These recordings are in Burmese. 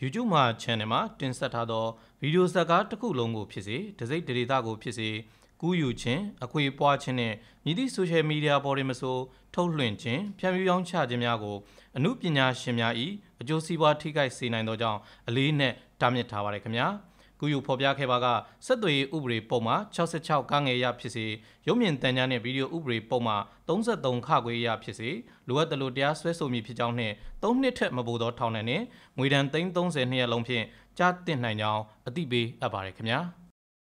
YouTube မှာ channel မှာတင်ဆက်ထားသောဗီဒီယိုဇာတ်ကားတစ်ခုလုံးကိုဖြစ်စေတစိမ့်ဒေတာကိုဖြစ်စေကူးယူခြင်းအခွေပွားခြင်းနဲ့မြည်သည့် social media ပေါ်တွင်မဆိုထုတ်လွှင့်ခြင်းဖြန့်ဖြူးရောင်းချခြင်းများကိုအမှုပညာရှင်များ၏အကျိုးစီးပွားထိခိုက်စေနိုင်သောကြောင့်အလေးနက်တားမြစ်ထားပါတယ်ခင်ဗျာကူးယူဖော်ပြခဲ့ပါကဆက်သွယ်ရေးဥပဒေပုံမှာ66ကငယ်ရဖြစ်စေရုပ်မြင်သံကြားနှင့်ဗီဒီယိုဥပဒေပုံမှာ33ခခွေရဖြစ်စေလိုအပ်သလိုတရားစွဲဆိုမည်ဖြစ်ကြောင်းနှင့်3နှစ်ထက်မပိုသောထောင်ဒဏ်နှင့်ငွေဒဏ်30နှစ်လုံးဖြင့်ကြားတင်နိုင်ကြောင်းအသိပေးအပ်ပါတယ်ခင်ဗျာ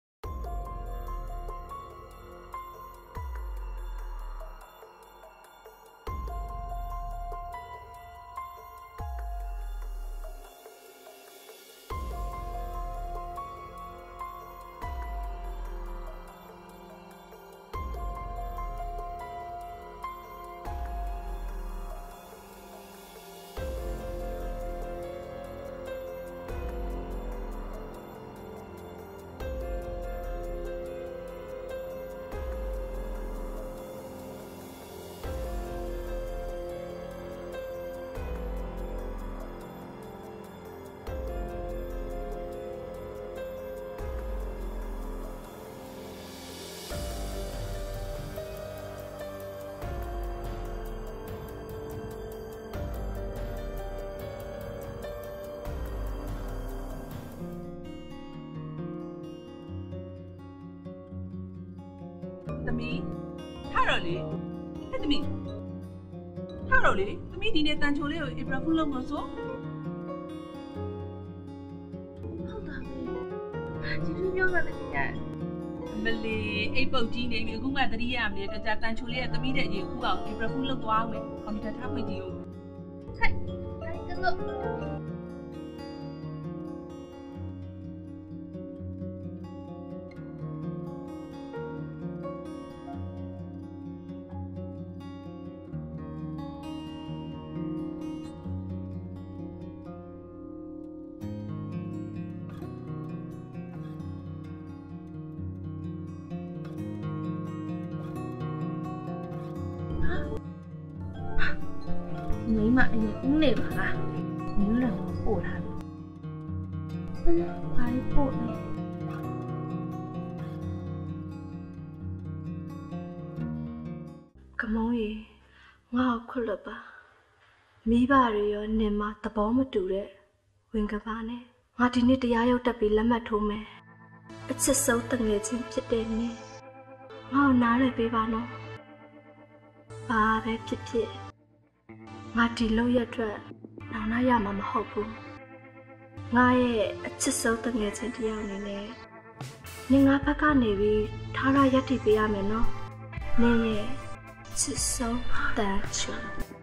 သမီးထားတော့လေဟဲ့သမီးထားတော့လေသမီးဒီနေ့တန်ချိုလေးကိုဧပြီဖူးလုံးမဆိုဟုတ်တာပဲဒီလိုပြောတာလည်းကြားမလီအိတ်ပုတ်ကြီးနေပြီအခုမှသတိရမလဲတကြတန်ချိုလေးရဲ့သမီးတဲ့ရေခုအောင်ဧပြီဖူးလုံးသွားအောင်မယ်ကွန်ပျူတာထားဖွင့်ကြည့်ဦးဟဲ့ဒါကတော့မိမအရင်ဦးနေပါလားမျိုးလည်းပို့ထားပြီဘာလို့ပို့လဲကမောင်ရေငါ့ကိုခွတ်လို့ပါမိဘတွေရောနင်မသဘောမတူတဲ့ဝင်ကပါနဲ့ငါဒီနေ့တရားရုပ်တက်ပြီးလက်မှတ်ထိုးမယ်အချစ်ဆုံးတငယ်ချင်းဖြစ်တဲ့နင်ငါ့ကိုနားလည်ပေးပါနော်ဘာပဲဖြစ်ဖြစ်ငါဒီလို့ရအတွက်နောင်နာရမှာမဟုတ်ဘူးငါရဲ့အချစ်ဆုံးတငယ်ချင်းတယောက်အနေနဲ့နင်ငါဘက်ကနေပြီးထားရရက်တည်ပေးရမယ်နော်နင်ရဲ့ချစ်ဆုံးတန်ချို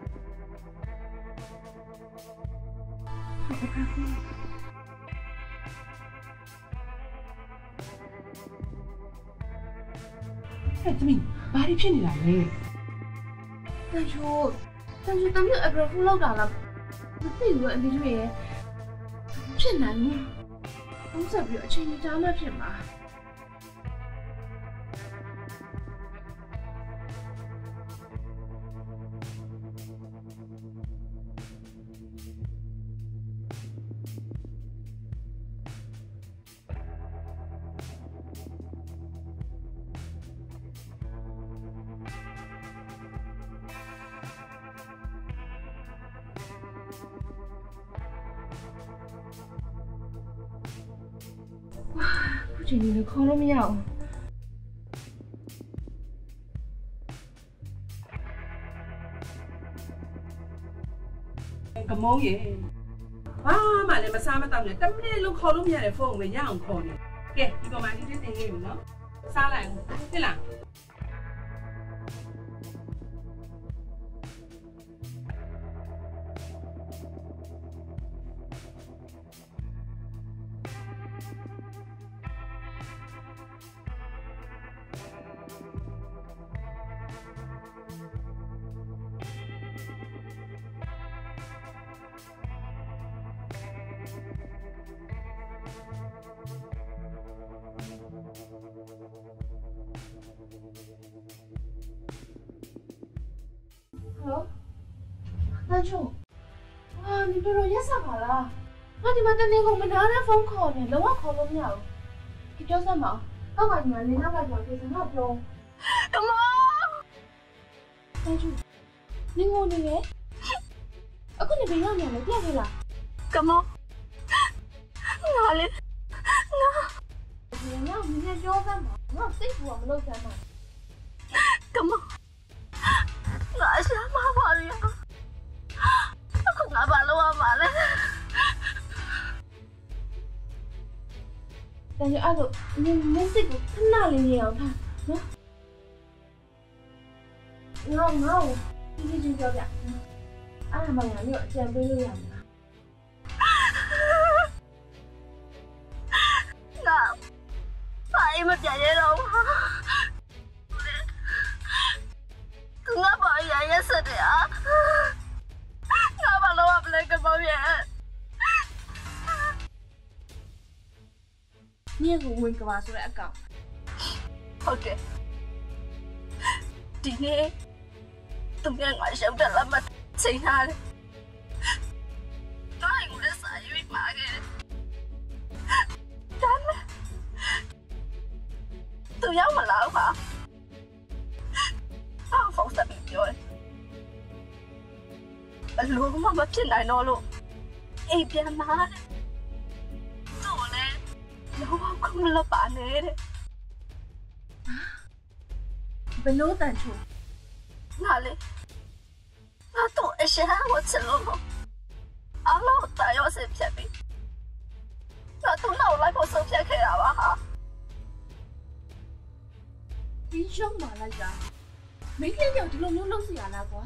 ဟဲ့သမီးဘာဖြစ်နေတာလဲတန်ချိုတမျိုးအပရဖူလောက်တာလားမသိဘူးအမေတို့ရဲ့ဖြစ်နိုင်ဘူးဘုံဆက်ပြီးအချိန်ကြာမှဖြစ်မှာခုချိန်ကြီးခေါ်လို့မရအောင်ကမောင်းရေဘာမှလည်းမစားမတော့နဲ့တမင်းလုံးခေါ်လို့မရတဲ့ဖုန်းကိုရအောင်ခေါ်နေကဲဒီပေါ်မှာဒီတင်နေပြီနော်စားလိုက်ဟုတ်လားဟယ်လိုတန်ချို你这种也啥吧啦？ 我今晚等你我们拿那封口呢，老我口拢有。你叫什么？我话你你那个叫其實我做。咁啊！大柱，你我你嘅？aku ni bilang ni dia bila. Kamu. Ngalih. Dia punya jawaban mah. Nggak sih gua belum sama. Kamu. Nggak sama Maria. Aku nggak balu apa leh. Dan juga aku mesti gua kenal ini yang tak. Ngau. Ini juga tak. Ai mà nhà nhựa chèn bên lưng làm nào phải mà chạy vậy đâu cứ ngáp bởi vậy á sao vậy ngáp mà lâu ập lên cái bao vậy nhiên của mình cả số đã cọc ok đi nè tụi nghe ngoại sống rất là mệt Chị hai Có ai cũng đã sợ với biết mẹ kìa Tránh á Tôi giấu mà lỡ hả Nó không sợ biệt rồi Bà luôn mà mất trên này nó luôn Ý bia má đấy Tôi nè Lâu không là bà nè đấy Bà nấu tàn chủ Ngà lên 또 애쉬하고 칠로고 알로 따요세 피비 나도 나올라 벌써 피해야 와 이 좀 말하자 mấy cái điều thì luôn luôn gì là quá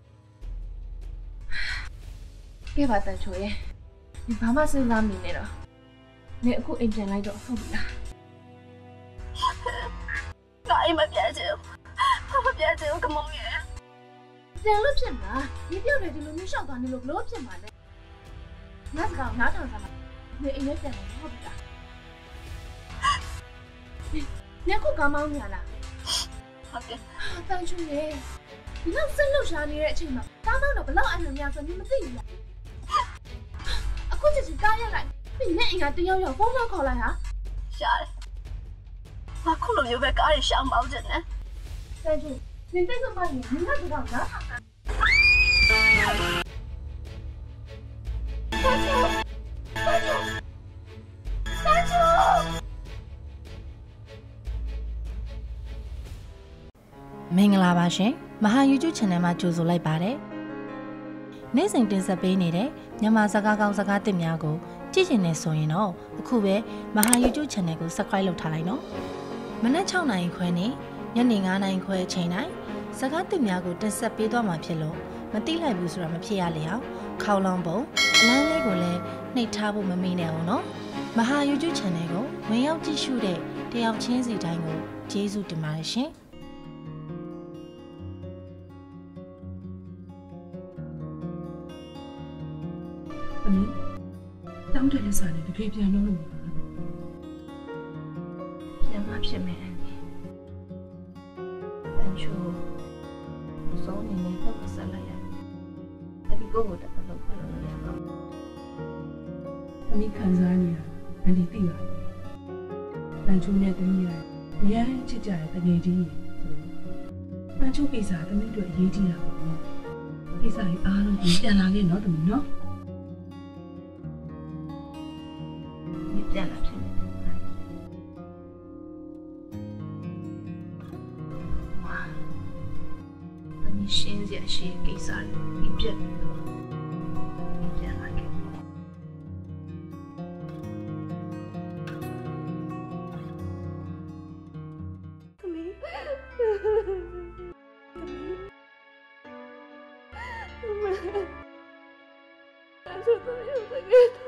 cái bà ta chơi ấy thì bà mà sinh ra mình này đó mẹ cô em chẳng lại được không bị ngại mà biết chịu không biết chịu cái mông vậy Đang lớp chân mà, những điều này thì luôn như sao toàn đi lớp chân mà đấy. Nát gạo nát thằng sao mà, mẹ em nói rằng là không cả. Nè cô cảm ơn nhà là. Ok. Tao chung nè, thì nó sinh lâu sao nè chị mà, cảm ơn nó phải lâu ăn được nhà rồi nhưng mà gì vậy? Cô chỉ ca lại, mình nè nhà tự nhau không nó còn lại hả? Sai. Mà không được như vậy cả thì sao bảo chuyện nè. Tao chung. Mình thấy không bao nhiêu, mình nói được đâu đó. Mình là bà Shin, mà hai YouTube channel mà chú lại bà đấy. Nếu sinh tin sắp bên này đấy, nhưng mà sao cao sao tìm nhà cô, chỉ trên này số nó, khu về mà hai YouTube channel cô subscribe lúc thay lại nó. Mình nói cháu này khỏe nè, nhân định anh này khỏe trên này.စကားတင်များကိုတင်ဆက်ပေးသွားမှာဖြစ်လို့မတိလိုက်ဘူးဆိုတာမဖြစ်ရလေအောင်ခေါလောင်ပုံအလန်းလေးကိုလည်းနှိပ်ထားဖို့မမေ့နဲ့အောင်နော်မဟာ YouTube channel ကိုဝင်ရောက်ကြည့်ရှုတဲ့တယောက်ချင်းစီတိုင်းကိုကျေးဇူးတင်ပါတယ်ရှင်အမေတောင်းတယ်လက်စားနဲ့တကယ်ပြန်လို့ပြန်မဖြစ်မယ်တန်ချိုစောင်းနေတော့ဆက်လိုက်ရအဲ့ဒီကိုတော့တော့လုပ်လို့ရအောင်အမေခံစားနေတာအန်တီသိပါတန်ချိုနဲ့တမီးရအများချစ်ကြတဲ့တကယ်ကြီးတန်ချိုကိစ္စတမီးတို့အရေးကြီးတာပေါ့ကိစ္စကြီးအားလုံးပြန်လာခဲ့နော်တမီးနော်ပြန်လာဖြစ်မယ်ရှင်းစရာရှိတဲ့ကိစ္စတွေပြတ်ပြီးတော့ပြန်လာခဲ့သမီးအဲ့ဒါတော့ရတဲ့ကိစ္စ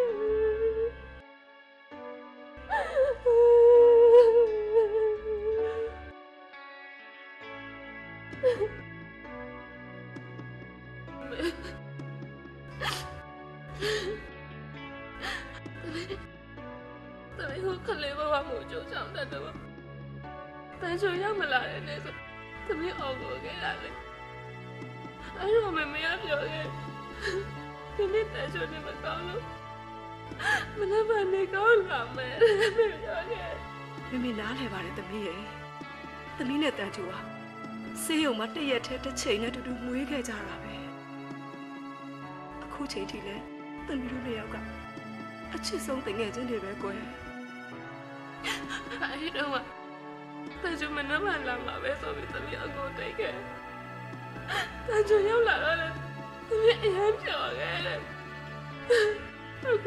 ခလေးဘဝမှုကြိုးချောင်းတတ်တော့တန်ချိုရောက်မလာတဲ့နေ့ဆိုသမီးအောင်ကိုခဲ့ရတယ်အဲ့တော့မမေကပြောခဲ့ဒီနေ့တန်ချိုနေမကောင်းလို့မနက်ဖြန်နေကောင်းလာမယ်မေပြောခဲ့မိနားလဲပါတယ်သမီးရဲ့သမီးနဲ့တန်ချူဟာဆေးရုံမှာတရက်ထဲတစ်ချိန်နဲ့တူတူမွေးခဲ့ကြတာပဲအခုချိန်ထိလဲသမီးတို့နှစ်ယောက်ကအချစ်ဆုံးတငယ်ချင်းတွေပဲကွယ်အဲ့တော့တန်ချူမနက်ဖြန်လာမှာပဲဆိုပြီးသမီးအကိုတိတ်ခဲ့တန်ချူရောက်လာတော့သမီးအရင်ပြောခဲ့တယ်အခု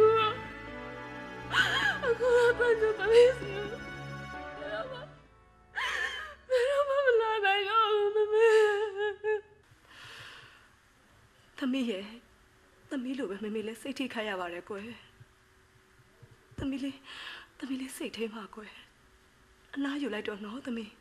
တန်ချူသမီးစီဘယ်တော့မှမလာနိုင်တော့ဘူးသမီးရဲ့သမီးလိုပဲမေလည်းစိတ်ထိခိုက်ရပါတယ်ကွယ်သမီးလေးစိတ်ထဲမှာကွယ်အနားယူလိုက်တော့နော်သမီး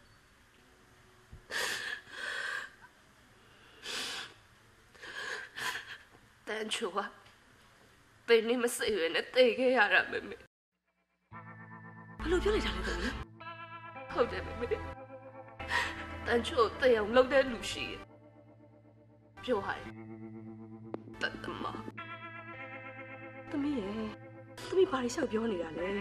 တန်ချူဟာဘယ်နေမစိတ်ရနဲ့တေခဲ့ရတာမေဘယ်လိုပြောလိုက်တာလဲသမီးဟုတ်တယ်မေတန်ချူတေအောင်လုပ်တဲ့လူရှိရဲ့ပြောဟိုင်းတမသမီးရဲ့သမီးဘာတွေလျှောက်ပြောနေတာလဲ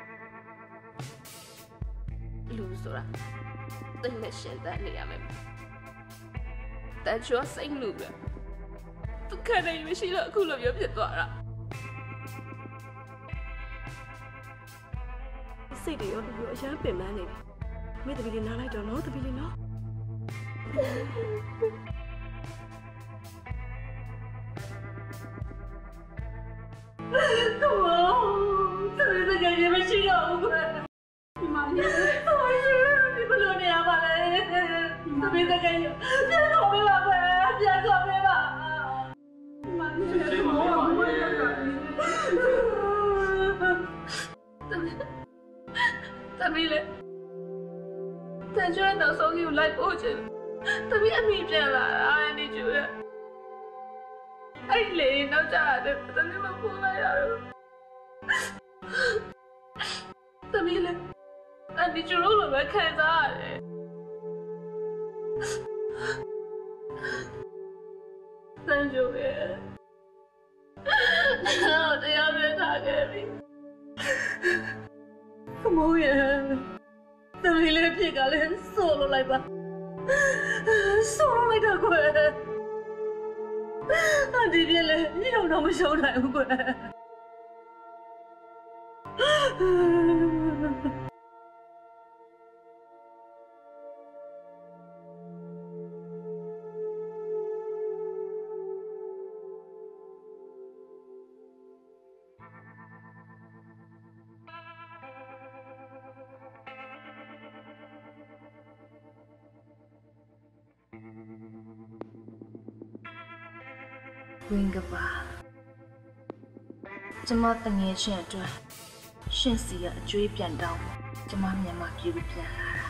လူဆိုတာတိတ်နဲ့ရှင်းတတ်နေရမယ်တန်ချူစိတ်လူပဲသူခဏမရှိတော့အခုလိုမျိုးဖြစ်သွားတာစိတ်တွေရောလူအရန်ပင်ပန်းနေပြီမိသမီးလေးနားလိုက်တော့နော်သမီးလေးနော်သမီးတကယ်ရင်မရှိတော့ဘူးကွယ်ဒီမှာနေဒီဘလို့နေရပါလဲသမီးတကယ်ရင်ပြန်ခေါ်ပေးပါကွယ်ပြန်ခေါ်ပေးပါဒီမှာနေတယ်ဘောကဘယ်လိုလဲသမီးလေတန်ကျွမ်းတော့ဆုံးယူလိုက်ပို့ချင်သမီးအမိပြန်လာတာနေကျူရဲ့အဲ့လေနောက်ကြတယ်သမီးမဖူးလိုက်ရဘူးသမီးလေအဒီကျူလို့ပဲခံစားရတယ်တန်ကျွမ်းရဲ့တရားပြထားခဲ့ပြီခမိုးရဲ့သမီးလေးဖြစ်ကလည်းဆိုလို့လိုက်ပါဆိုလို့လိုက်တော့ကွယ်အဒီပြလေရုံတော့မရှုံးနိုင်ဘူးကွယ်ဝင်ကပါကျမတငယ်ချင်းအတွက်ရှင်စီကအကျွေးပြန်တောင်းကျမမြန်မာပြည်ကိုပြန်လာတာ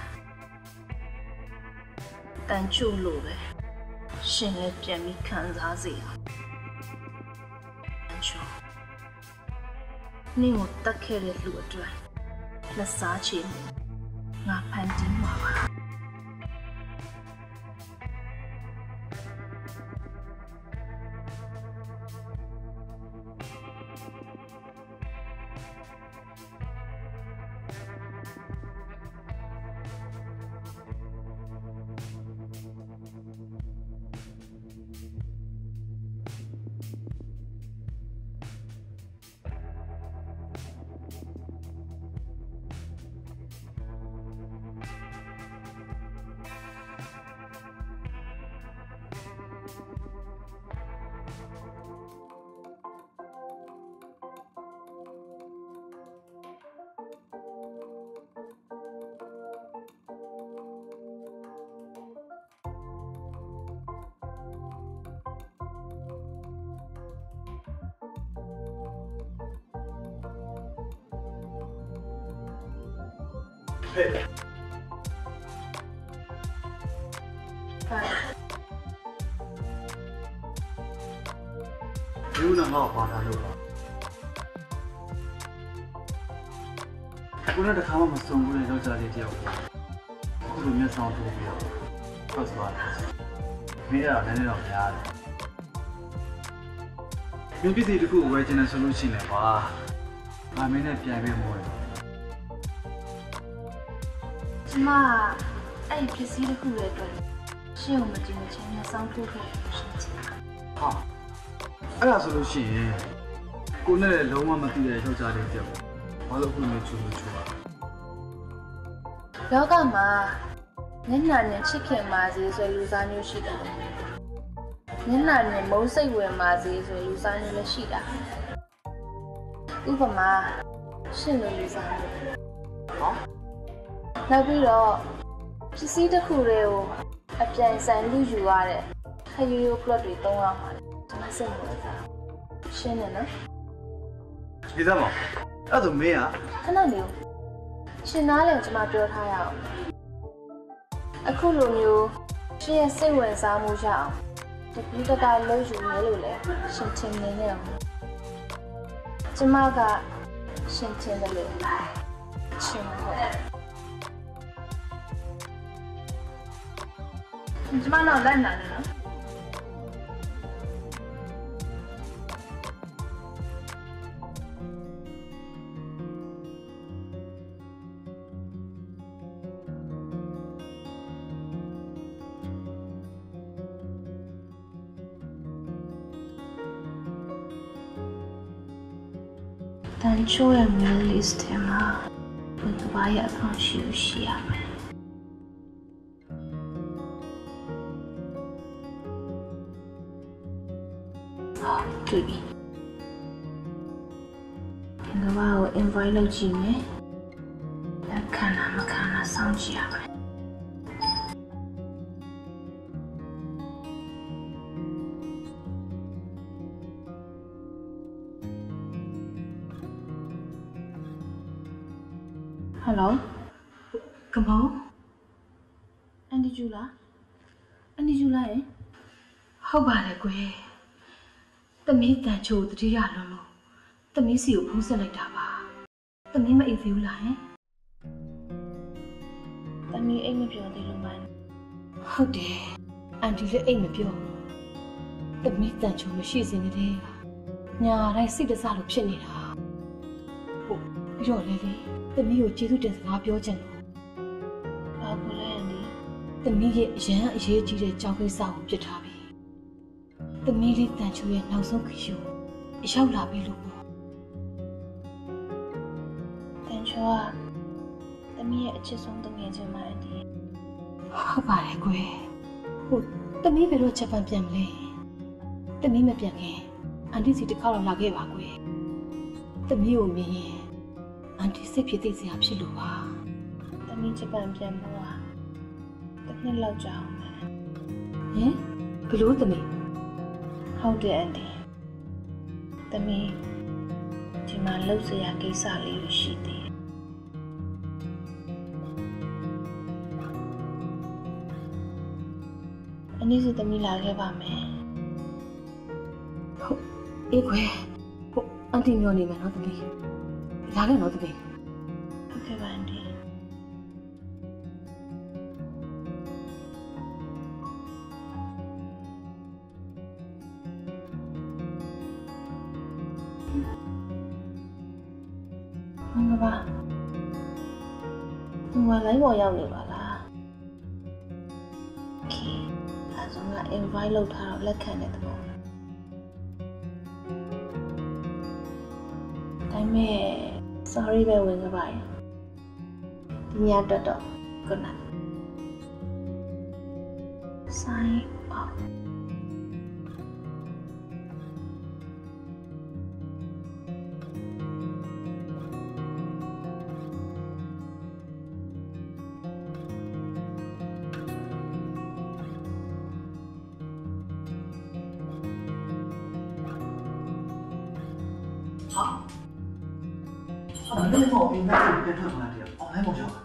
တန်ချို့လို့ပဲရှင်လည်းပြန်ပြီးခံစားစေအောင်တန်ချို့နင့်ကိုတတ်ခဲ့တဲ့လူအတွက်လက်စားချေငါဖန်တီးမှာပါယူနာငါ့ဘာသာလို့ခုနကတခါမှမစုံဘူးလေယောက်ျားလေးတယောက်အခုလိုမျက်စောင်းထိုးပြီးတော့ဟုတ်သွားတယ်မိရတော့နည်းနည်းတော့များတယ်ဒီပစ္စည်းတစ်ခုကိုဝယ်ချင်တယ်ဆိုလို့ရှိရင်ပါငါမင်းနဲ့ပြန်ပြီးမို့ကျမအဲ့ဒီပစ္စည်းတစ်ခုရဲ့အတွက်ရှင့်ကိုမကြည့်မချင်းနဲ့စောင်းထိုးခဲ့လို့ရှင်းချင်တာဟာအဲ့ဒါဆိုလို့ရှိရင်ကိုနဲ့လုံးဝမသိတဲ့ယောက်ျားလေးတယောက်ဘာလို့ခုမျိုးချူချူပါလောကမှာမျက်နှာနဲ့ချစ်ခင်ပါစေဆိုလူစားမျိုးရှိတယ်မျက်နှာနဲ့မုန်းစိတ်ဝင်ပါစေဆိုလူစားမျိုးလည်းရှိတာဥပမာရှင့်လိုလူစားမျိုးဟောနောက်ပြီးတော့ပစ္စည်းတစ်ခုတွေကိုအပြန်ဆိုင်လူယူရတဲ့ခရီးရိုးကလပ်တွေတုံးအောင်ပါကျွန်မစိတ်ဝင်စားရှင်းတယ်နော်ဒီသားမောင်အဲ့ဒါမင်းကခဏလေးရှင်သားလည်းကျွန်မပြောထားရအောင်အခုလိုမျိုးရှင်ရဲ့စိတ်ဝင်စားမှုရအောင်တပီးတကလို့ယူရဲလို့လေရှင်ချင်းနေနေအောင်ကျွန်မကရှင်ချင်းတယ်လို့ချင်းဟုတ်ကျွန်မတော့လိုက်လာတယ်နော်တန်ချိုးရဲ့ mail list ထဲမှာဘယ်သူရဲ့အကောင့်ရှိရမယ်တွေ့ပြီဒီကဘာကို invite လုပ်ကြည့်မယ်လက်ခံလားမခံလားစောင့်ကြည့်ရမယ်ဟယ်လိုကမောအန်ဒီဂျူလာရေဟုတ်ပါတယ်ကွယ်သမီးတန်ချိုတတိယလုံးလို့သမီးစီကိုဖုန်းဆက်လိုက်တာပါသမီးမအိပ်သေးဘူးလားဟင်သမီးအိတ်မပြောသေးလို့ပါဟုတ်တယ်အန်ဒီလည်းအိတ်မပြောသမီးတန်ချိုမရှိစင်ကလေးညာတိုင်းစိတ်တစလို့ဖြစ်နေတာဟုတ်ပြီးတော့လေသမီးကိုကျေးဇူးတင်စကားပြောချင်လို့ဘာကိုလဲအန်ဒီသမီးရဲ့အရန်အရေးကြီးတဲ့ကြောင်းကိစ္စကိုပြစ်ထားပြီသမီးလေးတန်ချိုရဲ့နောက်ဆုံးခရီးကိုရောက်လာပြီလို့ပေါ့တန်ချိုကသမီးရဲ့အချစ်ဆုံးတငယ်ချင်းမအန်ဒီဟုတ်ပါတယ်ကွယ်ဟုတ်သမီးဘယ်တော့ဂျပန်ပြန်မလဲသမီးမပြန်ခင်အန်ဒီစီတစ်ခါတော့လာခဲ့ပါကွယ်သမီးကိုမြင်ရင်အန်တီစိတ်ဖြစ်သိစရာဖြစ်လို့ပါ။သမီးဂျပန်ပြန်ဖို့ကတစ်နှစ်လောက်ကြာအောင်မယ်။ဟင်ဘယ်လိုသမီးဟုတ်တယ်အန်တီ။သမီးဒီမှာလှုပ်စရာကိစ္စလေးတွေရှိသေးတယ်။အနည်းစီသမီးလာခဲ့ပါမယ်။ဟုတ်အေးခွဲဟုတ်အန်တီမျောနေမယ်နော်သမီး။လာခဲ့နော်သမီးဟုတ်ကဲ့ပါအန်တီမင်္ဂလာပါဒီမှာလိုင်းပေါ်ရောက်နေပါလားโอเคအဲဆိုငါ invite လုပ်ထားတော့လက်ခံတဲ့သဘောဒါပေမဲ့ sorry ပဲဝင်ကြပါရဲ့ဒီညတော့ good night sign off 那个毛病那就变成了这样，哦，来我叫。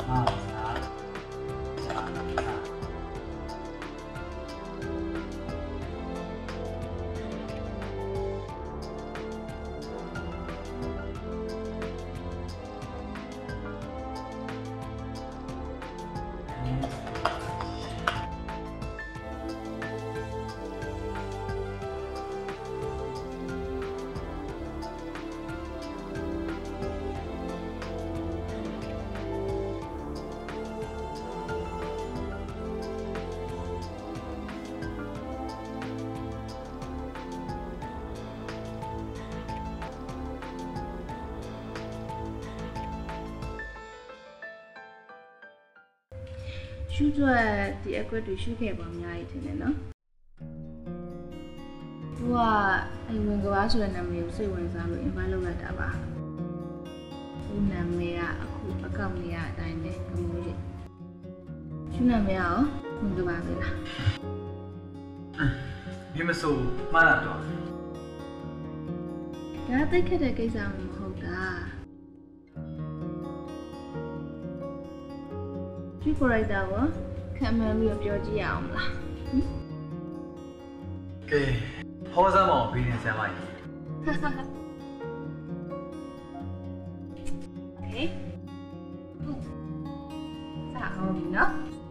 ရှုထွက်ဒီအကွက်တွေရှုခဲ့ပါအများကြီးထင်တယ်နော်သူကအိမ်ဝင်ကဘာဆိုတဲ့နာမည်ကိုစိတ်ဝင်စားလို့ invite လုပ်လိုက်တာပါသူနာမည်ကအခုအကောင့်လေးရအတိုင်းပဲကမိုးကြီးရှုနာမည်ရောဝင်ကဘာပဲလားမင်းမစိုးမှားတာတော့ဒါသိခဲ့တဲ့ကိစ္စမဟုတ်တာဒီကိုရိုက်တာကိုခံမှန်းပြီးပြောကြည့်ရအောင်လားကဲဟောစမ်းမအောင်ပြီးနေစမ်းပါရဲ့โอเคစာဟောပြီနော်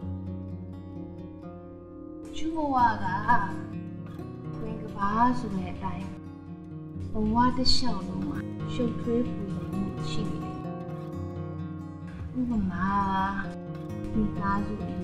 ချူဝါကဝင်ကဘာဆိုတဲ့အတိုင်းဘဝတစ်လျှောက်လုံးမှာရှုပ်ထွေးပူဇော်မှုရှိနေတယ်ဥပမာမိသားစုတွေ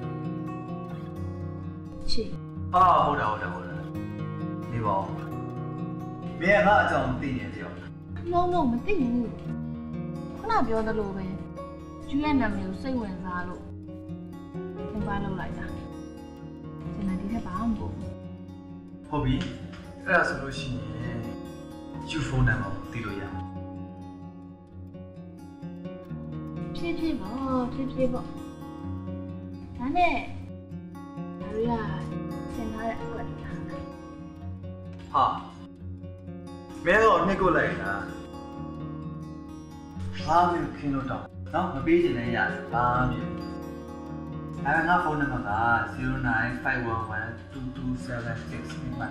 ချစ်ဟုတ်တာနေပါဦးမင်းကအကြောင်းသိနေတယ်ရော no မသိဘူးခုနပြောသလိုပဲကျူရဲ့နာမည်ကိုစိတ်ဝင်စားလို့သင်ပါလောက်လိုက်တာကျန်တဲ့ဒီထက်ဘာမှမဟုတ်ဘူးဟုတ်ပြီအဲ့ဒါဆိုလို့ရှိရင်ယူဖုန်းနံပါတ်သိလို့ရဖြည်းဖြည်းပေါ့ဒါနဲ့ဒါရီကသင်ထားတဲ့အကွက်တွေလားမဲတော့နှစ်ကိုလိုက်တာဘာမှခင်းလို့တော့နော်မပေးချင်လည်းရတယ်ဘာမှအဲ့ငါဖုန်းနံပါတ်က09511227 မှတ်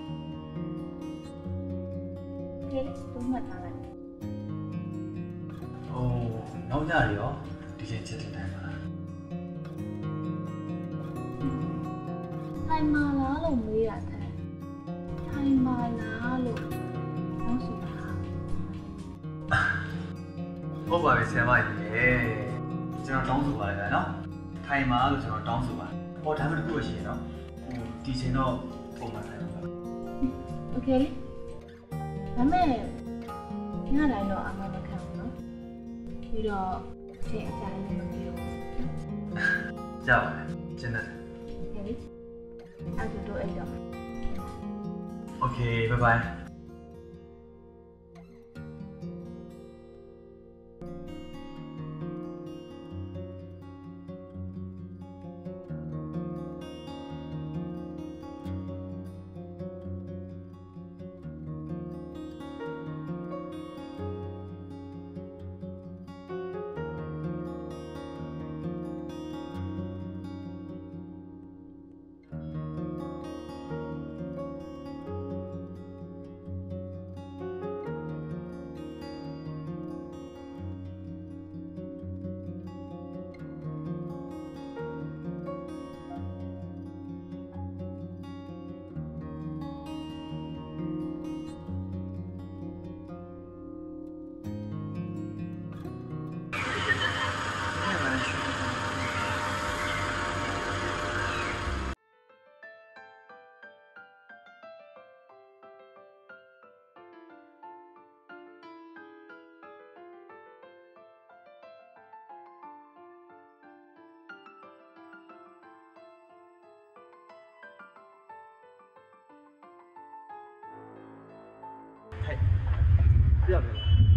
ကဲဘုံမှတ်ထားလိုက်နောက်ကြရောဒီချိန်ချက်တင်နိုင်ပါလားထိုင်မာလားလို့မေးရတယ်ထိုင်မာလားလို့တောင်းဆိုတာဟုတ်ပါပြီဆရာမကြီးကျွန်တော်တောင်းဆိုပါလေနော်ထိုင်မာလို့ကျွန်တော်တောင်းဆိုပါဒါမှမဟုတ်ရှိရနော်ဒီချိန်တော့ပုံမှန်ထိုင်ပါโอเคဒါမဲ့ညတိုင်းတော့အမှန်မခံဘူးနော်ပြီးတော့အချိန်အကြာကြီးမပြီးတော့ရပါတယ်ကျင်းတယ်โอเคအဲ့ဒါတော့အဲ့တော့โอเคဘိုင်ဘိုင်ပြရတယ်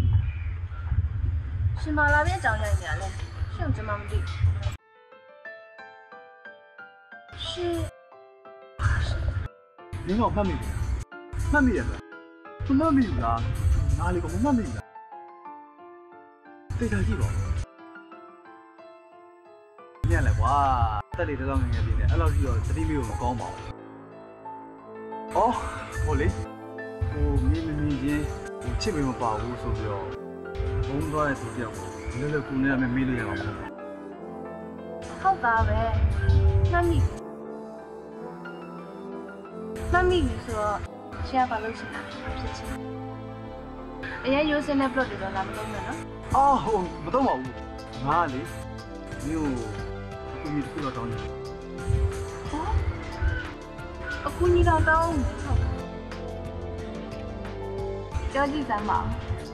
ရှင်မလာပြန်ကြောင်းရိုက်နေရလဲရှင်ကျွန်မမသိရှင်你好，慢米，慢米的，不慢米啦，哪里个不慢米的？非常地吧？ 念了哇，这里的老人家比呢，老师要这里没有高毛。哦，我嘞，我明天我这边我把握手表，我们多爱手表，那个姑娘们没得样子。 好吧呗，妈咪说，现在把路线拿去了，是不？哎呀，有现在不知道哪么弄的呢？ 哦，不懂嘛，哪里？没有，我没去到找你。 哦，我你到到没好。交际三毛。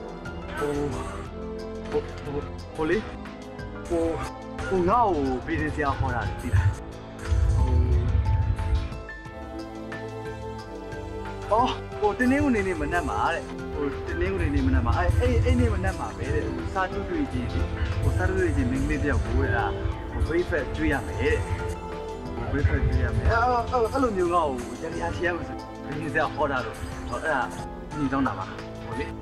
我嘞，我我别人家好呀，对的。哦，我今年我年没那嘛嘞，我今年我年没那嘛，哎年没那嘛呗嘞，我啥都对劲，我啥都对劲，明年比较贵啦，我可以发追下没，我可以发追下没，路牛我家里还钱不是，别人家好大了，好呀，你长大吧，我嘞。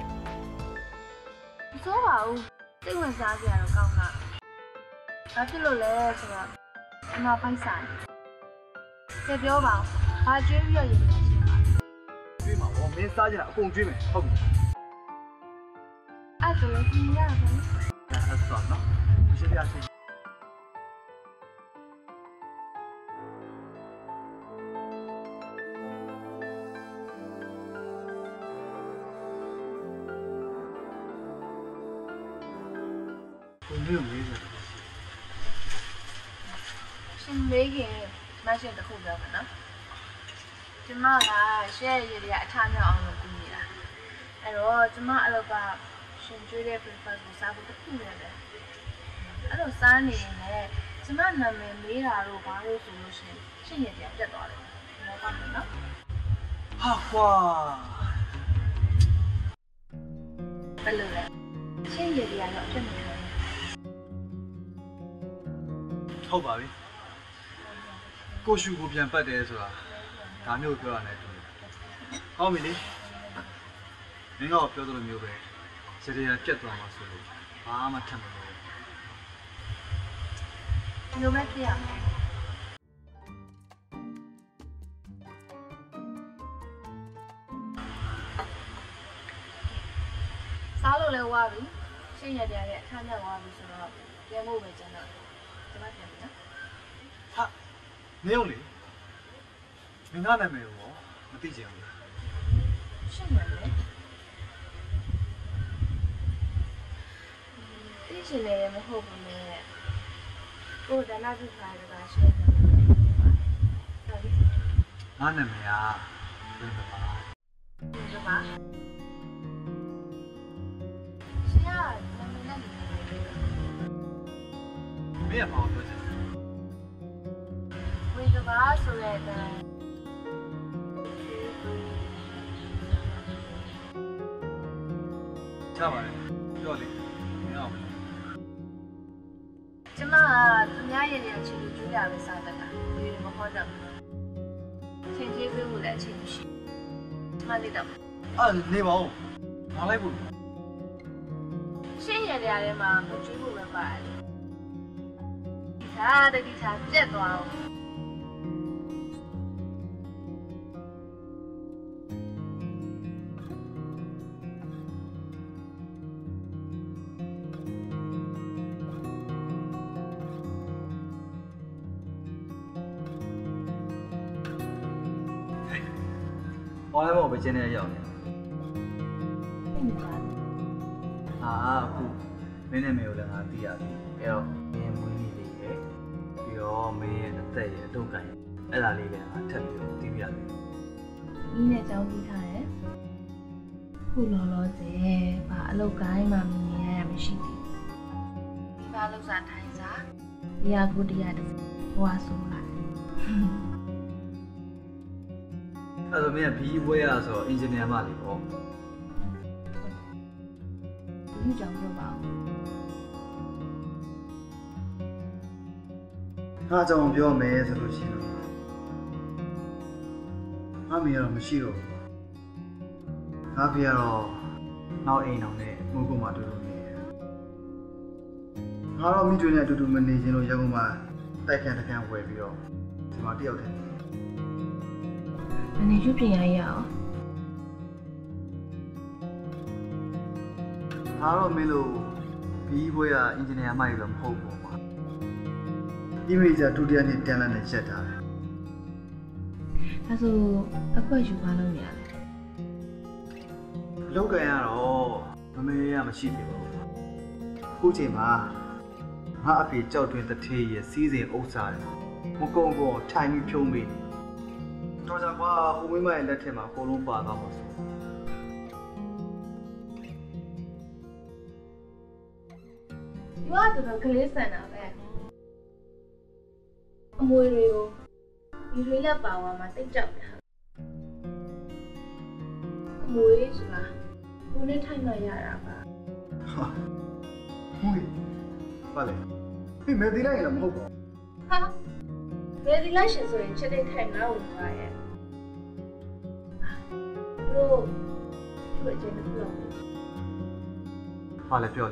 唔錯ပါဘူးစိတ်ဝင်စားကြရတော့ကောင်းတာဘာဖြစ်လို့လဲဆိုတော့ကျွန်တော်ပိုက်ဆိုင်ကြည့်ပြောပါဦးဘာကျွေးပြီးတော့ရေပြန်ချင်းပါ追嘛，我没啥钱了，公追没，好不？ အဲ့ဆိုလည်းပြင်ရပါဘူး算了，不是这样子。没有没事。 ရှင်လေးခင်မရှင်တစ်ခုပြောပါနော်ကျမကရှဲရည်တွေအထားမြောက်အောင်လုပ်ပြီးနေတာအဲ့တော့ကျမအလုပ်ကရှင်ကျွေးတဲ့ breakfast ကိုစားဖို့တစ်ခုနဲ့ပဲအဲ့တော့စားနေရင်လည်းကျမနာမည်မေးတာတော့ဘာလို့ဆိုလို့ရှင်ရည်တွေပြတ်သွားတယ်တော့ပါမယ်နော်ဟာကွာဘယ်လိုလဲရှင်ရည်တွေကတော့အဖြစ်မလို့ဟုတ်ပါပြီကိုရှူကိုပြန်ပတ်တယ်ဆိုတာဒါမျိုးပြောရတယ်ဟောပြီလေမင်းကပြောသလိုမျိုးပဲစရိယာပြတ်သွားမှာဆိုလို့ဘာမှထပ်မလို့ဒီလိုပဲပြရမယ်စားလို့လည်းဝါပြီရှင်းရတဲ့အခါနဲ့ဝါပြီဆိုတော့ပြန်ဖို့ပဲကျန်တော့ကျမပြန်ပြီနော်ဟာနေုံလေမင်းကနာမည်ရောမသိချင်ဘူးရှင်းရလေသိချင်လည်းမဟုတ်ဘူးလေကိုဒါနာပြုခါရတာရှင်းတယ်ဟုတ်ပြီငါနာမည်ကဘယ်မှာဘယ်မှာရှင်းရနာမည်နဲ့မင်းကဘာပြောချင်ဝေကဘာဆိုတဲ့အတိုင်းချပါလေပြောလေမင်းအောင်ကျမကသူများရည်ရချီလူကျွေးတာပဲစားတတ်တာဒီလိုမဟုတ်တော့ဘူးချင်းချင်းပြေးလို့လည်းအချိန်မရှိကျမသိတော့နေပါဦးငါလိုက်ဖို့ရှင်းရတဲ့နေရာမှာမကျွေးဖို့ပဲပါတယ်ဒါတတိချာပြက်သွားအောင်ဘာလဲမဟုတ်ပဲကျင်းနေရောက်နေသိနေပါဘူးအခုမင်းနဲ့မေကိုလည်းငါသိရပြီအဲ့တော့မင်းမွေးနေ့လေးရဲ့ပြီးတော့မင်းရဲ့အသက်ရဲ့အတုတ်ကန်ရဲ့အဲ့ဒါလေးလည်းငါထပ်ပြီးတော့သိပြရတယ်ဒီနဲ့ကြောင်းပြီးထားတယ်ခုလောလောဆယ်ဘာအလုပ်ကိုင်းမှမမြင်ရမရှိသေးဘူးဒီဘာလုပ်စားထိုင်စားတရားကိုတရားတစ်ဟွာဆိုလာအဲ့တော့မင်းကဘီးပွဲရဆိုတော့အင်ဂျင်နီယာမလေးပေါ့ဒီကြောင်ပြောပါဦးငါကြောင်ပြောမယ်ဆိုလို့ရှိရင်ငါမေကတော့မရှိတော့ဘူးငါဖေကတော့နောက်အိမ်အောင်နဲ့မိုးကုတ်မှာတွေ့လို့နေတယ်ငငါတော့မိကျွေးနဲ့အတူတူမနေခြင်းလို့ရန်ကုန်မှာတိုက်ခန်းတစ်ခန်းဝယ်ပြီးတော့ဒီမှာတယောက်တည်းအနေရွပြင်ရရအောင်ငါတော့မင်းလို့ဘီးဘွဲကအင်ဂျင်နီယာမိုက်လို့မဟုတ်ဘူးကွာဒီမိကြဒုတိယနှစ်တန်းလန်းနဲ့ရက်ထားတယ်ဒါဆိုအခွက်ယူပါလို့ရတယ်လောက်ကံရတော့မမေရမရှိပြီပေါ့ခုချိန်မှာငါအဖေကြောက်တွင်တထေးရဲ့စီးစိမ်ဥစ္စာတွေမကုံကောထိုင်ပြီးဖြုံးပြီးတော်ကြကွာဟိုမိမရဲ့လက်ထက်မှာအကုန်လုံးပါသွားမှာဆိုယူရတော့ကလေးဆန်တာပဲအမွေတွေကိုဒီတွေလက်ပါဝါမှာတိတ်ကြောက်တာအမွေဆိုတာကိုနဲ့ထိုင်မှရတာပါဟာဟိုပါလေဒီမဲဒီလိုက်ရင်မဟုတ်ပါဟာဘယ်ဒီလိုက်ရှင်ဆိုရင်ချက်တဲ့ထိုင်ငါ့ကိုပါရဲ့တို့သူ့အချင်းတစ်ခုလောက်ပါလေပြောလေ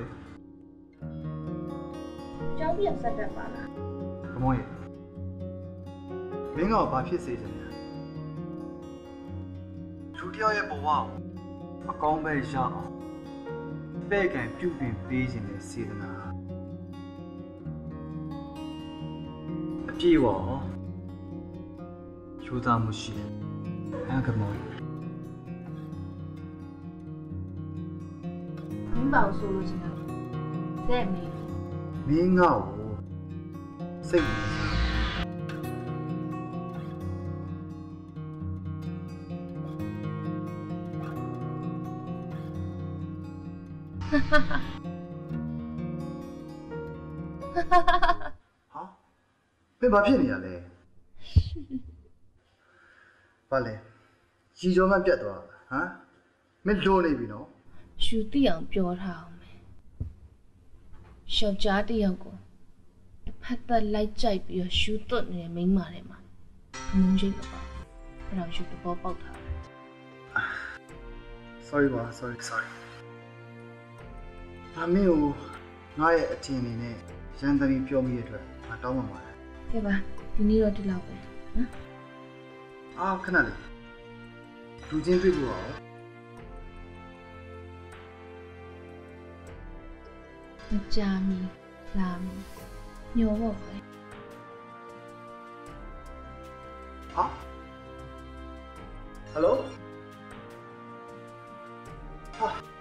ကျောင်းပြန်ဆက်တတ်ပါလားကမောရေမင်းကဘာဖြစ်စေချင်လဲလူတယောက်ရဲ့ဘဝကိုအကောင်းပဲရအောင်ပဲ့ကံပြုပြင်ပေးခြင်းနဲ့စေတနာအပြည့်ဝယူသားမှုရှိတယ်အဲ့ကမောရေမင်းပါဆိုလို့ရှင်တဲ့မေမင်းငါ့ကိုစိတ်ဝင်စားဟာဘယ်ဘာဖြစ်နေရလဲဘာလဲကြီးကြောမှပြတ်သွားဟမ်မင်းလိုနေပြီနော်ရှူတိအောင်ပြောထားအောင်မယ်ယောက်ျားတစ်ယောက်ကိုတစ်ဖက်သက်လိုက်ကြိုက်ပြီးတော့ရှူသွတ်နေတဲ့မိန်းမတွေမှာမုန်းချိတ်ပါအဲ့တော့ရှူတဘောပေါက်ထားတယ် sorry ပါ sorry အမေကိုငါရဲ့အထင်အနေနဲ့ရန်သမီးပြောမိတဲ့အတွက်ငါတောင်းပန်ပါတယ်ကဲပါဒီနေ့တော့ဒီလောက်ပဲနော်အာခဏလေးလူချင်းတွေ့ဖို့ရောမကြမီလာမီညောဖို့ပဲဟာဟယ်လိုဟာ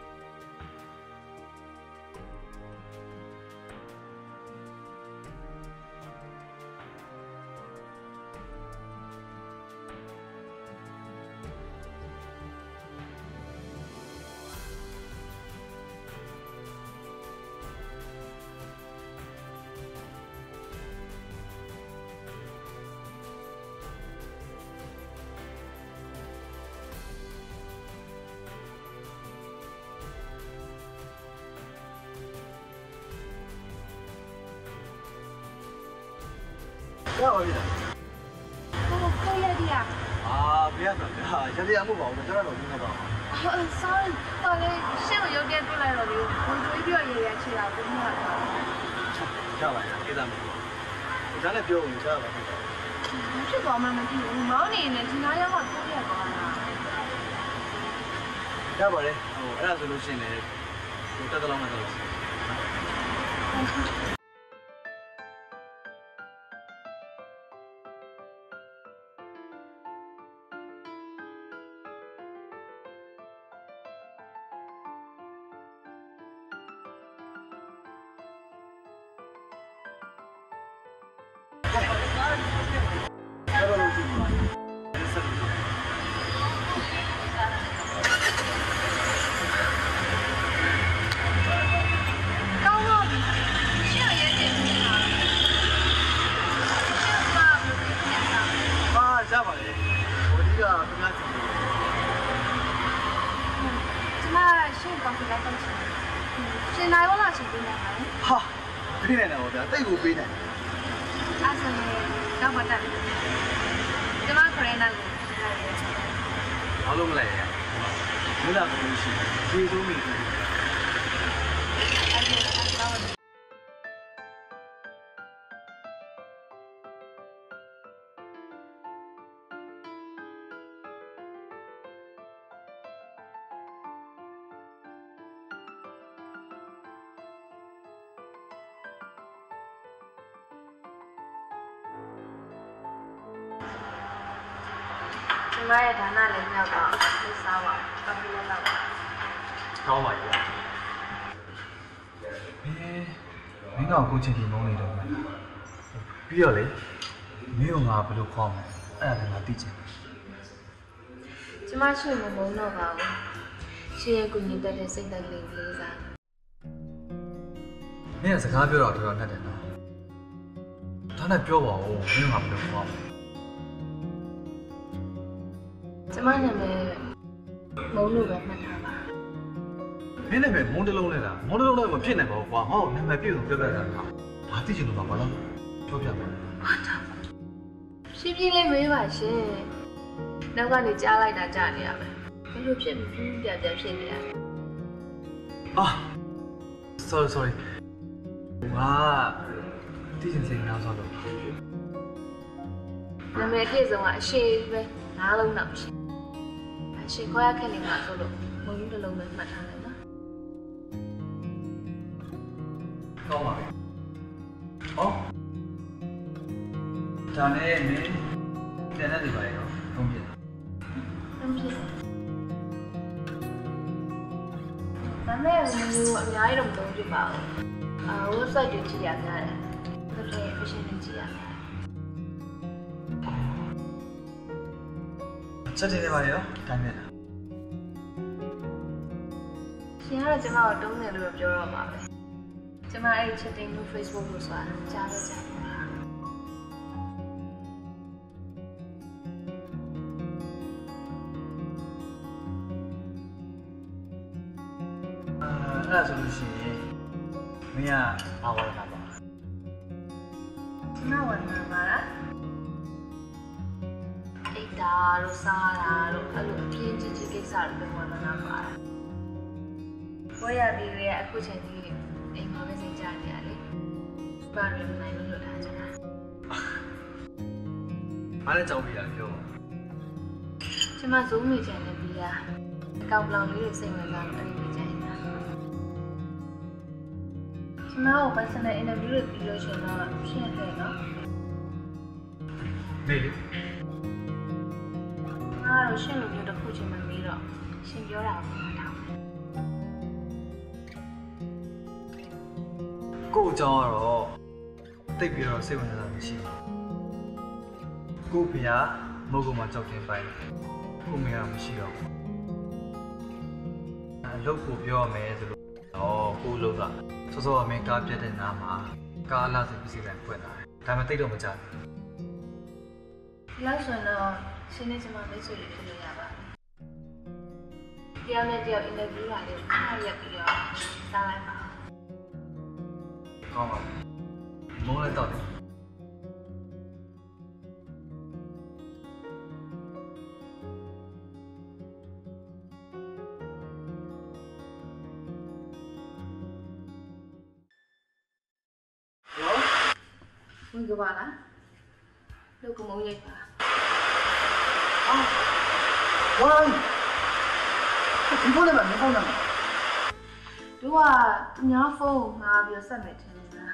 ရပါပြီလားကိုရဒီယာအာဘယ်ရတော့ရရမှုပါဘူးကျွန်တော်တို့ဒီမှာပါ sorry တော်လေးရှင်းကိုရုပ်တရက်တွေ့လိုက်တော့လေဝင်တွေးပြီးတော့ရေရချေတာကိုမြတ်တာရပါရဲ့အေးသားမယ်ဒါနဲ့ပြောဝင်စားပါဘူးဖြစ်သွားမှမသိဘူးမောင်းနေနေဒီနားရောက်ကတိုးရသွားတာရပါတယ်ဟိုအဲ့ဒါဆိုလို့ရှိရင်လည်းဟိုတက်တလုံးမှတော့ ရပါလေဟိုဒီကခင်ဗျားစီကျမရှင်းကော်ဖီလိုက်တော့ရှင်နိုင်ဝလာချင်ပေးနေပါလေဟာပြေးနေတယ်ဟောဗျာတိတ်ကိုပေးနေအဲ့ဆိုရင်တော့မတက်ဘူးကျမခရင်နာကိုဘာလို့မလဲမင်းလာဘူးရှိရေစိုးမိတယ်အဲ့ဒါတော့မရဲ့ဒါနလည်းမြောက်တော့သိစားပါဘာဖြစ်လဲတော့ကောင်းပါရဲ့မင်းကကိုချင်းချင်းမုန်းနေတော့ပြီးတော့လေမင်းကငါဘယ်လိုခေါ်မလဲအဲ့ဒါလည်းငါသိချင်ကျမရှိမမုန်းတော့ပါဘူးရှေ့ရဲ့ကိုညင်တက်တဲ့စိတ်ဓာတ်လေးလေးစားမင်းကစကားပြောတော့တော်တော်နဲ့တယ်နော်ဒါနဲ့ပြောပါဦးမင်းကဘယ်လိုခေါ်မလဲကျမနာမည်မုန်းလို့ပဲမှတ်ထားပါမင်းနာမည်မုန်းတလုံးနဲ့လားမုန်းတလုံးနဲ့မဖြစ်နိုင်ပါဘူးကွာဟောနာမည်ပြည့်စုံပြောပြတာဟာဘာသိချင်လို့ပါဘာလို့ပြောပြပါရှင်းပြလေးမေးပါရှင်နောက်ကနေကြားလိုက်တာကြားနေရမယ်ဘယ်လိုဖြစ်ပြီးပြပြဖြစ်နေရလဲအာ sorry ငါသိချင်စိတ်များသွားလို့နာမည်အပြည့်စုံကအရှိပဲနားလုံးတော့မရှိအရှိခေါ်ရခက်နေမှာဆိုလို့မုန်းတလုံးပဲမှတ်ထားလိုက်နော်ကောင်းပါပြီဟောဒါနဲ့မင်းတဲ့တဲ့ပါရောသုံးပြတာသုံးပြဒါမဲ့မျိုးအများကြီးတော့မသုံးပြပါဘူးwebsite တွေကြည့်ရများတယ်ဒါပေမဲ့ fashion တွေကြည့်ရများချက်တင်နေပါရောတိုင်းမဲ့လားရှင်ကတော့ကျမကိုတုံးတယ်လို့ပြောတော့မှာပဲကျမအဲ့ချက်တင်လို့ Facebook လို့ဆိုတာကြားလို့ကြားပါအဲ့ဒါဆိုလို့ရှိရင်မင်းကဘာဝနာပါကျမဝနာပါလားအိတ်တာတို့စားတာတို့အဲ့လိုအပြင်းကြီးကြီးကိစ္စတွေဝနာပါတယ်ဘွေရပြီးရဲ့အခုချိန်ကြီးအိမ်မှာပဲစိတ်ကြနေရလေဘာလို့နိုင်လို့ထားကြတာအားလည်းကြောင်းပြရပြောကျမ Zoom နေချင်တယ်ပြီးရအကောင့်ပလောင်လေးတွေစိတ်ဝင်စားလို့အဲ့ဒီကြိုင်တာကျမကို personal interview တွေပြီးလို့ရှင်တော့ရှင်းခဲ့နော်မေးလေငါတို့ရှင်းလို့ပြောတစ်ခုချင်းမပြီးတော့ရှင်ပြောတာကိုထားမယ်ကို့အကြောင်းကတော့တိတ်ပြီးတော့စိတ်ဝင်စားတာမရှိဘူးကို့ဖေကမဟုတ်ကောင်မှကြောက်တင်ပိုင်ကို့မေကမရှိတော့ဘူးအလုပ်ကိုပြောရမယ်ဆိုလို့ကို့လုပ်တာစောစောအမေကားပြတ်တဲ့နားမှာကားလာစီပစ္စည်းတိုင်းဖွင့်လာတယ်ဒါမှတိတ်တော့မကြဘူးလောက်ဆိုတော့ရှင်းနေချင်မှမိတ်ဆွေတွေဖြစ်လို့ရပါဘူးတရားနဲ့တရား interview လာလေးခါရက်ပြီးတော့စားလိုက်ပါကောင်းပါမုန်းလိုက်တော့တယ်ဝင်ကြပါလားလို့ကမုန်းရိုက်ပါအော်ဝိုင်းဒီဖုန်းနဲ့မဖုန်းနဲ့တို့ကသူများဖုန်းငါပြီးဆက်မယ်ထင်နေတာ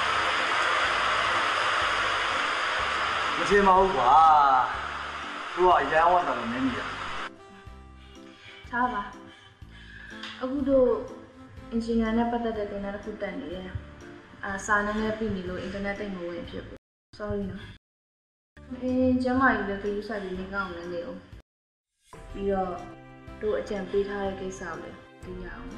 မထင်ပါဘူးကွာတို့ကအရန်ဝတ်တာလို့နင်းနေရထားပါအခုတို့အင်ဂျင်နီယာနဲ့ပတ်သက်တဲ့တင်တာတစ်ခုတက်နေတယ်စာနဲ့လည်းပြီးနေလို့အင်တာနက်တိတ်မဝင်ဖြစ်ဘူး sorry နော်ကျမကြီးလည်းခရီးဆိုင်ပြီးနေကောင်းလည်းနေအောင်ပြီးတော့တို့အကြံပေးထားတဲ့ကိစ္စကိုလည်းသိရအောင်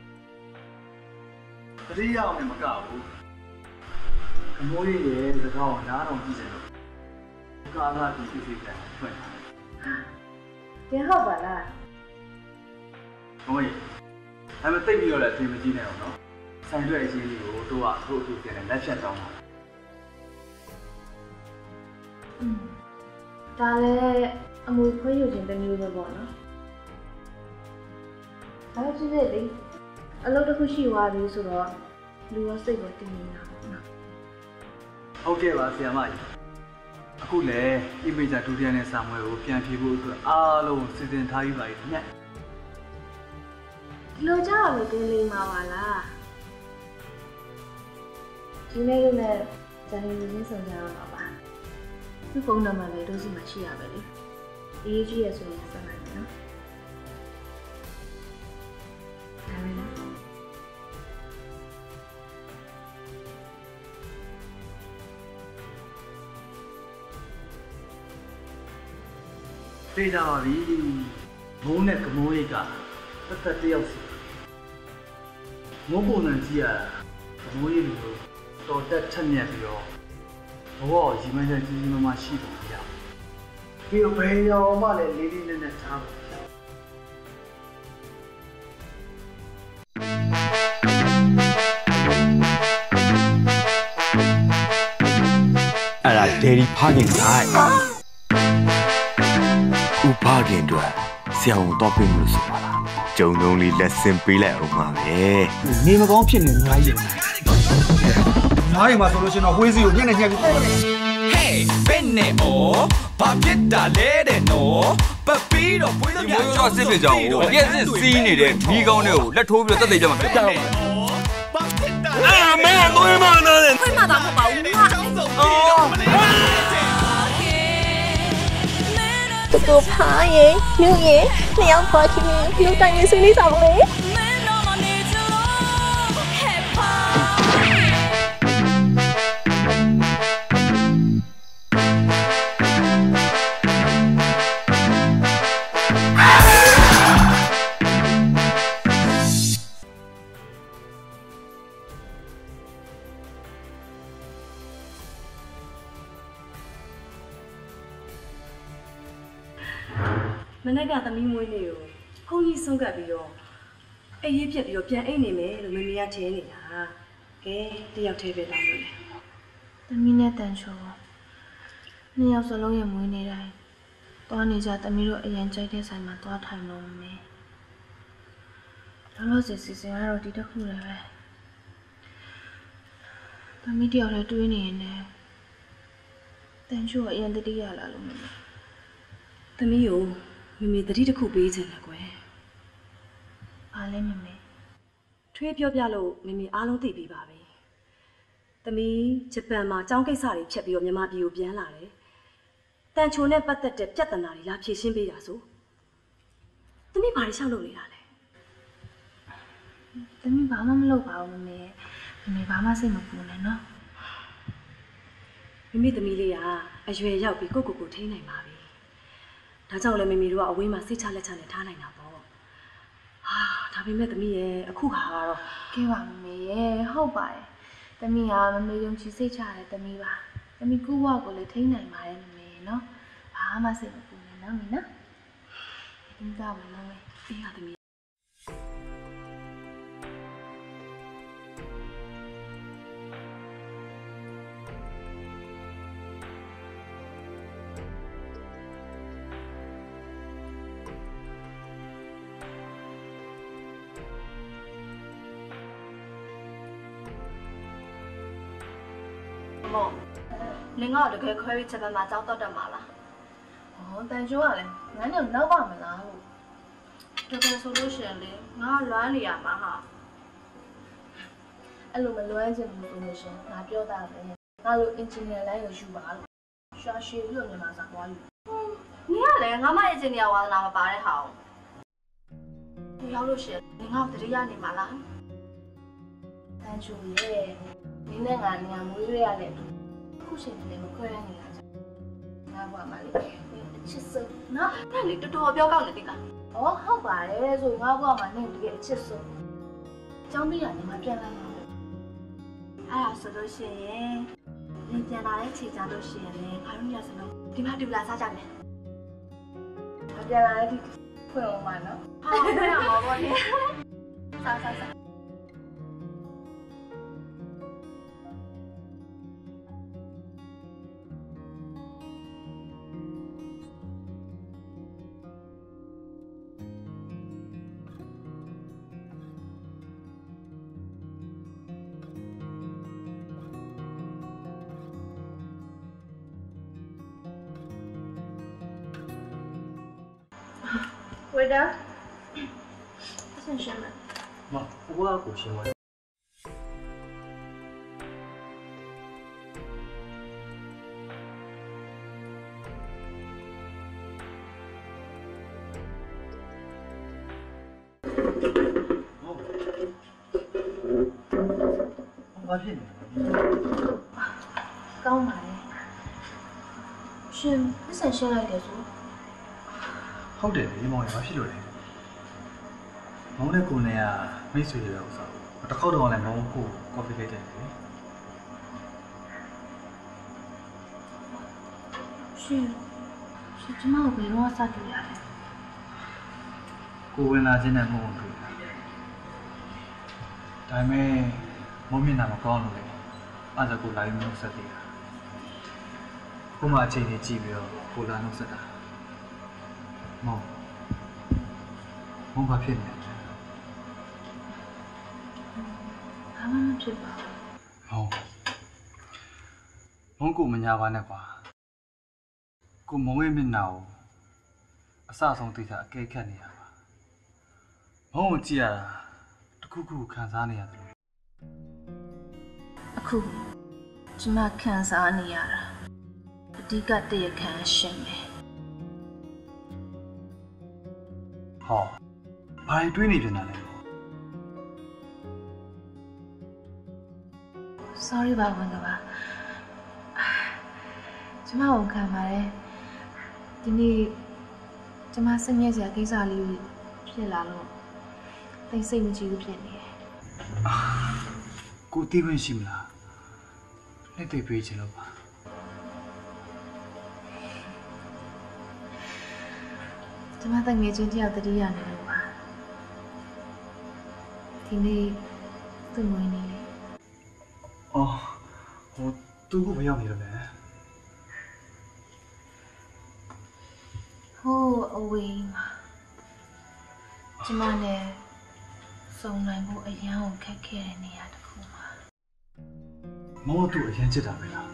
တတိယအောင်လည်းမကဘူးအမိုးရရဲ့စကားကိုနားတော်ကြည့်တယ်လို့ကားကဒီဖြစ်ဖြစ်ကန်ဖွင့်တာတင်ဟုတ်ပါလားဟိုအဲ့မသိပြီးတော့လည်းအချိန်မကြီးနေအောင်နော်ဆိုင်ရွက်အချင်းကြီးကိုတို့ကထို့အထူးပြန်လက်ဖြတ်တောင်းတာဒါလည်းအမွေခွဲယူခြင်းတစ်မျိုးပဲပေါ့နော်ဘာဖြစ်လဲလေအလုပ်တစ်ခုရှိသွားပြီဆိုတော့လူရောစိတ်ကိုတင်းနေတာပေါ့နော်ဟုတ်ကဲ့ပါဆရာမကြီးအခုလည်း image ဒုတိယနဲ့စာမွေကိုပြန်ဖြေဖို့အတွက်အားလုံးစီစဉ်ထားပြီးပါပြီခင်ဗျဒီလိုကြောက်လို့တင်းလေးမှာပါလားဒီနေ့ကလည်းဇာနေရင်းဆောင်ကြရမှာပါသူ့ဖုန်းနံပါတ်လေးတို့စီမှာရှိရပဲလေအေးကြီးရဆိုရင်ဆက်လိုက်မယ်နော်ဒါပဲလားသိကြပါပြီငုံနဲ့ကမိုးရိတ်ကသက်သက်တယောက်စီငုံပုံစံကြည့်ရတာကမိုးရိတ်လိုတော်တက်ထက်မြက်ပြီးတော့ဘဝကိုရီမန်းချက်ကြီးကြီးမားမားရှိပုံရပြီးတော့ဘယ်ရောမှလည်းလေးလေးနက်နက်ထားပါအဲ့ဒါဒယ်ရီဖခင်ဆိုင်ဥဖခင်တို့ဆရာဝန်တော့ပြင်လို့ဆိုပါလားဂျုံလုံးလေးလက်ဆင်ပေးလိုက်အောင်ပါပဲနေမကောင်းဖြစ်နေအများကြီးနားရီမှာဆိုလို့ရှိရင်တော့ဝေးစီကိုညက်နေညက်ပြီးပို့တယ် Hey ဘယ်နဲ့ဩဘာဖြစ်တာလဲတဲ့နော်ပပီးတော့ပွေးသမျှချောစစ်ဖြစ်ကြအောင်အပြည့်စစ်စီးနေတဲ့မိကောင်းတွေကိုလက်ထိုးပြီးတော့တက်သိကြမှာဖြစ်ကြတော့ဘာဖြစ်တာအာမဲသွေးမနာတယ်ခွင့်မတာမဟုတ်ပါဘူးငါကိုဖားရေညူရေနှစ်ယောက်ဖွားချင်းလူတိုင်နေဆွေးနေကြပါလေမနေ့ကသမီးမွေးနေ့ကိုဖုန်းကြီးဆုံးကပ်ပြီးတော့အိပ်ရေးပြက်ပြီးတော့ပြန်အိပ်နေမယ်လို့မမေကထင်နေတာကဲတယောက်တည်းပဲတောင်းလို့လေသမီးနဲ့တန်ချိုနှစ်ယောက်စလုံးရဲ့မွေးနေ့တိုင်းသွားနေကြသမီးတို့အရင်ကြိုက်တဲ့ဆိုင်မှာသွားထိုင်လို့မယ်လောလောဆယ်စီစဉ်ရတော့ဒီတစ်ခုလည်းပဲသမီးတယောက်လည်းတွေးနေရင်လည်းတန်ချိုကအရင်တတိယလာလို့မလို့သမီးကိုမမေတတိတစ်ခုပေးချင်တယ်ကွယ်။ဘာလဲမမေ။ထွေးပြောပြလို့မမေအားလုံးသိပြီးပါပြီ။သမီးဂျပန်မှာကျောင်းကိစ္စတွေဖြတ်ပြီးတော့မြန်မာပြည်ကိုပြန်လာတယ်။တန်ချိုနဲ့ပတ်သက်တဲ့ပြဿနာတွေလာဖြေရှင်းပေးတာဆို။သမီးဘာတွေရှောက်လုပ်နေတာလဲ။သမီးဘာမှမလုပ်ပါဘူးမမေ။မမေဘာမှစိတ်မပူနဲ့နော်။မမေသမီးလေးကအရွယ်ရောက်ပြီးကိုကိုထိန်းနိုင်ပါပြီ။ဒါကြောင့်လည်းမမေတို့ကအဝေးမှာစိတ်ချလက်ချနဲ့ထားနိုင်တာပေါ့ဟာဒါပေမဲ့သမီးရဲ့အခုဟာကတော့ကဲပါမမေရဲ့ဟုတ်ပါတယ်သမီးကမမေယုံကြည်စိတ်ချတဲ့သမီးပါသမီးကူဝကိုလည်းထိန်းနိုင်ပါတယ်မမေနော်ဘာမှစိတ်မပူနဲ့နော်မင်းနော်ဒီကမလို့မေအေးရသမီးမောနင်ကတော့တကယ်ခွဲပြီးချက်ပတ်မှာကြောက်တော့တယ်မလားဟောတန်ချိုးကလည်းငါနဲ့နောက်ပါမလားဟုတ်တကယ်ဆိုလို့ရှိရင်လေငါလွမ်းနေရမှာဟာအဲ့လိုမလွမ်းချင်ဘူးဆိုလို့ရှင်ငါပြောတာပဲငါလိုအင်ဂျင်နီယာလိုင်းကိုယူပါလို့ရှာရှည်ပြီးတော့မြန်မာစာပွားယူနင်ကလည်းငါမအင်ဂျင်နီယာဝါသနာမပါတဲ့ဟာကိုရောက်လို့ရှိရင်နင်ကတတိယနေမှာလားတန်ချိုးရဲ့နင်းနဲ့ငါနေရာမွေးရတဲ့ခုချိန်နဲ့မခွဲရနေတာကြောင့်ငါဘာမှလေအချစ်ဆုံးနော်အဲ့လေတော်တော်ပြောကောင်းနေတိကဩဟုတ်ပါတယ်ဆိုငါဘွားမှာနင်းတကယ်အချစ်ဆုံးကျောင်းပြီးတာနေမှာပြန်လာမှာအဲ့ဒါဆိုလို့ရှိရင်နင်ပြန်လာတဲ့ချိန်ကြလို့ရှိရင်လေခါရုံးရစလုံးဒီမှာတူလာစားကြမယ်ပြန်လာတဲ့ဒီဖွင့်အောင်ပါနော်ဟာဘယ်မှာပေါ့လေစားဝေဒါအဆင်ရှင်းမယ်မဘွားကိုရှင်းသွားတဘာဖြစ်နေကောင်းပါလေရှင်မဆန်ရှင်းလိုက်တယ်ဆိုဟုတ်တယ်ဒီမောင်ရဘာဖြစ်လို့လဲမောင်နဲ့ကိုနဲ့ကမိတ်ဆွေတွေပဲဥစားတစ်ခေါက်တော့လည်းမောင်ကိုကော်ဖီလေးတက်တယ်ရှင်ကျမကိုဘယ်တော့စတွေ့ရလဲကိုဝင်လာခြင်းနဲ့မောင်ကိုတွေ့တာဒါပေမဲ့မောင်မျက်နှာမကောင်းလို့လေအဲ့ဒါကိုလာပြီးနှုတ်ဆက်သေးတာကိုမအချိန်ကြီးကြည့်ပြီးတော့ကိုလာနှုတ်ဆက်တာမောင်ဘာဖြစ်နေလဲဘာမှမဖြစ်ပါဘူးမောင်ကိုမညာပါနဲ့ကွာကိုမောင်ရဲ့မျက်နှာကိုအစဆုံးသိတာအကဲခတ်နေရပါမောင်ကိုကြည့်ရတာတခုခုခံစားနေရတယ်အခုကျမခံစားနေရတာအဓိကတရခံရှင်ပဲဟောဘာတွေးနေပြန်တာလဲ sorry ပါဝင်ကပါကျမဝန်ခံပါတယ်ဒီနေ့ကျမစိတ်ညစ်စရာကိစ္စလေးဖြစ်လာလို့တိတ်စိတ်မကြည့်ဘူးဖြစ်နေတယ်ကိုတီးခွင့်ရှိမလားလက်တွေပေးချင်လို့ပါကျမတငယ်ချင်းတယောက်တတိယနေလို့ပါဒီနေ့သူ့မွေးနေလေအော်ဟိုသူ့ကိုမရောက်နေတော့လေဟိုအဝေးမှာကျမနဲ့စုံနိုင်ဖို့အရန်ကိုခက်ခဲတဲ့နေရာတစ်ခုမှာမောင်တို့အရင်ချစ်တာပဲလား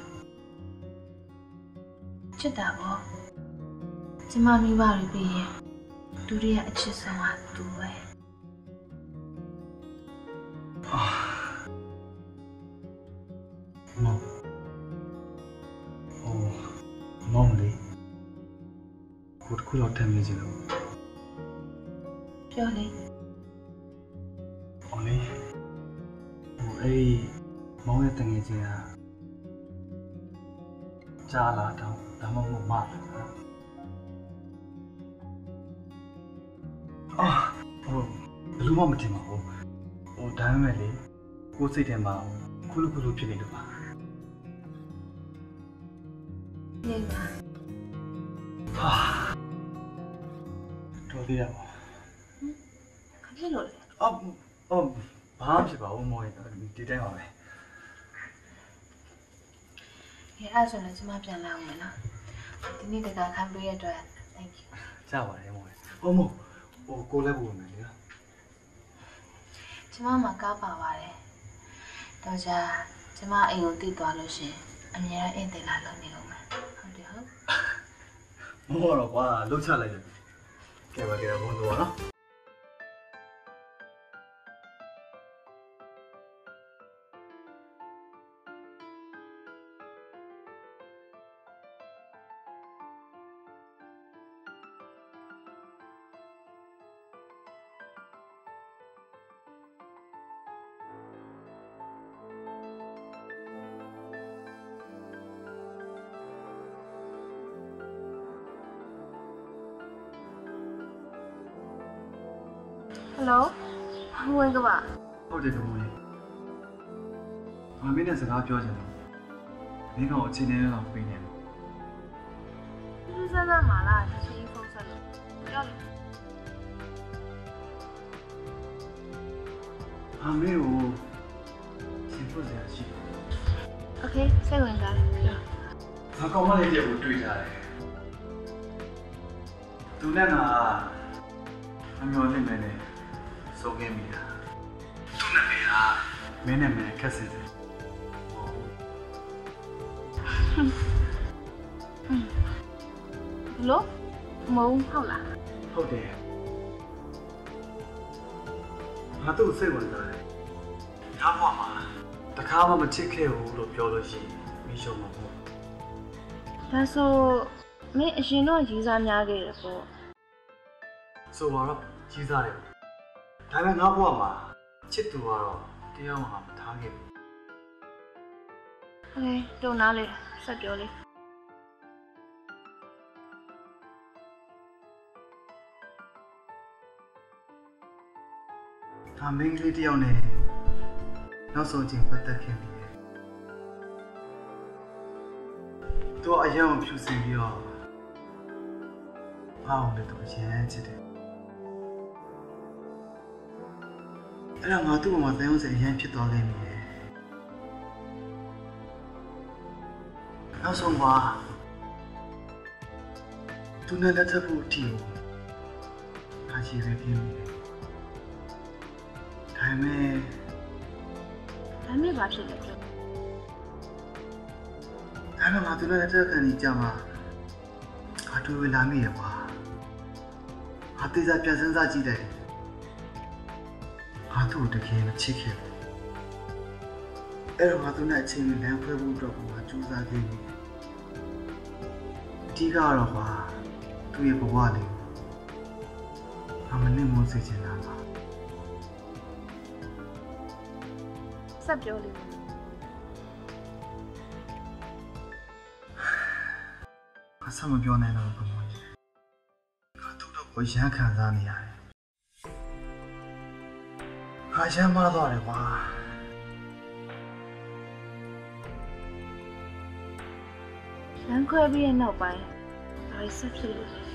ချစ်တာပေါ့ကျမမိဘတွေပြီးရင်ဒုတိယအချစ်ဆုံးကသူပဲမောင်မောင်လေးကိုတခုတော့ထမ်းနေကြလို့ပြောလေအော်လေအေးမောင်ရဲ့တငယ်ချင်းကကြားလာတော့ဒါမှမဟုတ်မလားဘယ်လိုမှမထင်ပါဘူးဒါပေမဲ့လေကိုစိတ်ထဲမှာခုလိုဖြစ်နေလို့ပါနေပါတော်သေးရပါခဖြစ်လို့လေဘာဖြစ်ပါဦးမောင်ဒီတိုင်းပါပဲအဲ့ဆိုလည်းကျမပြန်လာအောင်နော်ဒီနေ့တခါခံပေးရတဲ့အတွက် thank you ကြပါတယ်မောင်မောင်ကိုလည်းဘူးမယ်လေကျမမှာကားပါပါတယ်တော့ကြာကျမအိမ်ကိုတည်သွားလို့ရှင်အများအင်းတင်လာလုပ်နေလို့မယ်ဟုတ်တယ်ဟုတ်မောင်တော့ကွာလှုပ်ချလိုက်တယ်ကဲပါဘုန်းတော်နော်ဟယ်လိုဝင်ကပါဟုတ်တယ်ခင်ဗျာမင်းနဲ့စကားပြောချင်တယ်မင်းကအချိန်နဲ့တော့ပေးနေတယ်သူစမ်းစမ်းမှာလားဒီချိန်ဖုန်းဆက်လို့ပြောလေမင်းကိုရှင်ဖို့စရာရှိတယ်โอเคစိတ်ဝင်စားတယ်ပြောငါကောင်မလေးတယောက်ကိုတွေ့ထားတယ်သူနဲ့ကအမျော်လင့်နေတယ်ဆုံးခဲ့မိတာသူနဲ့ကမင်းနဲ့ခက်စစ်တယ်လို့မုံဟုတ်လားဟုတ်တယ်ငါတို့စိတ်ဝင်စားတယ်ဒါမှမတခါမှမချစ်ခဲ့ဘူးလို့ပြောလို့ရှိရင်မရှုံးမှာပေါ့ဒါဆိုမင်းအရင်တော့ရေးစားများခဲ့တယ်ပေါ့ဆိုတော့ကြီးစားတယ်ဒါပေမဲ့ငါ့ဘဝမှာချစ်သူကတော့တရားမှမထားခဲ့ဘူးโอเคတုံနားလေဆက်ပြောလေဒါမင်းကလေးတယောက်နဲ့နောက်ဆုံးချိန်ပတ်သက်ခဲ့ပြီသူအရင်ကဖြူစင်ပြီးတော့အားအောင်လည်းသူရမ်းချစ်တယ်အဲ့တော့ငါသူ့ဘဝမှာသင်အောင်စအရင်ဖြစ်သွားခဲ့မိတယ်နောက်ဆုံးပါသူနဲ့လက်ထပ်ဖို့အထီကိုငါချီပဲပြင်းမိတယ်ဒါပေမဲ့ဘာဖြစ်လဲပြောဒါမှငါသူနဲ့လက်ထပ်ခံနေကြမှာငါတွေ့လာမိရကွာငါတေးစားပြန်စမ်းစားကြည့်တယ်ငါသူ့တကယ်မချစ်ခဲ့ဘူးအဲ့တော့ငါသူနဲ့အချိန်နဲ့လမ်းခွဲဖို့အတွက်ငါကြိုးစားခဲ့ပြီအဓိကတော့ကွာသူ့ရဲ့ဘဝလေးငါမနဲ့မစေချင်တာပါဆက်ပြောလေအဆမပြောနိုင်တော့ဘူးကွာငါသူ့တော့ကိုရမ်းခံစားနေရတယ်ငါရမ်းမသွားတယ်ကွာလမ်းခွဲပြီးရဲ့နောက်ပိုင်းဘာဆက်ဖြစ်လို့လဲ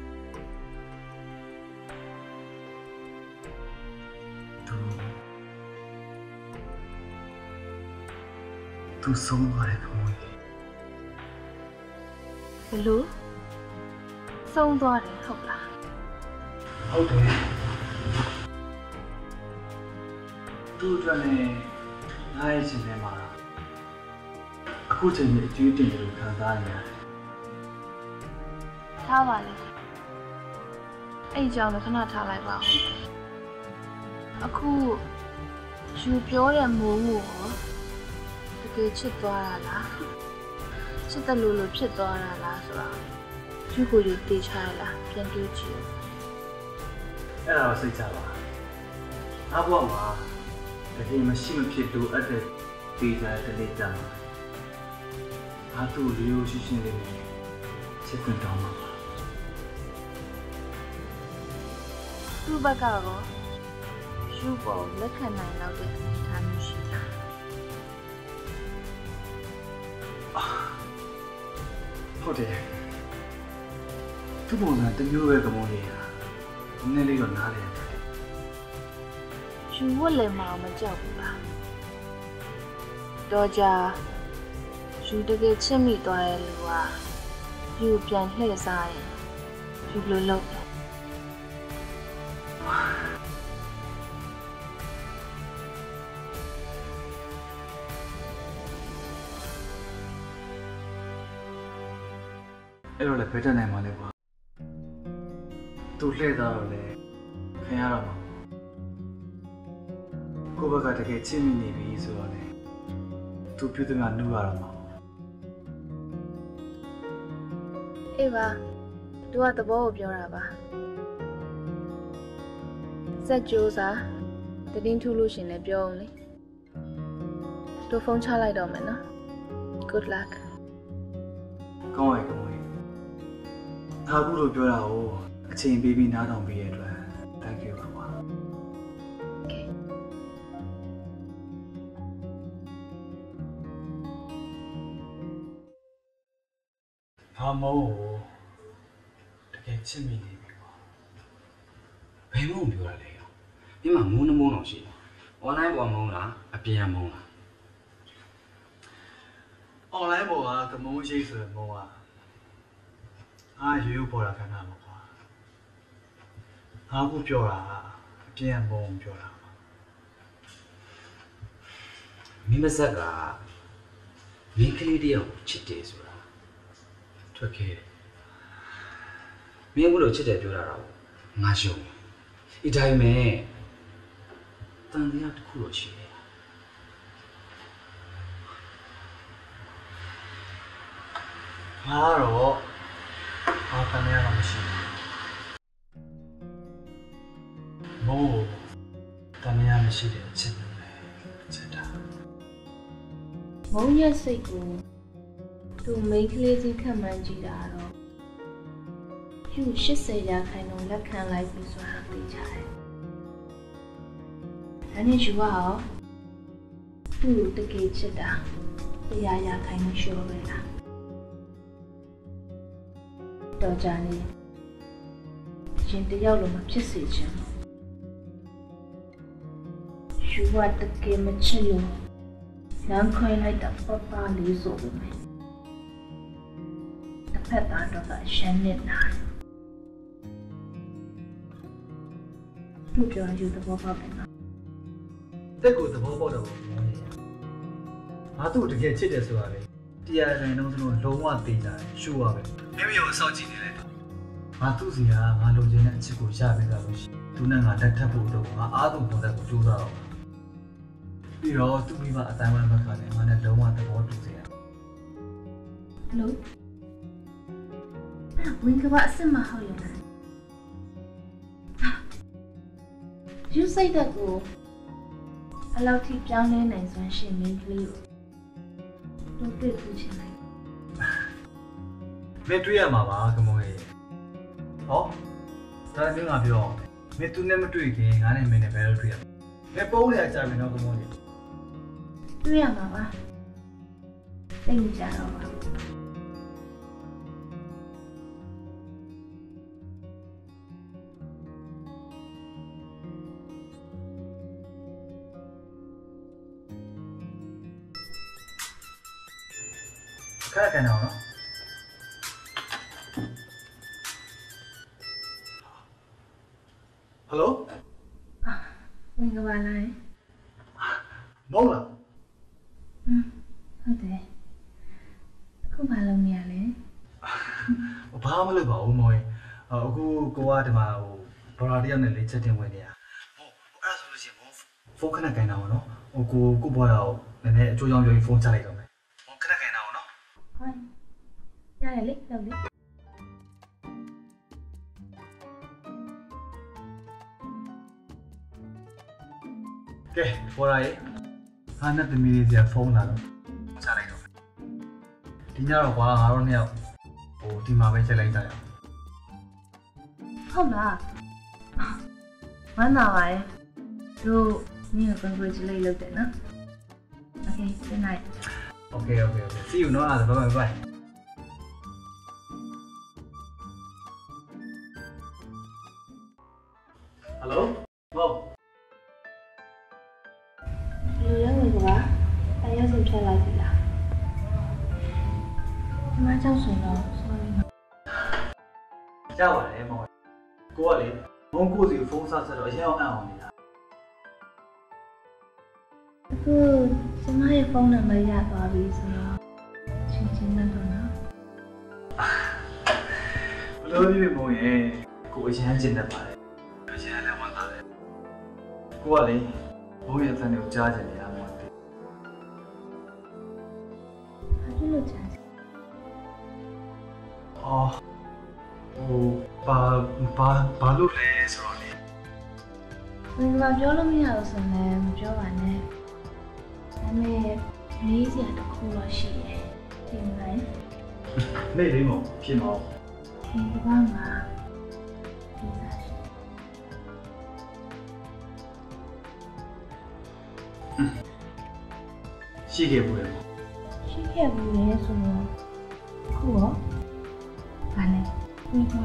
သူဆုံးသွားတယ်ခမိုးဘလို့ဆုံးသွားတယ်ဟုတ်လားဟုတ်တယ်သူ့အတွက်လည်းငါရဲ့ရှင်ထဲမှာအခုချိန်ကြီးအကျွေးတင်တယ်လို့ခံစားနေရတယ်ထားပါလေအဲ့ကြောင့်လည်းခဏထားလိုက်ပါဦးအခုယူပြောတဲ့မိုးကိုတကယ်ချစ်သွားတာလားချစ်တယ်လို့ဖြစ်သွားတာလားဆိုတာယူကိုယူတေးချရလားပြန်တွေးကြည့်အဲ့ဒါတော့စိတ်ချပါအားဘွားမှာတကယ်မရှိမဖြစ်လို့အပ်တဲ့ဒေတာတလေးတာအားသူ့လျို့ရှိရှိလေးနဲ့ချစ်ခွင့်တောင်းပါသူ့ဘက်ကတော့ယူပေါ်လက်ခံနိုင်တော့တဲ့အနေအထားမျိုးရှိတာဟုတ်တယ်သူ့ပုံစံတစ်မျိုးပဲကမုန်းလေးဟာနည်းနည်းလေးတော့နားလေရတယ်ယူဝက်လည်းမအောင်မကြောက်ဘူးလားတော့ကြာယူတကယ်ချစ်မိသွားတဲ့လူကယူပြန်လှည့်စားရင်ယူဘလို့လုပ်လဲအဲ့တော့လည်းဘယ်တက်နိုင်မှာလဲကွာသူလှည့်သားတော့လေခင်ရတော့မှာကိုယ့်ဘက်ကတကယ်ချစ်မိနေပြီဆိုတော့လေသူပြုတ်တဲ့ကနှူးရတော့မှာအေးပါသူကသဘောကိုပြောတာပါစက်ကြိုးစားတတင်းထူလို့ရှင်လည်းပြောအောင်လေသူဖုန်းချလိုက်တော့မယ်နော် good luck ကောင်းရဲ့ကမွေးဒါခုလိုပြောတာကိုအချိန်ပေးပြီးနားထောင်ပေးရတဲ့အတွက် thank you ပါကွာ okay ဟာမို့တကယ်ချစ်မိနေပြီကွာဘယ်မှမပြောရလဲရောဒီမှာမုန်းနှမုန်းတော့ရှိတယ် online ပေါ်မုန်းလားအပြင်မုန်းလား online ပေါ်ကကမုန်းရှိဆိုရင်မုန်းอ่ะအားရိုးရိုးပေါ်တာခဏမှာကွာအားခုပြောတာအပြင်းမုန်းပြောတာမင်းမဆက်ကမင်းကလေးတယောက်ချစ်တယ်ဆိုတာထွက်ခဲ့တယ်မင်းဘလို့ချစ်တယ်ပြောတာတော့ငါရှုံဒီတိုင်းမဲ့တန်တရားတစ်ခုတော့ရှိတယ်ငါတော့အားကနေရမှာမရှိဘူးမို့တမရမရှိတဲ့အချက်ပဲချက်တာမုံရက်စိတ်ကိုသူမိန်းကလေးချင်းခံမှန်းကြည့်တာတော့ယူ80ရာခိုင်နှုန်းလက်ခံလိုက်ပြီဆိုတာသိကြတယ်။အဲ့ဒီယူအောင်သူ့တကယ်ချစ်တာ100ရာခိုင်နှုန်းရှိုးပဲလား။တော်ကြနေရှင်တယောက်လုံးမဖြစ်စေချင်ဘူး။ယူကတကယ်မချစ်လို့လမ်းခွဲလိုက်တာပပလေးဆိုပေမဲ့တစ်ဖက်သားတော့ရှမ်းနေတာသူပြောယူသဘောပေါက်တယ်နော်တက်ကိုသဘောပေါက်တော့ငါတို့တကယ်ချစ်တယ်ဆိုတာလေတရားခိုင်နှုန်းစလုံးလုံးဝသိကြတယ်ရှူရပဲမိမိကိုစောင့်ကြည့်နေလိုက်ငါသူ့စီကငါလိုချင်တဲ့အချစ်ကိုရပေးတာလို့ရှိသူနဲ့ငါလက်ထပ်ဖို့တော့ငါအားလုံးပုံစံကိုကြိုးစားတော့ပြီးတော့သူ့မိဘအတိုင်းဝိုင်းဘက်ကလည်းငါနဲ့လုံးဝသဘောတူစေရလို့ဝင်ကဘာအစမဟုတ်ရလားယူစိတ်တဲ့ကိုအလောက်ထိပြောင်းလဲနိုင်စွမ်းရှင်မင်းကလေးကိုတို့တွေ့သူချင်လိုက်မင်းတွေ့ရမှာပါကမောရဲ့ဟောဒါမျိုးငါပြောအောင်မင်းသူနဲ့မတွေ့ခင်ငါနဲ့မင်းနဲ့ဘယ်လိုတွေ့ရမလဲပုံးနေကြပြီနော်ကမောရဲ့တွေ့ရမှာပါသိနေကြတော့ပါခက်ကန်အောင်နော်ဟယ်လိုဝင်ကဘာလဲမောင်လားဟုတ်တယ်အခုဘာလုပ်နေရလဲဘာမှမလုပ်ပါဘူးမောင်ရင်အခုကိုကဒီမှာဟိုဘာတယောက်နဲ့လေးချက်တင်ဝင်နေရဟုတ်အဲ့ဒါဆိုလို့ရှိရင်မောင်ဖုန်းခဏကန်အောင်နော်ဟိုကိုဘွားတော့နည်းနည်းအကျိုးကြောင့်ပြောပြီးဖုန်းချလိုက်တော့မယ်မောင်ခဏကန်အောင်နော်ဟုတ်ရတယ်လေလုပ်လေကဲပေါ်လာရဲ့ဟာနဲ့သမီးလေးကဖုန်းလာတော့ချလိုက်တော့ဒီညတော့ကွာငါတို့နှစ်ယောက်ဟိုဒီမှာပဲချက်လိုက်ကြရအောင်ဟုတ်လားဝမ်းသာပါရဲ့တို့ညကို congratulate လုပ်တယ်နော် Okay good night Okay see you နော်အားဘိုင်ဘိုင်ဟယ်လိုဟုတ်လူရောက်နေကွာတန်ရုပ်စင်ဖြတ်လိုက်ပြီလားဒီမှာကြောက်ဆိုတော့ sorry ကြောက်ပါတယ်မောင်ကိုကလေဘုံကိုစီဖုန်းဆက်တော့အရင်အောင်နေတာအခုကျမရဲ့ဖုန်းနံပါတ်ရသွားပြီဆိုတော့ချင်းနဲ့တော့နော်ဘလို့ဒီမောင်ရဲ့ကိုအရင်ကျင်တတ်ပါတယ်အရင်လည်းဝမ်းသာတယ်ကိုကလေဘုံရဲ့အသံကိုကြားချင်နေတာမောင်သိဘာလို့ကြားချင်အော်ဟိုဘာလို့လဲဆိုတော့လေဝင်ကပြောလို့မရဘူးဆိုရင်မပြောပါနဲ့ဒါပေမဲ့မေးစရာတစ်ခုတော့ရှိတယ်ဒီမှာမေးလေးမောင်ဖြစ်မောင်ဒီဘာမှာဒီစားရှိခဲ့ဘူးလေရှိခဲ့ဘူးလေဆိုတော့ခုရောဘာလဲဒီမှာ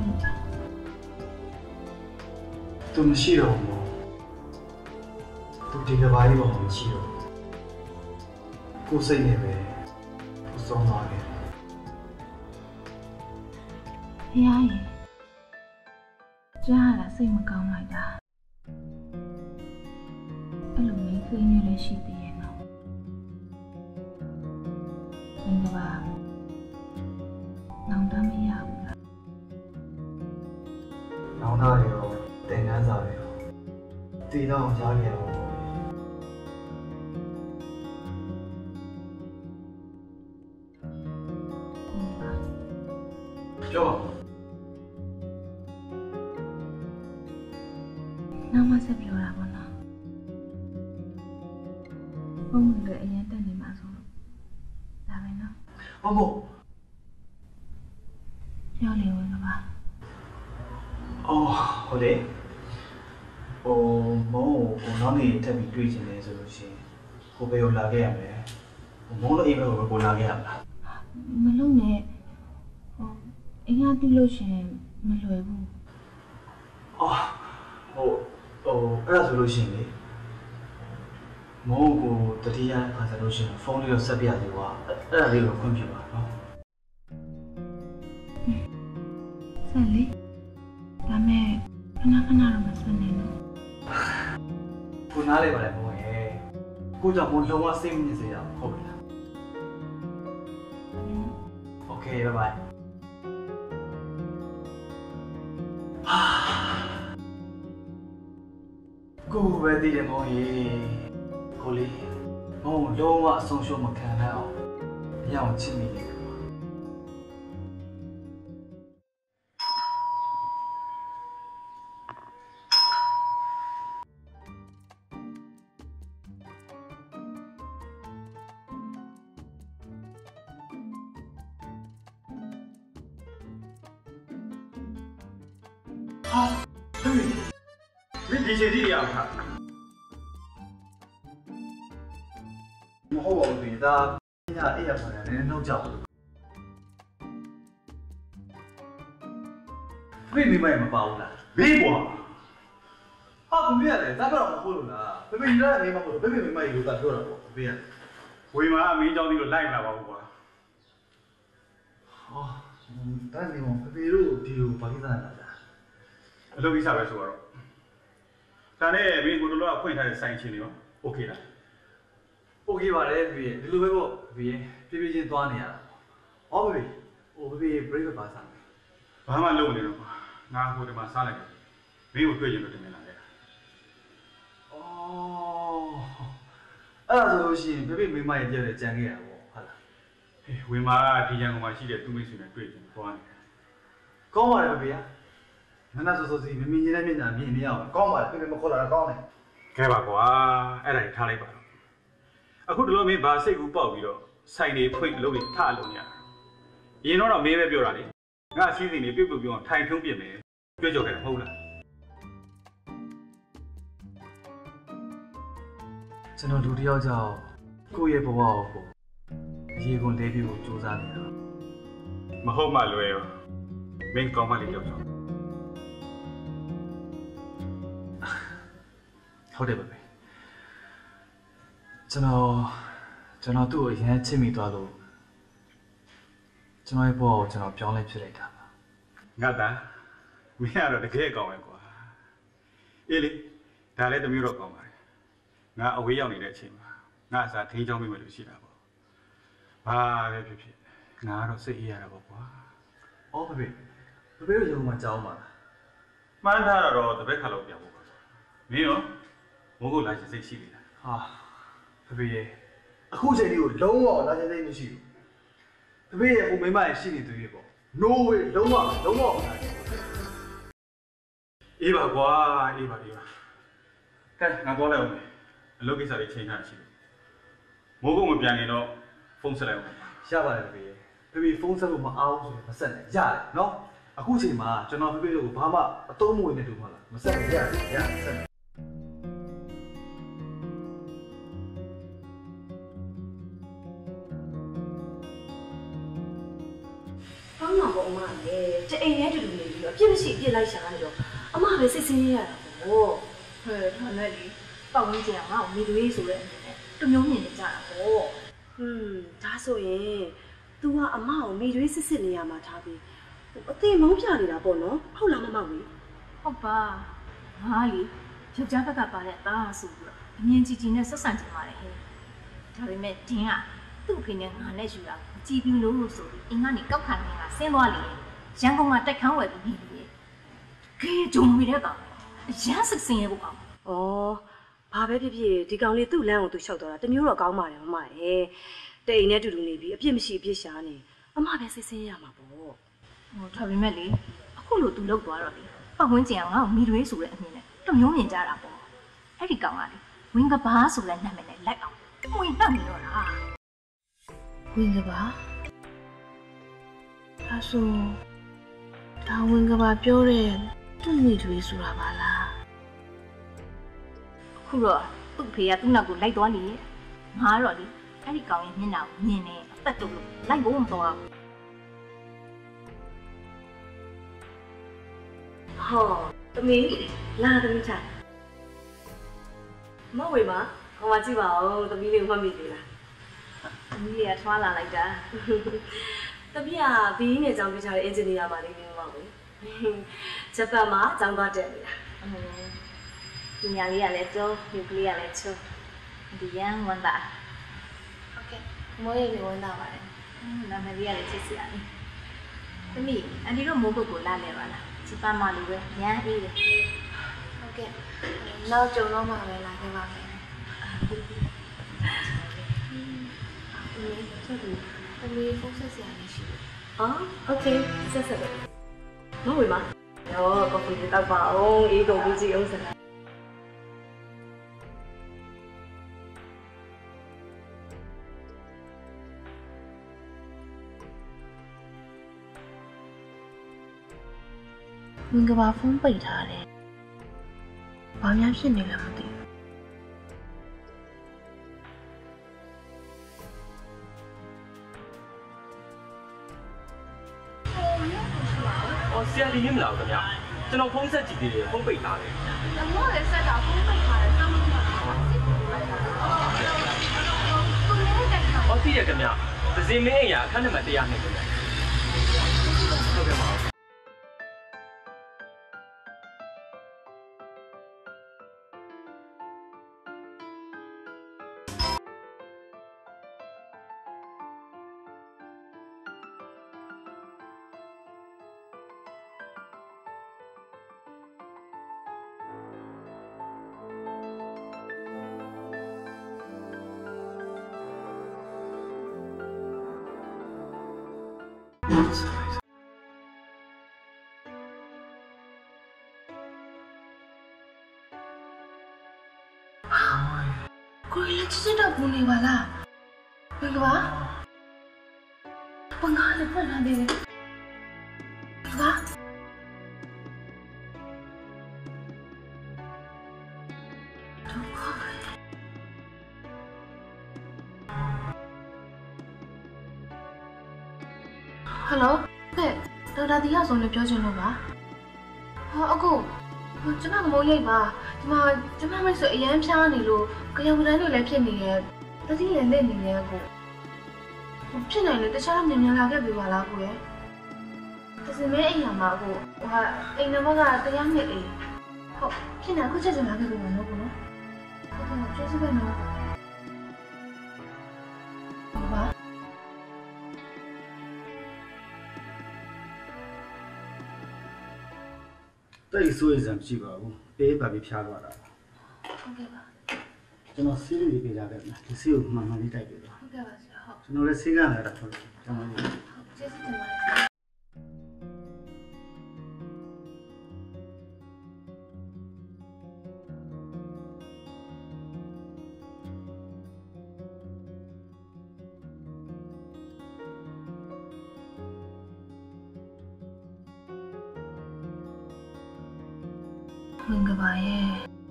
သူမရှိတော့ဘူးသူဒီကဘာကြီးမှမရှိတော့ကိုယ်စိတ်နဲ့ပဲကိုဆုံးသွားတယ်ဖယားရေကြားရစိတ်မကောင်းလိုက်တာအဲ့လိုမျိုးခင်းနေလည်းရှိသေးရဲ့နော်ဘယ်ကပါနောင်တမရဘူးလားနောင်တရရောတင်ငန်းစာရရောတည်တော့ကြားခဲ့တော့ပြောပါနောက်မှဆက်ပြောတာပေါ့နော်ဘုံကအရင်တက်နေမှာဆိုလို့ 어머. 열이 오는 봐. 어디? 뭐 너네 태비တွေ့ချင်တယ် ဆိုလို့ရှိရင်ကိုပဲကိုလာခဲ့ရမယ်။မိုးလို့အိမ်ဘက်ကိုကိုလာခဲ့ရမလားမလုံးနဲ့အင်္ဂါတိလို့ရှင်မလွယ်ဘူး။အဲ့ဒါဆိုလို့ရှိရင်လေမိုးကိုတတိယအခါဆိုလို့ရှိရင်ဖုန်းလေးတော့ဆက်ပြရသေးကွာ။အဲ့ဒါလေးကိုခွင့်ပြုပါနော်။ဆက်လေဒါမဲ့ခဏတော့မဆွနေနော်ကိုနားလေပါလေမိုးရဲ့ကိုကြောင့်မိုးလုံးဝစိတ်မညစ်စေရအောင်ဟုတ်ပြီလား Okay bye bye ကိုပဲတည်တယ်မိုးရေကိုလေးမိုးလုံးဝအဆုံးရှုံးမခံနိုင်အောင်အရင်အောင်ချစ်မိနေတယ်မင်းဒီချိန်ကြီးရအောင်ခါမဟုတ်ပါဘူးဒါညအဲ့ရမှာလည်းနှုတ်ကြောက်ဖေးမိမမပါဘူးလားဘေးကွာဟာဘယ်ရတယ်ဒါကတော့မဟုတ်လို့လားဖေးမိရတဲ့နေမှာမဟုတ်ဖေးမိမရေလို့ပြောတာပေါ့ဖေးရဝေမာအမင်းကြောင့်ဒီလိုလိုက်မလာပါဘူးကွာဒါနေမောဖေးတို့ဒီလိုပါကိစ္စလာတာအလုပ်ကိစ္စပဲဆိုတော့ဒါနဲ့မင်းကိုတို့ကဖွင့်ထားတဲ့စိုင်းချင်းတွေရောโอเคလားโอเคပါတယ်ဖေးဒီလိုပဲပေါ့ဖေးပြေးပြေးချင်းသွားနေရတာဟောဖေးဖေး break ပါစားမယ်ဘာမှလုပ်နေတော့ကွာငါဟိုဒီမှာစားလိုက်တယ်မင်းကိုတွေ့ရင်တော့တင်နေလာတယ်အဲ့ဒါဆိုလို့ရှိရင်ဖေးမိမရဲ့ပြောတဲ့ကြံခဲ့ရတာပေါ့ဟုတ်လားဝေမာကဒီရန်ကုန်မှာရှိတဲ့သူမိတ်ဆွေနဲ့တွေ့ကြတယ်သွားနေတယ်ကောင်းပါတယ်ဖေးမနာဆိုစီမင်းကြီးနဲ့မျက်နှာမြင်နေရအောင်ကောင်းပါတယ်ဖေးမခေါ်လာတာကောင်းတယ်ခဲပါကွာအဲ့ဒါကြီးထားလိုက်ပါတော့အခုဒီလိုမင်းဘာစိတ်ကူးပေါက်ပြီးတော့စိုင်းနေဖွင့်လို့ထအလုံးရရင်တော့မင်းပဲပြောတာလေငါအစည်းအဝေးနေပြုတ်ပြုတ်ထိုင်ထုံးပြမယ်ပြောကြော်ခဲ့တယ်မဟုတ်လားကျွန်တော်လူတစ်ယောက်ကြောင့်ကိုယ့်ရဲ့ဘဝကိုအရေးကုန်လဲပြီးကိုစူးစမ်းနေတာမဟုတ်မှလွယ်ရောမင်းကောင်းမလေးကြောက်ကြောက်ဟုတ်တယ်ပဲကျွန်တော်သူ့ကိုအရင်ချစ်မိသွားလို့ကျွန်တော်ရဲ့ဘဝကိုကျွန်တော်ပြောင်းလဲဖြစ်လိုက်တာပါငါသားမင်းကတော့တကယ်ကောင်းပဲကွာအေးလေဒါလည်းတမျိုးတော့ကောင်းပါတယ်ငါအဝေးရောက်နေတဲ့အချိန်မှာငါအစားထင်းချောင်းမိမယ်လို့ရှိတာပေါ့ဘာပဲဖြစ်ဖြစ်ငါကတော့စိတ်အေးရတာပေါ့ကွာအော်ဖေတို့ရုံမှာကြောင်းပါလားမှန်းထားတော့တပည့်ခါလောက်ပြန်ဖို့ပါမင်းရောမိုးကိုလာချင်စိတ်ရှိနေလားဟာဖေရဲ့အခုချိန်လေးကိုလုံးဝလာချင်စိတ်မရှိဘူးဖေရဲ့ဟိုမိမရဲ့ရှိနေသူရဲ့ပေါ့ no way လုံးဝမလာချင်ဘူးအေးပါကွာအေးပါကဲငါသွားလိုက်အောင်မယ်အလုပ်ကိစ္စတွေချိန်ထားရှိတယ်မိုးကုတ်မပြန်ရင်တော့ဖုန်းဆက်လိုက်အောင်ရပါတယ်ဖေဖုန်းဆက်လို့မအားဘူးဆိုရင်မဆက်နဲ့ရတယ်နော်အခုချိန်မှာကျွန်တော်ဖေတို့ကိုဘာမှအသုံးမဝင်နေတူမလားမဆက်နဲ့ရတယ်ဆက်နဲ့ကောင်းမှာပေါ့အမလည်းတအိမ်နဲ့တူတူနေပြီးတော့အပြစ်မရှိအပြစ်လိုက်ရှာနေတော့အမပဲစိတ်ဆင်းရဲရတာပေါ့ဟဲ့ဒါနဲ့လေပတ်ဝန်းကျင်ကငါ့ကိုမိသွေးဆိုတဲ့အနေနဲ့တမျိုးမြင်နေကြတာပေါ့ဒါဆိုရင် तू ကအမကိုမိသွေးစစ်နေရမှာထားပြီးအသေးမုန်းပြနေတာပေါ့နော်ဟုတ်လားမမောက်လေဟုတ်ပါငါလေယောက်ျားဘက်ကပါတဲ့သားဆိုပြီးတော့အမြင်ကြည်ကြည်နဲ့ဆက်ဆံကြပါတယ်ဟဲ့ဒါပေမဲ့တင်းကသူ့အဖေနဲ့ငါနဲ့ယူတာကြည်ပြီးလို့ဆိုပြီးအင်းကနေကောက်ခံနေတာဆင်းသွားလေရန်ကုန်မှာတိုက်ခန်းဝယ်ပြီးနေလေခဲဂျုံမိတဲ့ကောင်ရမ်းစစ်စင်ရဲ့ပေါ့ကောင်ဩဘာပဲဖြစ်ဖြစ်ဒီကောင်လေးသူ့လမ်းကိုသူလျှောက်သွားတာတမျိုးတော့ကောင်းပါတယ်မမရဲ့တဲ့အိမ်နဲ့တူတူနေပြီးအပြစ်မရှိအပြစ်ရှာနေအမပဲစစ်စင်ရမှာပေါ့ဟိုဒါပေမဲ့လေအခုလို့သူလောက်သွားတော့လေပတ်ဝန်းကျင်ကငါ့ကိုမိတွေဆိုတဲ့အမြင်နဲ့တမျိုးမြင်ကြတာပေါ့အဲ့ဒီကောင်ကလေဝင်းကဘာဆိုတဲ့နာမည်နဲ့လိုက်အောင်ဝင်နှံ့နေတော့တာဝင်ကပါဆိုဒါဝင်ကဘာပြောတဲ့သူ့မိထွေးဆိုတာပါလားခုတော့သူ့ဖေကသူ့နောက်ကိုလိုက်သွားနေရဲ့ငါတော့လေအဲ့ဒီကောင်ရဲ့မျက်နှာကိုမြင်နေအသက်တုပ်လို့လိုက်ဖို့မတော်အောင်ဟောသမီးလာသမီးချာမဝေမဟောမကြည့်ပါဦးသမီးလေးမှတ်မိသေးလားသမီးလေးကထွားလာလိုက်တာသမီးကဘီးနဲ့ကြောင်းပြချတဲ့အင်ဂျင်နီယာပါလေးမျိုးပါဘူးဂျပန်မှာကျောင်းသွားတက်နေတာပညာလေးကလည်းကျောင်းယူကလေးကလည်းချိုးဒီရန်ဝန်တာဟုတ်ကဲ့မိုးရိပ်လေးဝန်တာပါတယ်နာမည်လေးကလည်းချစ်စရာလေးသမီးအန်ဒီတို့မိုးကုတ်ကိုလာလဲပါလားဂျပန်မှာလိုပဲရန်အေးတယ်ဟုတ်ကဲ့နောက်ကြုံတော့မှပဲလာခဲ့ပါမယ်သမီးဖုန်းဆက်စရာလေးရှိတယ်โอเคဆက်ဆက်ပဲမဝေမတော့ကော်ဖီတောက်ပါအောင်အေးကုန်ပြီးကြည့်အောင်စလားဝင်ကဘာဖုန်းပိတ်ထားတယ်ဘာများဖြစ်နေလဲမသိဘူးဆရာဒီရင်မလာဘူးခင်ဗျာကျွန်တော်ဖုန်းဆက်ကြည့်သေးတယ်ဖုန်းပိတ်ထားတယ်အမေလည်းဆက်တာဖုန်းပိတ်ထားတယ်စောင့်နေပါလားဟောသိရခင်ဗျာသစင်မင်းအိမ်ကအခန်းနံပါတ်100နဲ့ခင်ဗျာဟုတ်ကဲ့ပါကိုယ်လည်းချစ်တော့ဘူးနေပါလားဘယ်ကဘာဘာငါလည်းဖွင့်လာတယ်ဘယ်ကဘာဟယ်လိုကဲဒေါက်တာဒီရောက်ဆုံးလည်းပြောချင်လို့ပါဟောအခုကျွန်မကမိုးရိပ်ပါကျွန်မမိတ်ဆွေအရန်ဖြားနေလို့ကြောင်ကတန်းတွေလည်းဖြစ်နေရဲ့တတိလည်းလက်နေရဲ့ကိုဖြစ်နိုင်လို့တခြားတော့မြန်လာခဲ့ပြီပါလားကိုရဲ့တစင်မဲအိမ်ရမှာကိုအိမ်နံပါတ်ကတရားနှစ်အိမ်ဟုတ်ဖြစ်နေအခုချက်ချင်လာခဲ့ပြီမလို့ကိုနော်ဟုတ်ကဲ့ကျေးဇူးပဲနော်ဘာတိတ်ဆိုးရစမ်းမရှိပါဘူးအေးပါပြီးဖျားသွားတာဟုတ်ကဲ့ပါကျွန်တော်ဆေးလေးပေးထားခဲ့မယ်ဒီဆေးကိုမှန်မှန်လေးတိုက်ပေးပါဟုတ်ကဲ့ပါဆရာဟုတ်ကျွန်တော်လည်းဆေးကလာတာဟုတ်ကျွန်တော်လည်းကျေးဇူးတင်ပါတယ်ဝင်ကဘာရဲ့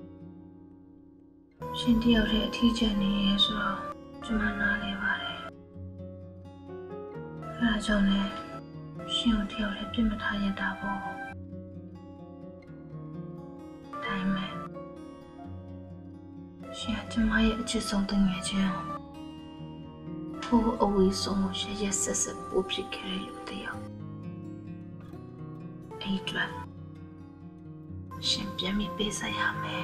ရှင်တယောက်ရဲ့အထီးကျန်နေရဲဆိုတော့ကျွန်မနားလဲပါတယ်အဲဒါကြောင့်လဲရှင်ကိုတယောက်ရဲ့ပြစ်မထားရတာပေါ့ဒါပေမဲ့ရှင်ကကျွန်မရဲ့အချစ်ဆုံးတငယ်ချင်းဟိုအဝေးဆုံးကိုရရဆက်ဆက်ပို့ဖြစ်ခဲ့တဲ့လူတယောက်အဲ့အတွက်ရှင်ပြန်ပြီးပေးဆက်ရမယ်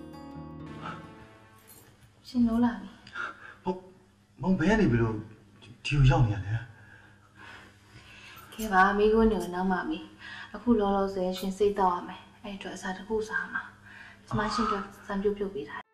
ရှင်နိုးလာပြီမောင်ဘဲနေပြီလို့ဒီကိုရောက်နေရတယ်ကဲပါမိကိုနေနောက်မှမိအခုလောလောဆယ်ရှင်စိတ်တော့ရမယ်အဲ့အတွက်အစားတစ်ခုစားမှာကျမရှင်တို့စံပြုတ်ပြုတ်ပေးထား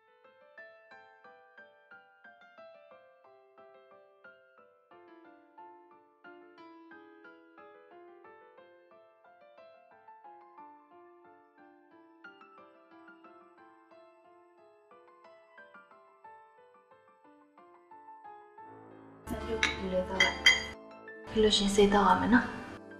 စံပြုတ်ပြုတ်လေးတော့ဒီလိုရှင်စိတ်တော့ရမယ်နော်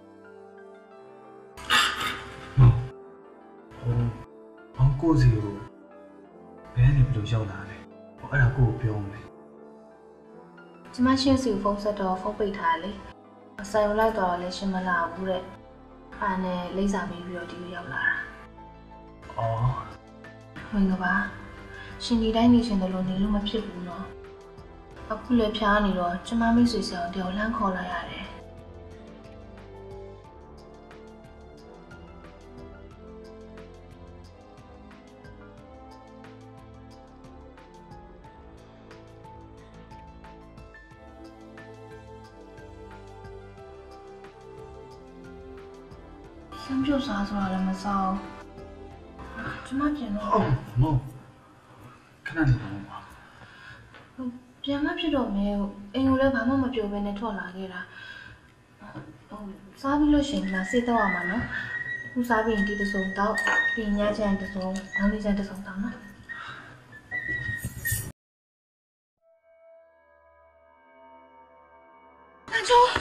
ဘောင်းကိုစီကိုဘယ်နေဘယ်လိုရောက်လာလဲအဲ့ဒါကိုပြောမယ်ကျမရှင်စီဖုန်းဆက်တော့ဖုန်းပိတ်ထားလေဆိုင်ကိုလိုက်တော့လည်းရှင်မလာဘူးတဲ့အားနဲ့လိမ့်စာမေးပြီးတော့ဒီလိုရောက်လာတာအော်ဝင်ကပါရှင်ဒီတိုင်းနေရှင်တယ်လို့နေလို့မဖြစ်ဘူးနော်အခုလည်းဖျားနေတော့ကျမမိတ်ဆွေဆရာကိုလှမ်းခေါ်လိုက်ရတယ်စံပြုတ်စားဆိုတာလည်းမစားဘူးကျမပြန်တော့မဟုတ်ခဏနေတော့ပါပြန်မဖြစ်တော့မဲအိမ်ကိုလည်းဘာမှမပြောဘဲနဲ့ထွက်လာခဲ့တာစားပြီးလို့ရှိရင်စိတ်တော့ရမှာနော်ခုစားပြီးရင်ဒီတစုံတော့ပြီးညချမ်းတစုံအောင်းလေးချမ်းတစုံတော့နော်အချိုး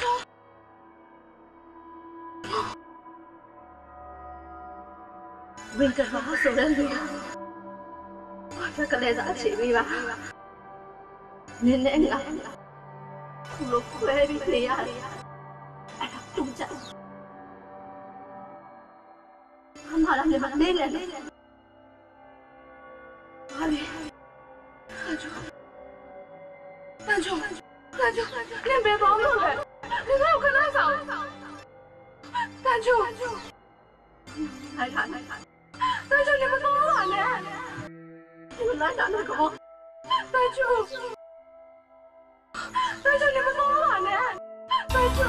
ဝင်းကဘာဆိုရမ်းဒီဘာကလေးစားချေပြီးပါနင်းနေငါခုလိုခွဲပြီးနေရတယ်အဲ့ဒါတူကြအမလာနေမနေနဲ့ဟာလေအချိုးနင်ဘယ်ပေါင်းလို့လဲဒီလောက်ခဏဆောင်တန်ချို来看，大舅你们怎么了呢？你们来看那个，大舅你们怎么了呢？大舅。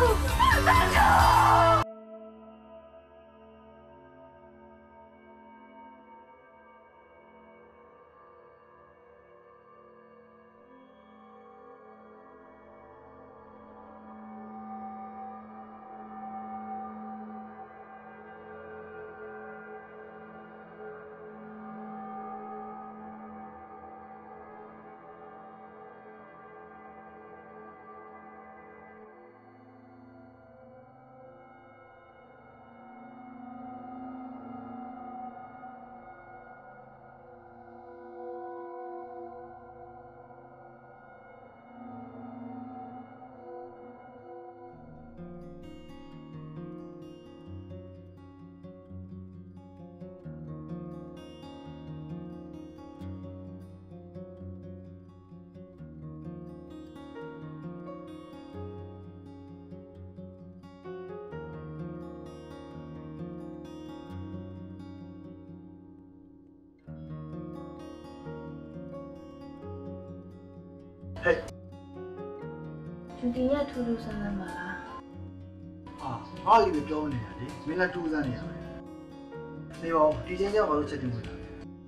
嘿， 就今日ထူးထူးဆန်းဆန်းပါလားငါ့လေးပဲပြောနေရတယ်မင်းလည်းထူးဆန်းနေရမယ်နေပါဦးဒီချင်းကြောင့်ဘာလို့ချက်တင်ဝင်လာလဲ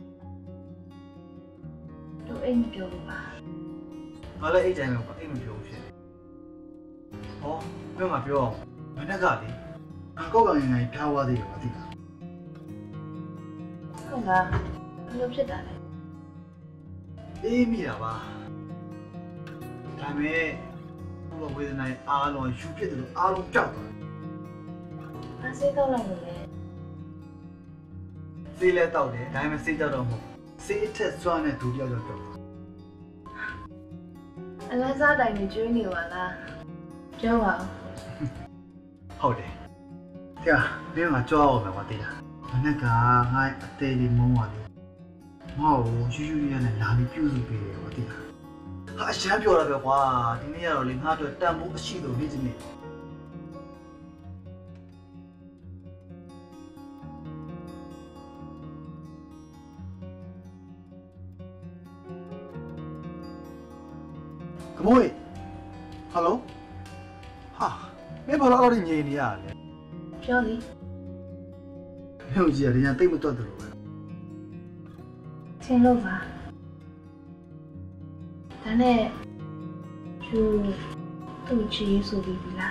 တို့အိမ်မပြောဘူးပါငါလည်းအိတ်တိုင်းပဲအိမ်မပြောဘူးဖြစ်ဟောမင်းမပြောအောင်မနေ့ကလေငါကောက်ကငယ်ငယ်ဖျားသွားသေးတယ်မသိလားဟုတ်လားဘယ်လိုဖြစ်တာလဲအေးမိတာပါဒါမဲ့ဘုရားဝေဒနာအားလုံးယူဖြစ်တယ်လို့အားလုံးကြောက်တယ်အဆေးတော့လိုက်လို့လေဆေးလဲတောက်တယ်ဒါပေမဲ့ဆေးကြောက်တော့မဟုတ်ဆေးထက်စွမ်းတဲ့ဒုတိယကြောက်တော့အလန်းစားတိုင်းကိုကျွေးနေပါလားပြောပါဟုတ်တယ်ကြာမင်းကကြွားအောင်ပါသိလားမနေ့ကငါအသေးလေးမုန်းပါလေမဟုတ်ယူယူရနဲ့လာပြီးပြုစုပေးတယ်ဟောသိလားဟာအရှမ်းပြောတာပဲကွာဒီနေ့ကတော့လေငါတို့တန်ဖို့အရှိလို့နေ့ချင်းနေ့ကမွေဟယ်လို没跑到奥利尼尼亚嘞。 ပြောလေ没有姐，人家对不住的了。 သင်လို့ပါဒါနဲ့သူ့ချီးဆိုပြီးပြီလား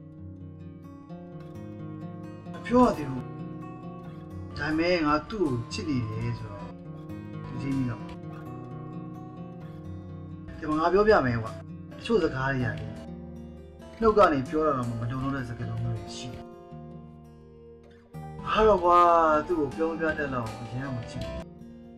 ပြောရတယ်လို့ဒါပေမဲ့ငါသူ့ကိုချစ်နေတယ်ဆိုတော့ဒီချင်းကြီးတော့ဒီမှာငါပြောပြမယ်ကွာတချို့စကားတွေရတယ်နှုတ်ကနေပြောတာတော့မလုံလောက်တဲ့စကားလုံးတွေရှိတယ်ဟာတော့ကွာသူ့ကိုပြောပြတတ်တော့အရင်ကမချစ်ဘူး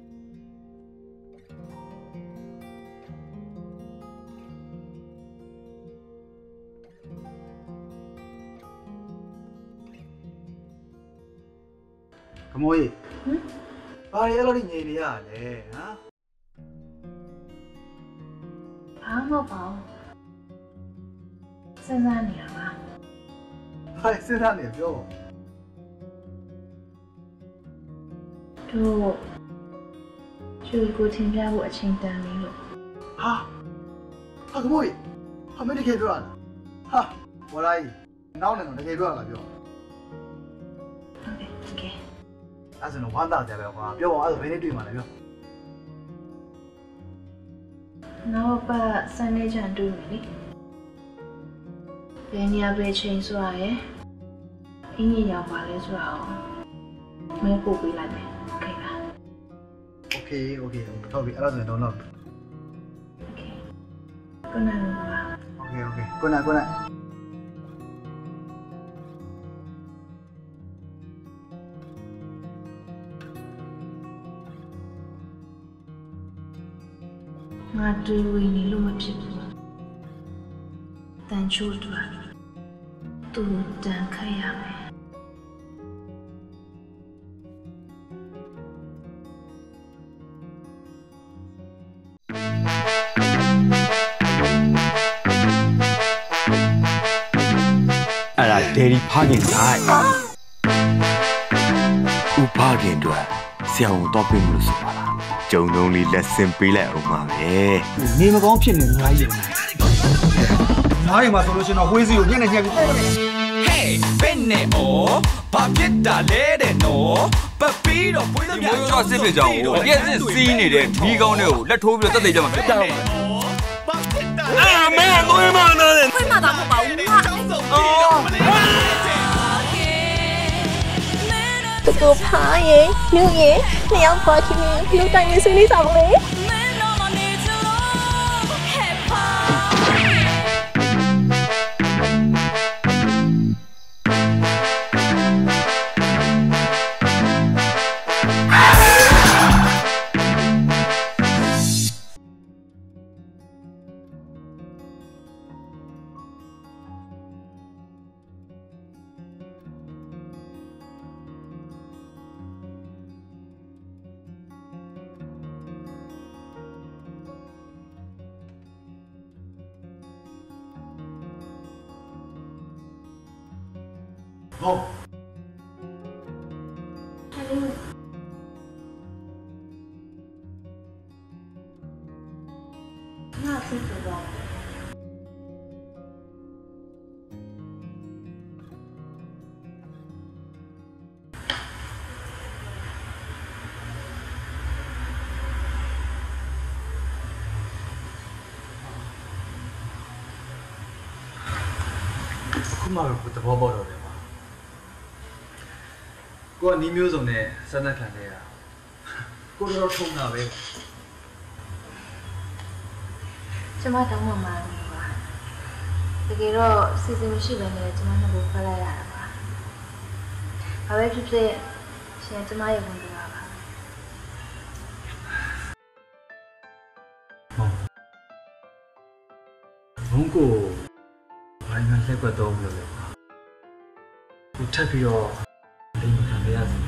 ကမိုးကြီးဘာလဲအဲ့လိုညင်နေရလဲဟမ်ဘာမှမပေါ့စဉ်းစားနေရပါဟာစဉ်းစားနေပြောတို့ကျူကိုထင်ပြဖို့အချိန်တန်ပြီလို့ဟာကမိုးကြီးဟာမင်းတကယ်ပြောရလားဟာဝလာကြီးနောက်နေတော့တကယ်ပြောရလားပြောโอเคအဲ့ဆိုတော့ဝမ်းသာကြပဲကွာပြောပါအဲ့ဆိုဘယ်နေ့တွေ့မှာလဲပြောနောက်ပတ်စနေချန်တွေ့မယ်လေဘယ်နေရာပဲချိန်ဆိုတာရယ်အင်းကြီးရောက်ပါလဲဆိုတာကိုမဲပို့ပေးလိုက်မယ်โอเคလားโอเคဟုတ်ပြီအဲ့ဒါဆိုရင်တော့လောက်ခုနကပါโอเคခုနငါတွေ့ဝင်နေလို့မဖြစ်ဘူးတန်ချိုးတို့သူတန်ခတ်ရမယ်အဲ့ဒါဒယ်ရီဖခင်ဆိုင်ဥဖခင်တို့ဆရာဝန်တော့ပြင်မလို့ဆိုပါလားဂျုံလုံးလေးလက်ဆင်ပေးလိုက်အောင်ပါပဲနေမကောင်းဖြစ်နေငါးကြီးငါးရီမှာဆိုလို့ရှိရင်တော့ဝေးစီကိုညက်နေညက်ပြီး Hey ဘယ်နဲ့ဩဘာဖြစ်တာလဲတဲ့နော်ပပီးတော့ပွေးသမျှချောစစ်ဖြစ်ကြအောင်ပြည့်စစ်စီးနေတဲ့မိကောင်းတွေကိုလက်ထိုးပြီးတော့တက်သိကြမှာဖြစ်တယ်အာမဲသွေးမနာတယ်ခွင့်မတာမဟုတ်ပါဘူးငါကိုဖားရေညူရေနှစ်ယောက်ပါချင်းလူတိုင်းနေဆွေးနေကြပါလေဟုတ်ငါဖြစ်တော့ခုမှတော့သဘောပေါက်တော့တယ်ကွာကိုကနီးမျိုးစုံနဲ့စမ်းသပ်ခံခဲ့ရကိုတော့ထုံတာပဲကျမတောင်းမှမှာပါတကယ်တော့စီစဉ်မရှိဘဲနဲ့ကျမနှစ်ကိုဖက်လိုက်ရတာပါဘာပဲဖြစ်ဖြစ်ရှင်ကျမရဲ့ဝန်ကပါပါဘုံကိုဘာမှလက်ကွက်တော့မလို့လေကိုထပ်ပြီးတော့လိမ်ခံရစီ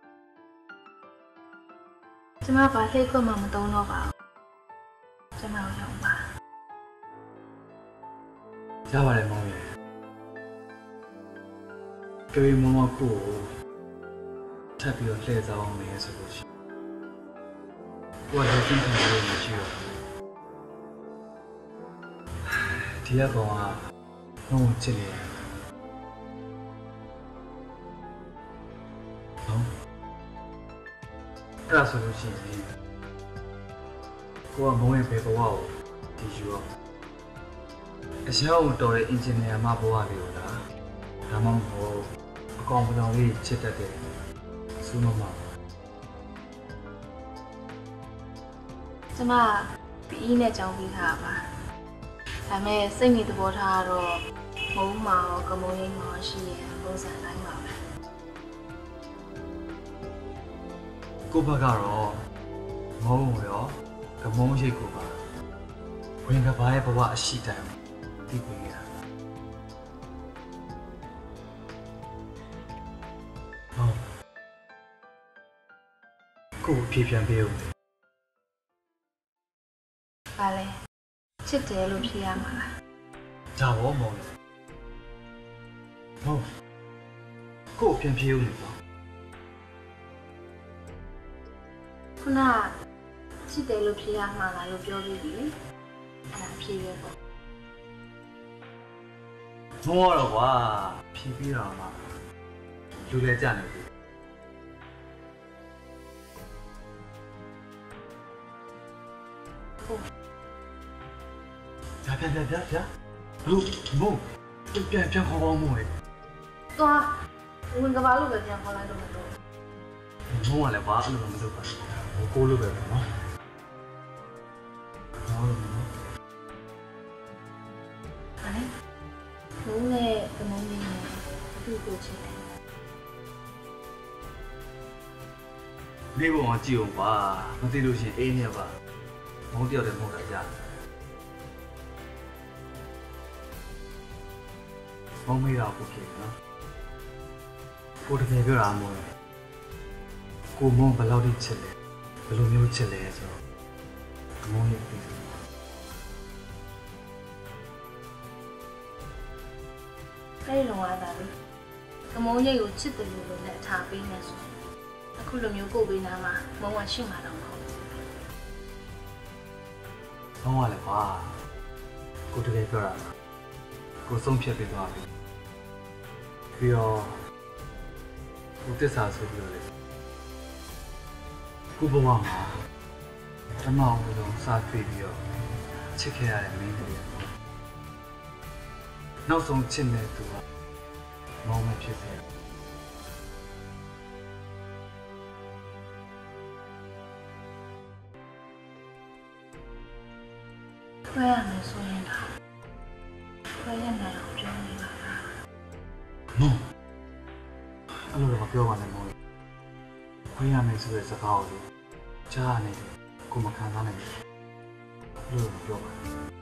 ကျမဘာလှည့်ခွက်မှမတုံးတော့ပါဘူးကျမကိုရောက်ပါရပါတယ်မောင်ရေကြွေးမောင်ကိုထပ်ပြီးတော့လှည့်စားအောင်မယ်ဆိုလို့ရှိကိုကလည်းသိချင်တယ်လို့မရှိတော့ဒီကကောင်ကဘုံချစ်နေတယ်ဒါဆိုလို့ရှိရင်ကိုကမုံရဲ့ဘယ်ဘဝကိုဒီယူအောင်အရှောင်းတော်တဲ့အင်ဂျင်နီယာမဘဝလေးကိုလားဒါမှမဟုတ်အကောင်ပလောင်လေးချစ်တတ်တဲ့စူးမမကျမပြီးနဲ့ကြောင်းပြီးထားပါဒါပေမဲ့စိတ်နေသဘောထားကတော့မုံမောင်ကမုံရင်းမောင်ရှိရဲ့ပုံစံတိုင်းပါပဲကိုဘက်ကတော့မုံရောကမုံရှိတ်ကိုပါဝင်ကဘာရဲ့ဘဝအရှိတိုင်းသိပေးရဟုတ်ကိုဖြေပြန်ပေးဦးပါလေချစ်တယ်လို့ဖြေရမှာလားဒါဘောမုံဟုတ်ကိုပြန်ဖြေဦးလေပေါ့ခုနချစ်တယ်လို့ဖြေရမှာလားလို့ပြောပြီးပြီလေအဲ့ဒါဖြေရပေါ့မောတော့ကွာဖြေပြီးတော့မှလူလဲကြနေပြီဗျာလူမို့ပြန်ခေါ်ပေါင်းမို့လေသွားဝင်ကဘာလို့ပဲပြန်ခေါ်လိုက်တော့မလို့မို့ကလည်းဘာအဲ့လိုမလုပ်ပါဘူးကိုလိုပဲပေါ့နော်ဟုတ်တယ်နော်အဲ့ဘုံနဲ့ကမုန်းလေးနဲ့သူ့ကိုချစ်တယ်လေးပုံကကြည့်အောင်ပါမသိလို့ရှင်အေးနေပါမုန်းတယောက်တည်းမဟုတ်တာကြားမုန်းမေးတော့ကိုဖြစ်နော်ကိုတကယ်ပြောတာမို့ကိုမုန်းဘယ်လောက်ထိချစ်လဲဘယ်လိုမျိုးချစ်လဲဆိုတော့မုန်းရဲ့ပြီးအဲ့ဒီလုံးဝသာလေကမုန်းရိတ်ကိုချစ်တယ်လို့လည်းအထားပေးနေဆိုအခုလိုမျိုးကိုယ်ပေးနာမှာမုန်းဝရှိမှာတော့မဟုတ်ဘူးမုန်းကလည်းပါကိုတကယ်ပြောတာကိုဆုံးဖြတ်ပြီးသွားပြီပြီးတော့ကိုတစ္ဆာဆိုပြီးတော့လေကိုဘဝမှာတမောင်လုံးစားတွေ့ပြီးတော့ချစ်ခဲ့ရတဲ့မင်းတွေနောက်ဆုံးချစ်နေသူကမောင်မဖြစ်စေခွဲရမယ်ဆိုရင်တော့ခွဲရနိုင်အောင်ပြောနေပါလားမောင်အဲ့လိုတော့ပြောပါနဲ့မောင်ခွဲရမယ်ဆိုတဲ့စကားကိုကြားနေတယ်ကိုမခံစားနိုင်ဘူးအဲ့လိုပြောပါ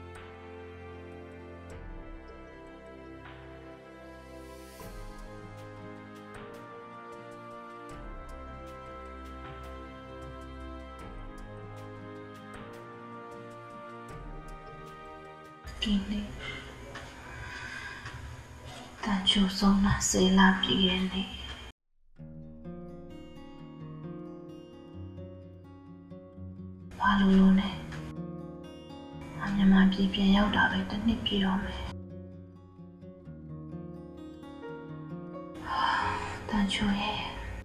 今天，但就送那谁来别你？ဘာလို့လို့လဲအမြန်မာပြည်ပြန်ရောက်တာပဲတစ်နှစ်ပြည့်တော့မယ်တန်ချိုရဲ့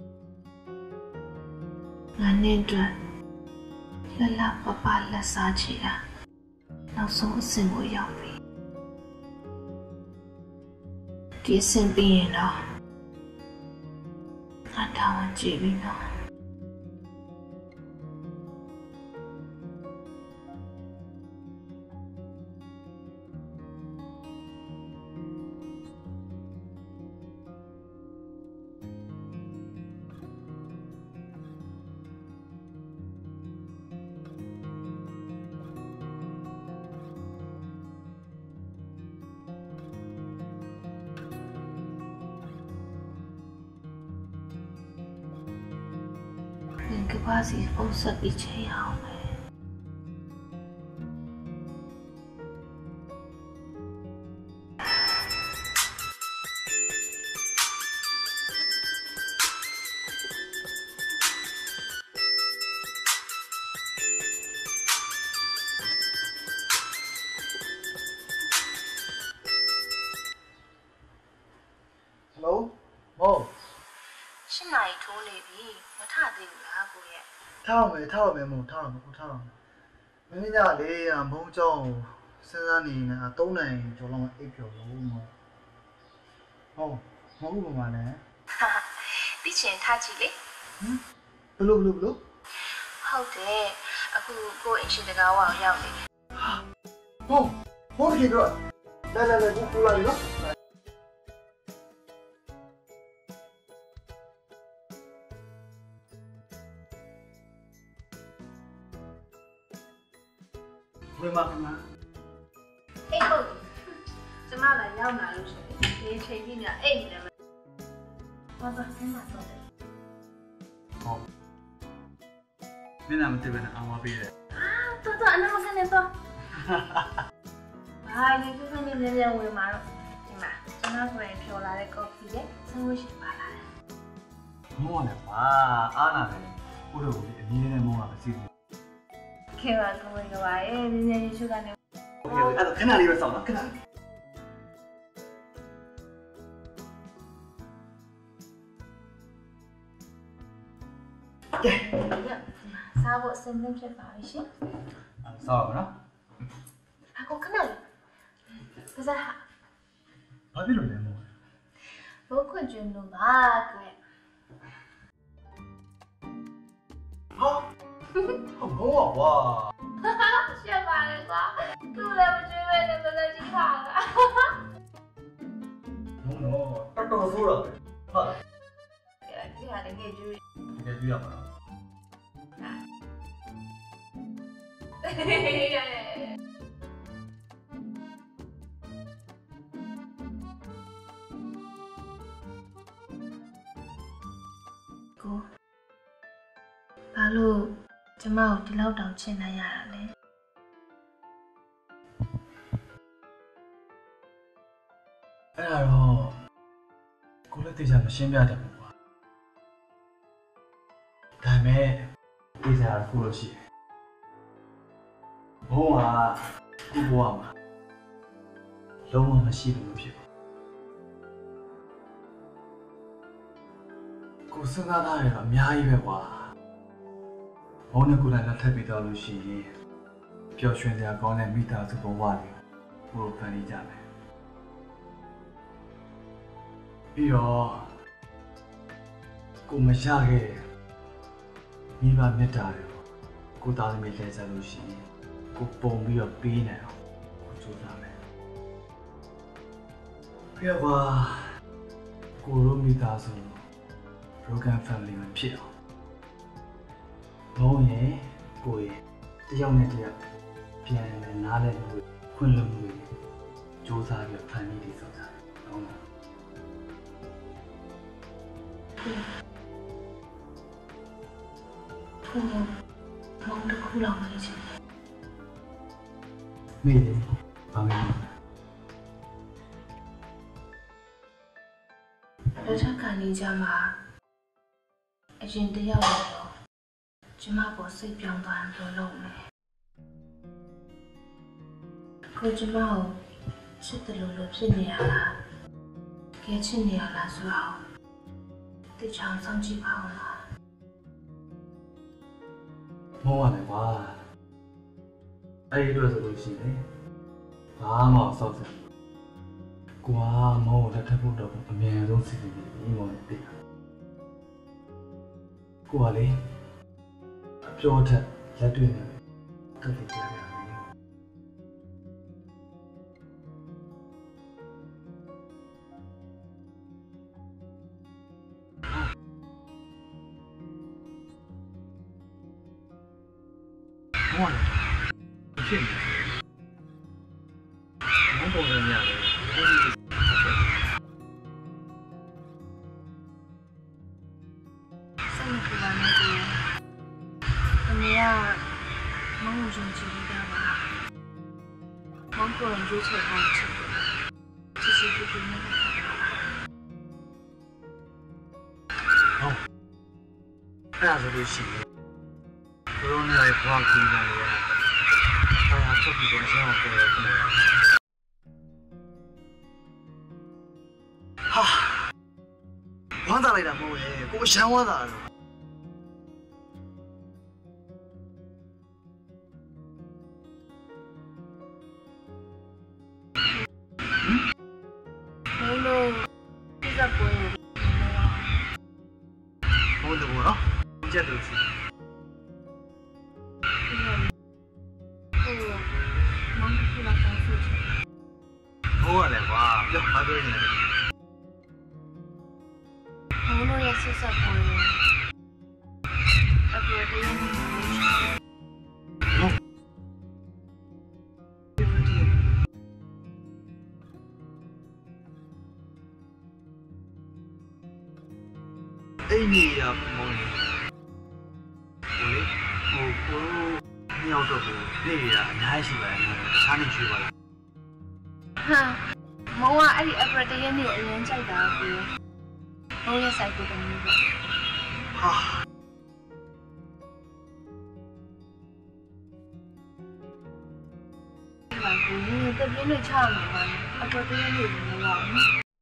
ငါနဲ့တွေ့လလပပလက်စားချီတာနောက်ဆုံးအဆင့်ကိုရောက်ပြီဒီအဆင့်ပြီးရင်တော့ငါတောင်းကြည့်ပြီနော်ကဘာစီပုံစံပြချင်အောင်ပဲဟယ်လိုမော 8 နာရီထိုးနေပြီမထသေးဘူးလားကိုရဲ့ထားအောင်မယ်မို့ထားအောင်မင်းညလေးမုံကြောင်းစဉ်းစားနေနေတာ3နိုင်ကျော်လောက်အိပ်ပျော်လို့မဟုတ်မဟုတ်ဘူးပါနဲ့သိချင်ထားကြည့်လေဘလို့ဟုတ်တယ်အခုကိုအင်ရှင်တကားဝအောင်ရောက်နေတယ်ဟုတ်ကဲ့တော့လာကိုလာလို့ဝေးမခင်ဗျာအေးဟုတ်ကျမလည်းရောက်လာလို့ရှိရင်ဒီချိန်ကြီးကအိတ်နေတယ်ဘာသာဆင်းမှာတော့တယ်ဟုတ်မင်းနာမသိဘဲနဲ့အောင်မပေးတယ်တော်အနမခနဲ့တော့ဘာဒီကိစ္စနဲ့လည်းဝင်มาတော့ဒီမှာကျွန်တော်ကိုယ်ဖြော်လာတဲ့ကော်ဖီနဲ့ဆန်းဝှက်ရှိပါလာတယ်မောလည်းပါအားနာတယ်ကိုတို့ကအမြဲတမ်းမောတာမသိဘူးခေပါကိုယ်ကပါရဲ့နည်းနည်းရှုကနေโอเคအဲ့တော့ခဏလေးပဲစောင့်ပါခဏကဲစားဖို့အဆင်သင့်ဖြစ်ပါပြီရှင်စားပါနော်အခုခဏလေးကစားဟာဘာဖြစ်လို့လဲမောဘိုးခွင့်ကျွန်းလို့ပါကွယ်မောကွာရှက်ပါလေကွာသူ့လည်းမကျွေးပဲနဲ့မလည်းကြီးခါတာနော်တော်ဆိုးတာပဲဟုတ်ဒီဟာလည်းငယ်ကျွေးရမှာကိုဘာလို့ကျမကိုဒီလောက်တောင်ချင်နိုင်ရတာလဲအဲ့ဒါတော့ကိုလည်းတေချာမရှင်းပြတတ်ဘူးကွာဒါပေမဲ့တေချာကိုလို့ရှိတယ်ဘုံကဒီဘဝမှာလုံးဝမရှိလို့ဖြစ်ပါကိုစဉ်းစားထားရတာအများကြီးပဲကွာဘုံနဲ့ကိုယ်တိုင်လက်ထပ်ပြီးတော့လို့ရှိရင်ပျော်ရွှင်စရာကောင်းတဲ့မိသားစုဘဝလေးကိုဖန်တီးကြမယ်ပြီးတော့ကိုမရခဲ့မိဘမေတ္တာတွေကိုသားသမီးလဲစားလို့ရှိရင်ကိုပုံပြီးတော့ပေးနိုင်အောင်ကိုကြိုးစားမယ်ပြီးတော့ကိုတို့မိသားစု broken family မှာဖြစ်အောင်ဘုံရဲ့ကိုရဲ့တယောက်နဲ့တယောက်ပြန်လဲနားလဲလို့ခွင့်လွှတ်မှုကြိုးစားပြီးဖန်တီးတည်ဆောက်တာဟုတ်လားကိုမောင်တို့ခုလောက်နေချင်တယ်မေးတယ်ဘာမေးလဲလက်ထပ်ကနေကြမှာအရင်တယောက်တော့ကျမကိုစိတ်ပြောင်းသွားလို့လုပ်မယ်ကိုကျမကိုချစ်တယ်လို့ဖြစ်နေရလားကဲချစ်နေရလားဆိုတော့တိချောင်းဆောင်ကြည့်ပါဦးလားမောရတယ်ကွာအဲ့ဒီလိုဆိုလို့ရှိရင်ဘာမှစောက်စရာကွာမောလက်ထပ်ဖို့တော့အမြန်ဆုံးစီစဉ်ပြီးမောနဲ့တည်တာကိုကလေအပြောထက်လက်တွေ့နေတယ်တက်တည်ကြရတယ်ဖြစ်နေဘုံပုံစံများတယ်စိတ်ကူပါနေတယ်အမေကမောင်ကိုယုံကြည်ပြီးသားပါမောင်ကိုရွေးချယ်ထားချင်တယ်ချစ်ချစ်တူတူနဲ့ဟုတ်အဲ့ဒါဆိုလို့ရှိရင်ကိုရိုနာရဲ့ဘဝကြီးနေတယ်အားထုတ်ပြီးတော့ဆောင်းပေါ်တယ်ဟာဝမ်းသာလိုက်တာမဟုတ်ရဲ့ကိုအရှမ်းဝမ်းသာတယ်ဆက်ပွဲကိုဘုံတော့နော်ကြက်လို့ရှိဟိုကလည်းကွာပြောဘာပြောနေလဲဘုံတို့ရဲ့ဆက်ဆက်ပွဲကိုအခုတည်းရနေအိမ်ကြီးရမုန်းဟိုမြောက်တော့ကိုနေရအများကြီးရှိပါတယ်တခြားနေရှိပါလားဟာမုံကအဲ့ဒီ operator ရဲ့နေကိုအရင်ကြိုက်တာကိုမုံရဲ့ site ကိုတည်းမျိုးပေါ့ဟာဘာကိုတပြင်းနဲ့ချမှာပါ operator ရဲ့နေကိုမဟုတ်ဘူး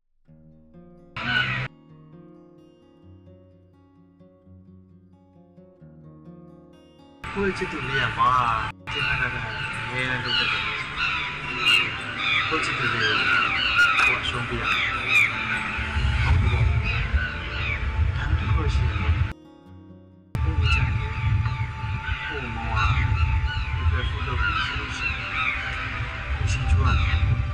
ကိုယ်ချစ်သူလေးရပါကျန်တာကလည်းနေလို့တက်တယ်ကိုယ်ချစ်သူလေးကိုရှုံးပြရအောင်ဟုတ်တယ်တမ်းတူကိုရှိတယ်ဘယ်ကြမ်းဟိုမောဒီဖူလို့ရှိလို့ရှိကိုရှိကျွမ်းသူကလည်း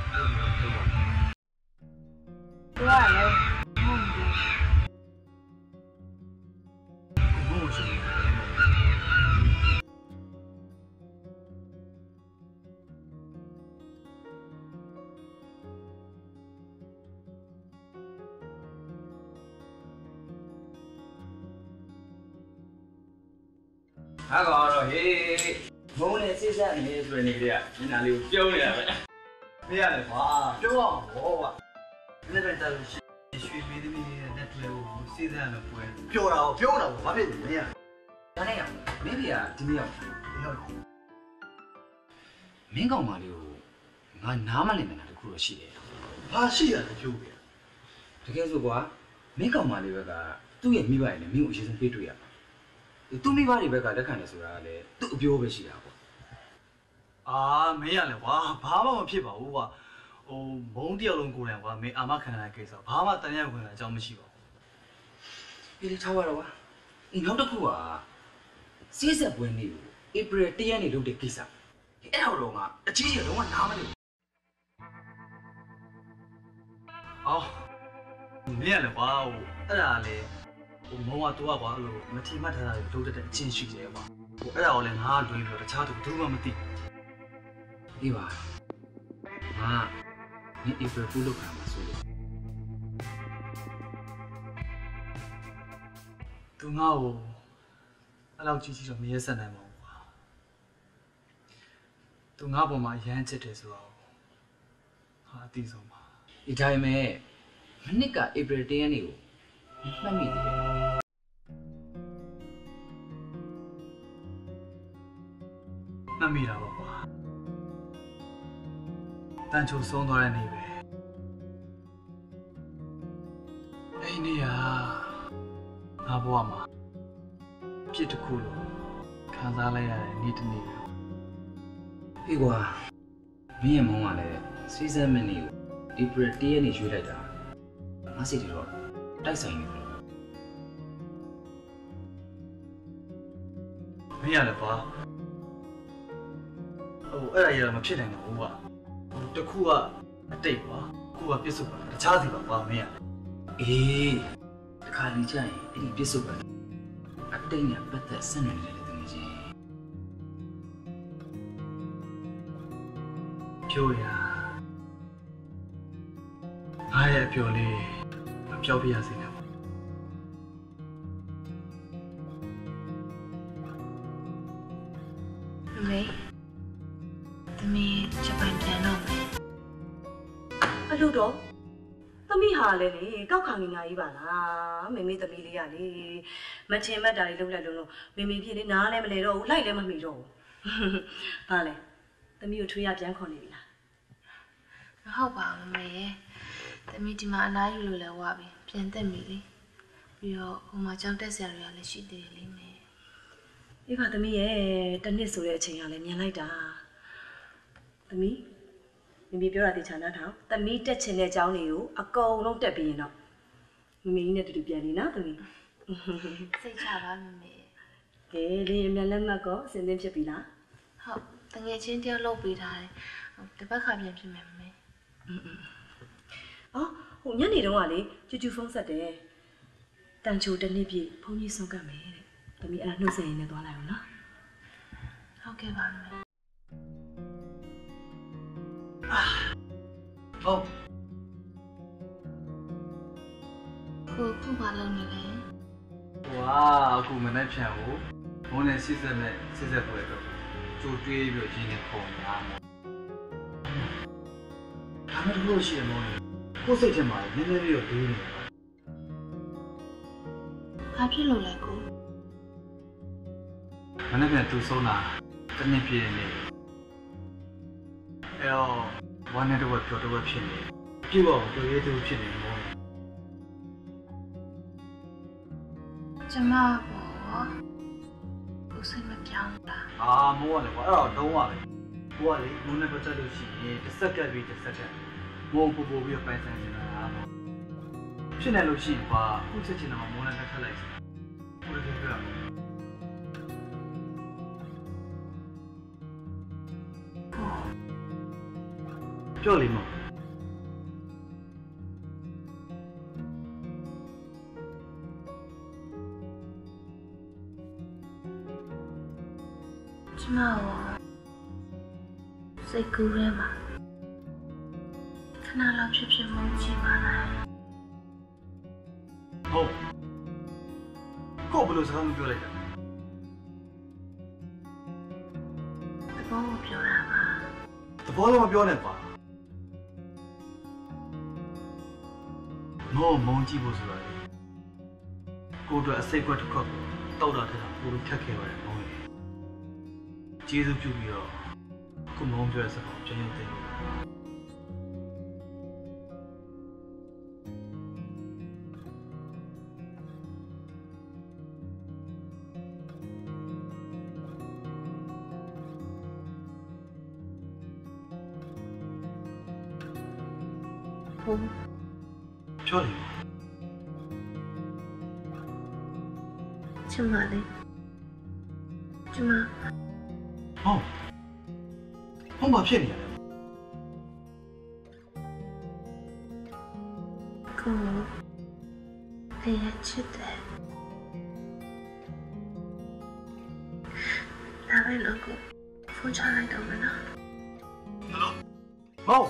ဟုတ်တယ်ဘုံရှိဟာကတော့ဟေးမုံနဲ့စိတ်ဆက်နေဆိုတဲ့နေကလေးကမျက်နှာလေးကိုပြုံးနေတာပဲဖေးရတယ်ကွာပြောအောင်ဘောကွာနေ့တိုင်းတက်လို့ရှိရွှေပေးသမီးနဲ့လက်တွဲကိုစိတ်ဆက်ရမယ်ပွဲပြောတာဘာဖြစ်လဲမင်းဒါနဲ့ရမင်းကြီးကဒီနေ့ရောက်မင်းကောင်မလေးကိုငါနားမလည်နေတာတခုတော့ရှိတယ်ဘာရှိရလဲပြောပြတကယ်ဆိုကွာမင်းကောင်မလေးဘက်ကသူ့ရဲ့မိဘရဲ့နဲ့မင်းကိုအရေးဆုံးပေးတွေ့ရသူမိဘတွေဘက်ကလက်ခံတယ်ဆိုတာကလည်းသူ့အပြောပဲရှိတာပေါ့အာမင်းရလဲကွာဘာမှမဖြစ်ပါဘူးကွာဟိုမုံတယောက်လုံးကိုယ်တိုင်ကွာမင်းအာမခံရတဲ့ကိစ္စဘာမှတန်ရဝင်လာအကြောင်းမရှိပါဘူးဒီလိုထားပါတော့ကွာနောက်တစ်ခုကစီးဆက်ပွဲနေ့ကိုဧပြီ1ရက်နေ့လုပ်တဲ့ကိစ္စအဲ့ဒါတော့ကအကြီးကြီးတော့နားမလည်ဘူးအော်မင်းရလဲကွာဟိုအဲ့ဒါလေမုံကတော့ကွာလို့မထီမှတ်ထားတာတွေလုပ်တဲ့အချင်းရှိတယ်ကွာဟိုအဲ့ဒါကိုလည်းငါလွှဲပြီးတော့တခြားသူဘူးမှမသိအေးပါငါဒီဧပြီဖူးလောက်ခံမှာဆိုလို့သူငါ့ကိုအဲ့လောက်ကြီးတော့မရဲဆက်နိုင်ပါဘူးကွာသူငါ့ပေါ်မှာရမ်းချစ်တယ်ဆိုတော့ဟာအသိဆုံးပါဒီတိုင်းမဲ့မနစ်ကဧပြီ1ရက်နေ့ကိုမှတ်မိတယ်မှတ်မိတာပေါ့ကွာတန်ချိုဆုံးသွားတဲ့နေ့ပဲအဲ့နေ့ကငါဘဝမှာပြစ်တစ်ခုလို့ခံစားလိုက်ရတဲ့နေ့တစ်နေ့ပဲအေးကွာမင်းရဲ့မောင်ကလည်းစီးစက်မနေ့ကိုဧပြီ1ရက်နေ့ရွေးလိုက်တာငါစိတ်တွေတော့တိုက်ဆိုင်နေတယ်မင်းရလဲပါဟိုအဲ့ဒါရတော့မဖြစ်နိုင်ပါဘူးကွာဟိုတစ်ခုကအတိတ်ပါခုကပြစ်စုံပါတခြားစီပါကွာမင်းရအေးတခါလေကြာရင်အဲ့ဒီပြစ်စုံပါအတိတ်နဲ့ပတ်သက်ဆက်နွယ်နေတယ်တကယ်ချင်းပြောရငါရဲ့အပြောလေးမပြောပြရစေနဲ့သမီးဂျပန်ပြန်တော့မယ်အလို့တော့သမီးဟာလေကောက်ခံငင်ညာကြီးပါလားမေမေသမီးလေးကလေမချင်မတ်တာလေးလုပ်လိုက်လို့မေမေဖြစ်နေနားလည်းမလဲတော့ဘူးလိုက်လည်းမမိတော့ဘူးဘာလဲသမီးကိုထွေးရပြန်ခေါ်နေပြီလားမဟုတ်ပါဘူးမေရဲ့သမီးဒီမှာအနားယူလို့လည်းဝါပြီပြန်တက်ပြီလေပြီးတော့ဟိုမှာကြောင်းတက်ဆရာတွေကလည်းရှိသေးတယ်လေမေဒီကသမီးရဲ့တနစ်ဆိုတဲ့အချိန်ကလည်းမြင်လိုက်တာသမီးမိမိပြောတာတေချာနာထောင်သမီးတက်ချင်တဲ့အကြောင်းတွေကိုအကုန်လုံးတက်ပြီးရင်တော့မမေကြီးနဲ့တူတူပြန်နေနော်သမီးစိတ်ချပါမမေကဲလင်းအမြန်လက်မှတ်ကောအစင်းသင်းဖြစ်ပြီလားဟုတ်တငယ်ချင်းတယောက်လုပ်ပေးထားတယ်တပတ်ခါပြန်ဖြစ်မယ်မမေအော်ဟိုညနေတုန်းကလေကျူဖုန်းဆက်တယ်တန်ချိုတနေ့ပြည့်ဘုန်းကြီးဆုံးကတ်မယ်တဲ့သမီးအဲ့နှုတ်ဆက်ရင်းနဲ့သွားလိုက်အောင်နော်ဟုတ်ကဲ့ပါမမေဟုတ်ခုဘာလုပ်နေလဲဝါအခုမနေ့ဖြန်ကိုဘုန်းနဲ့စစ်ဆက်ပွဲတော့ကြိုတွေးပြီးရင်းနေပုံလာမှာဒါမှမဟုတ်ရှိရမောင်းကိုစိတ်ထဲမှာနည်းနည်းလေးတော့တွေးနေတယ်ဘာဖြစ်လို့လဲကိုမနေ့ကသူဆုံးတာတနေ့ပြည့်နေအဲ့တော့ဝမ်းနဲ့တော့ပြောတော့ဖြစ်နေပြည့်ပေါ့ပြောရေးသူဖြစ်နေမောင်းကျမပေါ့ကိုစိတ်မပြောင်းလားမိုးကလည်းကွာအဲ့တော့တုံးပါပဲကိုကလေမိုးနဲ့ပတ်သက်လို့ရှိရင်တစ်စက္ကန့်ပြီးတစ်စက္ကန့်မိုးပူပြီးပိုင်ဆိုင်နေတာပေါ့ဖြစ်နေလို့ရှိရင်ကွာခုချက်ချင်တော့မိုးနဲ့ထပ်လိုက်စီကိုလည်းပြောရမယ်ပြောလိမ့်မယ်ကျမရောစိတ်ကူးရဲမှာခဏလောက်ဖြစ်မုန်းချင်ပါလားဟုတ်ကိုဘယ်လိုစကားမပြောလိုက်တာသဘောမပြောတာပါသဘောလည်းမပြောနဲ့ပါမုန်းကြည့်ဖို့ဆိုတာလေကိုတို့အစိတ်ကွက်တစ်ခွက်တောက်တာထက်ပိုပြီးခက်ခဲပါတယ်မုန်းရေကျေးဇူးပြုပြီးတော့ခုမုန်းပြောတဲ့စကားပြန်ရုပ်သိလို့ဟုတ်ပြောလိမ့်ကျမလေးကျမဟုတ်မှာဖြစ်နေရတယ်ကိုလေးချစ်တယ်ဒါပဲလို့ကိုဖုန်းချလိုက်တော့မလားဟုတ်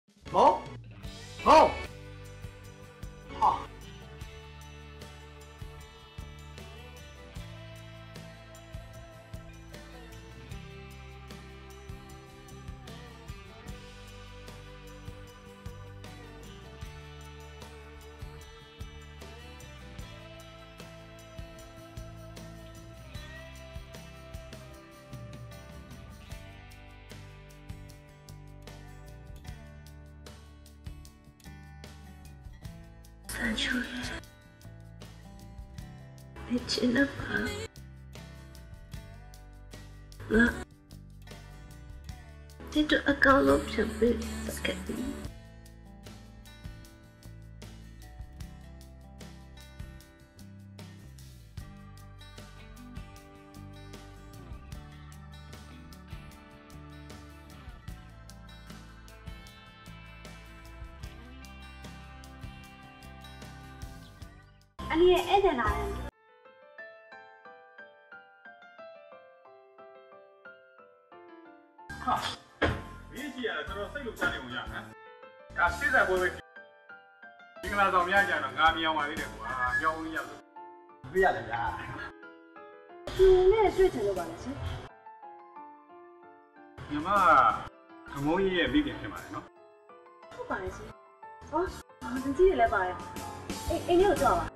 三秋月，你真的吗？你对阿高老偏被咋个的？ အလီရဲ့အဲ့ဒါလာတယ်ဟာမင်းကြီးရတယ်တော်တော်စိတ်လုံးချနေပုံရဟမ်ဒါစစ်ဆက်ပွဲပဲဒီကလာဆောင်များကြတော့ငါမြောင်ပါသေးတယ်ကွာမြောင်ဦးရလို့ပြရတယ်ဗျာသူနဲ့တွေ့ချင်လို့ပါလေရှင်ညီမကမုန်းကြီးရဲ့မိခင်ဖြစ်ပါတယ်နော်ဟုတ်ပါလေရှင်ဟောသူကြီးလည်းပါတယ်အိမ်ကိုကြောက်ပါ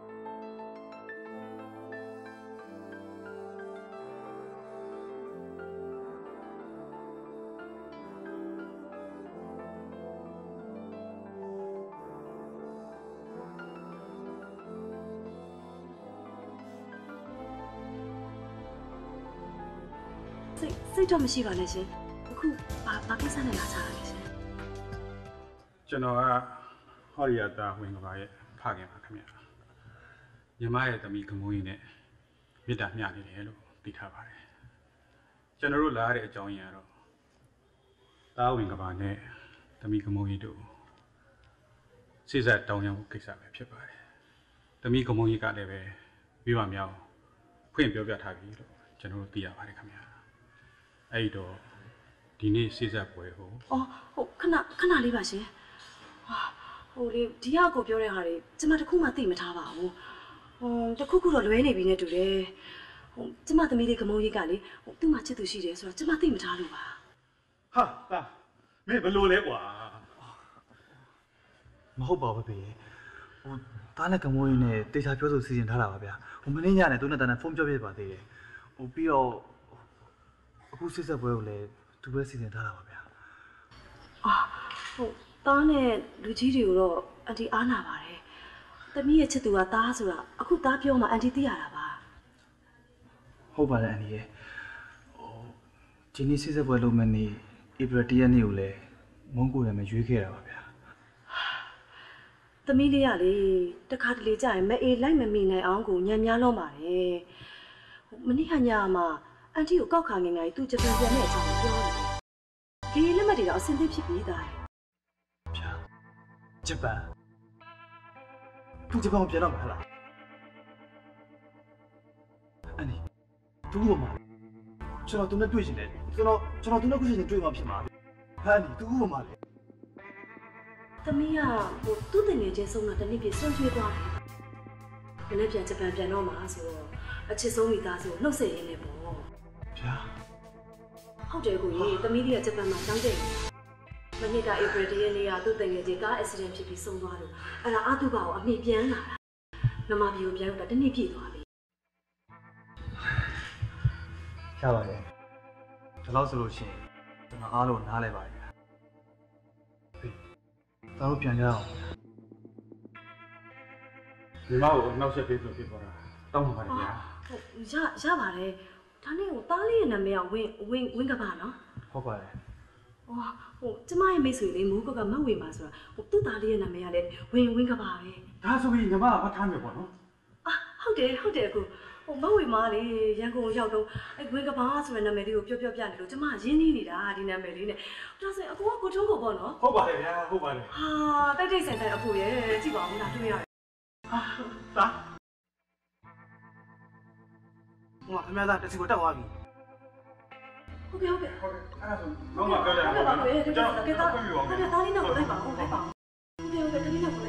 စိတ်တော့မရှိပါနဲ့ရှင်အခုဘာကိစ္စနဲ့လာကြတာလဲရှင်ကျွန်တော်ကဟော်ရီယာတာဝင်ကပါရဲ့ဖခင်ပါခင်ဗျညီမရဲ့သမီးကမုန်းကြီးနဲ့မေတ္တာမျှနေတယ်လို့သိထားပါတယ်ကျွန်တော်တို့လာရတဲ့အကြောင်းရင်းကတော့တားဝင်ကဘာနဲ့သမီးကမုန်းကြီးတို့စိစက်တောင်းရမှုကိစ္စပဲဖြစ်ပါတယ်သမီးကမုန်းကြီးကလည်းပဲမိဘများဖွင့်ပြောပြထားပြီလို့ကျွန်တော်တို့သိရပါတယ်ခင်ဗျအဲ့တော့ဒီနေ့စိစက်ပွဲကိုအော်ဟုတ်ခဏလေးပါရှင်ဟိုလေဒီကကိုပြောတဲ့ဟာတွေကျမတခုမှသိမထားပါဘူးတခုခုတော့လွဲနေပြီနဲ့တူတယ်ကျမသမီးလေးကမုန်းကြီးကလေသူ့မှာချစ်သူရှိတယ်ဆိုတော့ကျမသိမထားလို့ပါဟာတာမင်းဘလို့လဲကွာမဟုတ်ပါဘူးဖေတားနဲ့ကမိုးရင်းနဲ့တေချာပြောဆိုစီစဉ်ထားတာပါဗျာမင်းညနဲ့သူနဲ့တန်းနဲ့ဖုန်းပြောပြပါသေးတယ်ပြီးတော့အခုစစ်ဆက်ပွဲကိုလည်းသူပဲစီစဉ်ထားတာပါဗျာတားနဲ့လူကြီးတွေကိုတော့အန်တီအားနာပါတယ်သမီးရဲ့ချစ်သူကတားဆိုတာအခုတားပြောမှအန်တီသိရတာပါဟုတ်ပါတယ်အန်တီရဲ့ဒီနေ့စစ်ဆက်ပွဲလုပ်မယ်နေ့ဧပြီ1ရက်နေ့ကိုလည်းမုန်းကိုရမယ်ရွေးခဲ့တာပါဗျာသမီးလေးကလေတခါတလေကြာရင်မအေးလိုက်မမိနိုင်အောင်ကိုညံ့များလုံးပါတယ်မနေ့ကညမှာအန်တီကိုကောက်ခါငင်ငါကြီးသူဂျပန်ပြန်တဲ့အကြောင်းပြောတယ်ဒီလက်မှတ်တွေတော့အဆင်သင့်ဖြစ်ပြီးသားဗျာဂျပန်သူဂျပန်ကိုပြန်တော့မှာလားအန်တီသူ့ကိုမှာကျွန်တော်သူနဲ့တွေ့ချင်တယ်ကျွန်တော်သူနဲ့တွေ့ချင်တွေ့မှာဖြစ်မှာဟန်ဒီသူ့ကိုမှာလေသမီးကသူ့တင်ငယ်ချင်းဆုံးတာတနည်းပြဆွန့်ကျွေးသွားတယ်။မနေ့ပြန်ဂျပန်ပြန်တော့မှာဆိုတော့အချစ်ဆုံးမိသားစုကိုနှုတ်ဆက်ရင်းနဲ့ပေါ့။ဗျာဟုတ်တယ်ကိုကြီးသမီးလေးကဂျပန်မှာကျောင်းတက်နေတာ။မနေ့ကဧပြီ1ရက်နေ့ကသူ့တင်ငယ်ချင်းကားအက်ဆီဒန့်ဖြစ်ပြီးဆုံးသွားလို့အဲ့ဒါအတုပါကိုအမိပြန်လာတာ။မမပြည်ကိုပြန်တော့တနည်းပြည့်သွားပြီ။ရပါတယ်။ဒါလို့ဆိုလို့ရှိရင်ကျွန်တော်အားလုံးနားလဲပါတယ်။တော့ပြန်ကြအောင်ဒီမောက်ကိုနောက်ဆက်ပေးဆိုဖြစ်သွားတာတောင်းပါပါတယ်ဗျာရပါတယ်ဒါနဲ့တားလေးရဲ့နာမည်ကဝင်းကပါနော်ဟုတ်ပါတယ်ကျမရဲ့မိတ်ဆွေလေးမူးကမတ်ဝေပါဆိုတာသူ့သားလေးရဲ့နာမည်ကလည်းဝင်းကပါပဲဒါဆိုပြီးညီမကဖတ်ထားမယ်ပေါ့နော်ဟုတ်တယ်အခုမတ်ဝေမားလေးရန်ကုန်ရောက်တော့ဝင်းကပါဆိုတဲ့နာမည်လေးကိုပြောပြနေလို့ကျမရင်းနှီးနေတာဒီနာမည်လေးနဲ့ဒါဆိုရင်အကူကကိုထုံးကိုပေါ့နော်ဟုတ်ပါတယ်ဗျာဟုတ်ပါတယ်ဟာတိုက်ဆန်အကူရဲ့ကြည့်ပါဦးလားတွေ့ရတယ်တာဟိုခင်ဗျားသားတက်စီကိုတက်သွားပြီဟုတ်ကဲ့အဲ့ဒါဆိုတော့မပြောကြဘူးနော်ကျွန်တော်ကဲသားလေးနောက်ကိုလိုက်ပါဦးဟုတ်ကဲ့ကလေးနောက်ကို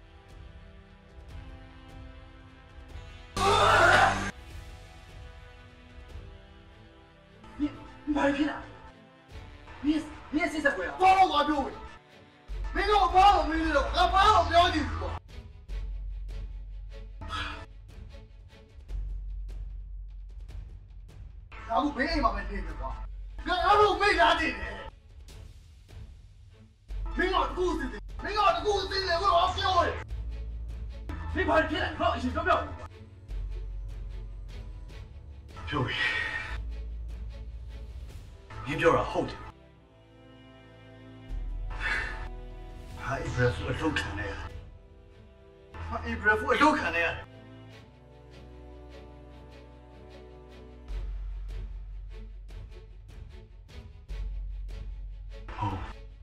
ဘာဖြစ်လဲမင်းစစ်စက်ကွယ်ဘာလို့ပြောလဲမင်းတို့ဘာလို့မင်းတို့ငါဘာလို့ပြောနေပြီကွာအခုမင်းအိမ်မှာပဲနေတယ်ကွာငါအဲ့လိုမိတ်ထားနေတယ်မင်းကတကူစစ်တယ်မင်းကတကူစစ်တယ်ကိုတော့ပြောတယ်မင်းဘာဖြစ်လဲဟောအရှင်ပြောပြီမင်းပြောတာဟုတ်တယ်ဟာအိဘရဖူအလုပ်ခံနေရတယ်ဟာအိဘရဖူအလုပ်ခံနေရတယ်ဟုတ်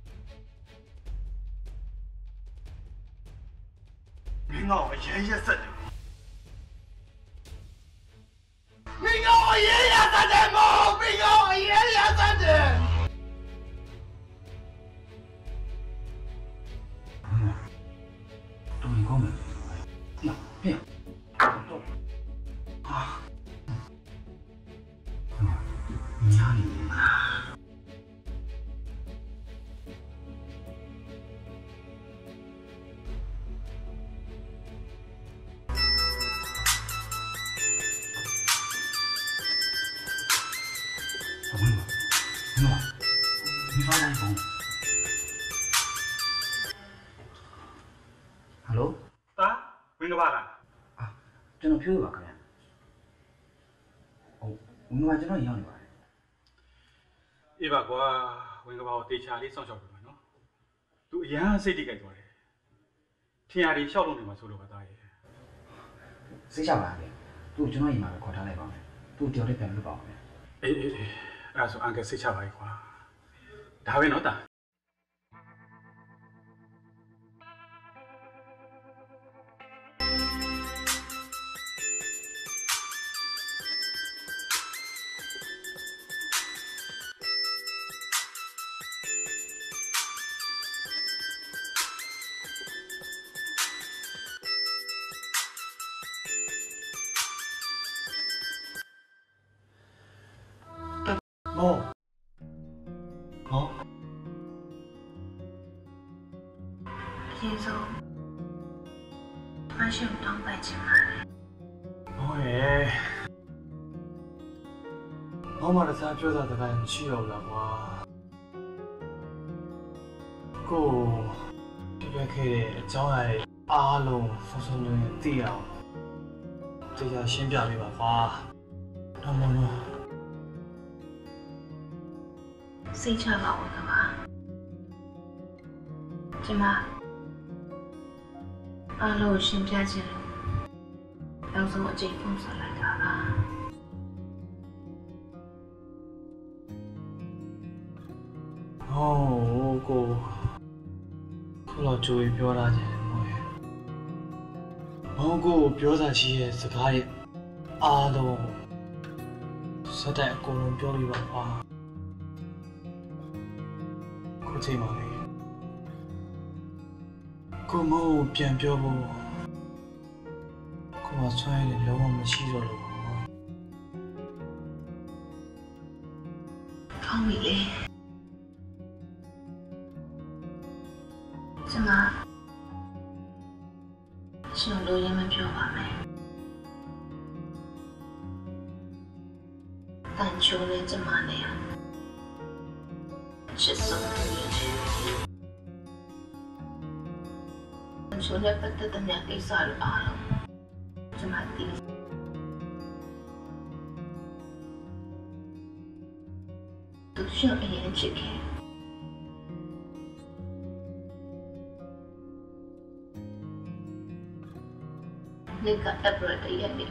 မင်းကအရေးရဆက်တယ်မင်းကအရေးရဆက်တယ်မောမင်းကအရေးရဆက်တယ်တော်ရင်ကောင်းမယ်နော်ဟဲ့တော့ညာနေဟယ်လိုတာဝင်းကပါလားကျွန်တော်ဖြိုးပါခင်ဗျဟုတ်ဝင်းကပါကျွန်တော်ရောက်နေပါတယ်အေးပါကွာဝင်းကပါကိုတေချာလေးစောင့်ရှောက်ပြီးပါနော်သူအရန်စိတ်တိကြိုက်သွားတယ်天涯里小龙你嘛，收了个大爷。 谁下班的？都就那一码的考察来帮的，都调的本不高的。 那说俺个谁下班一块，大卫老大。 先生，发现当白金吗？ 喂，我嘛就想表達大家唔需要啦啩。個這邊佢哋就係阿龍放鬆兩日啲啊，這就先表俾爸爸。那麼咯， စိတ်ချပါဦးကပါကျမအားလုံးရှင်းပြခြင်းလို့နောက်ဆုံးအချိန်ပုံစံလိုက်တာပါဟောကိုခုလောက်ကြိုးပြောလာခြင်းမဟုတ်ရဲ့မောင်ကိုပြောတာရှိရဲ့စကားရဲ့အားလုံးစတဲ့အကုန်လုံးပြောပြပါပါကိုချိန်ပါလေကိုမောင်ပြန်ပြောဖို့ကိုမဆွဲရလုံးဝမရှိတော့လို့ကောင်းပြီလေကျမရှင်တို့ရင်မပြောပါမယ်တန်ချိုးနဲ့ကျမနဲ့ချစ်ဆုံးတယ်ချိုးနဲ့ပတ်သက်တဲ့ကိစ္စတွေအားလုံးကျမသိသူရှော့အရင်ချစ်ခဲ့နေကအပရတရနေ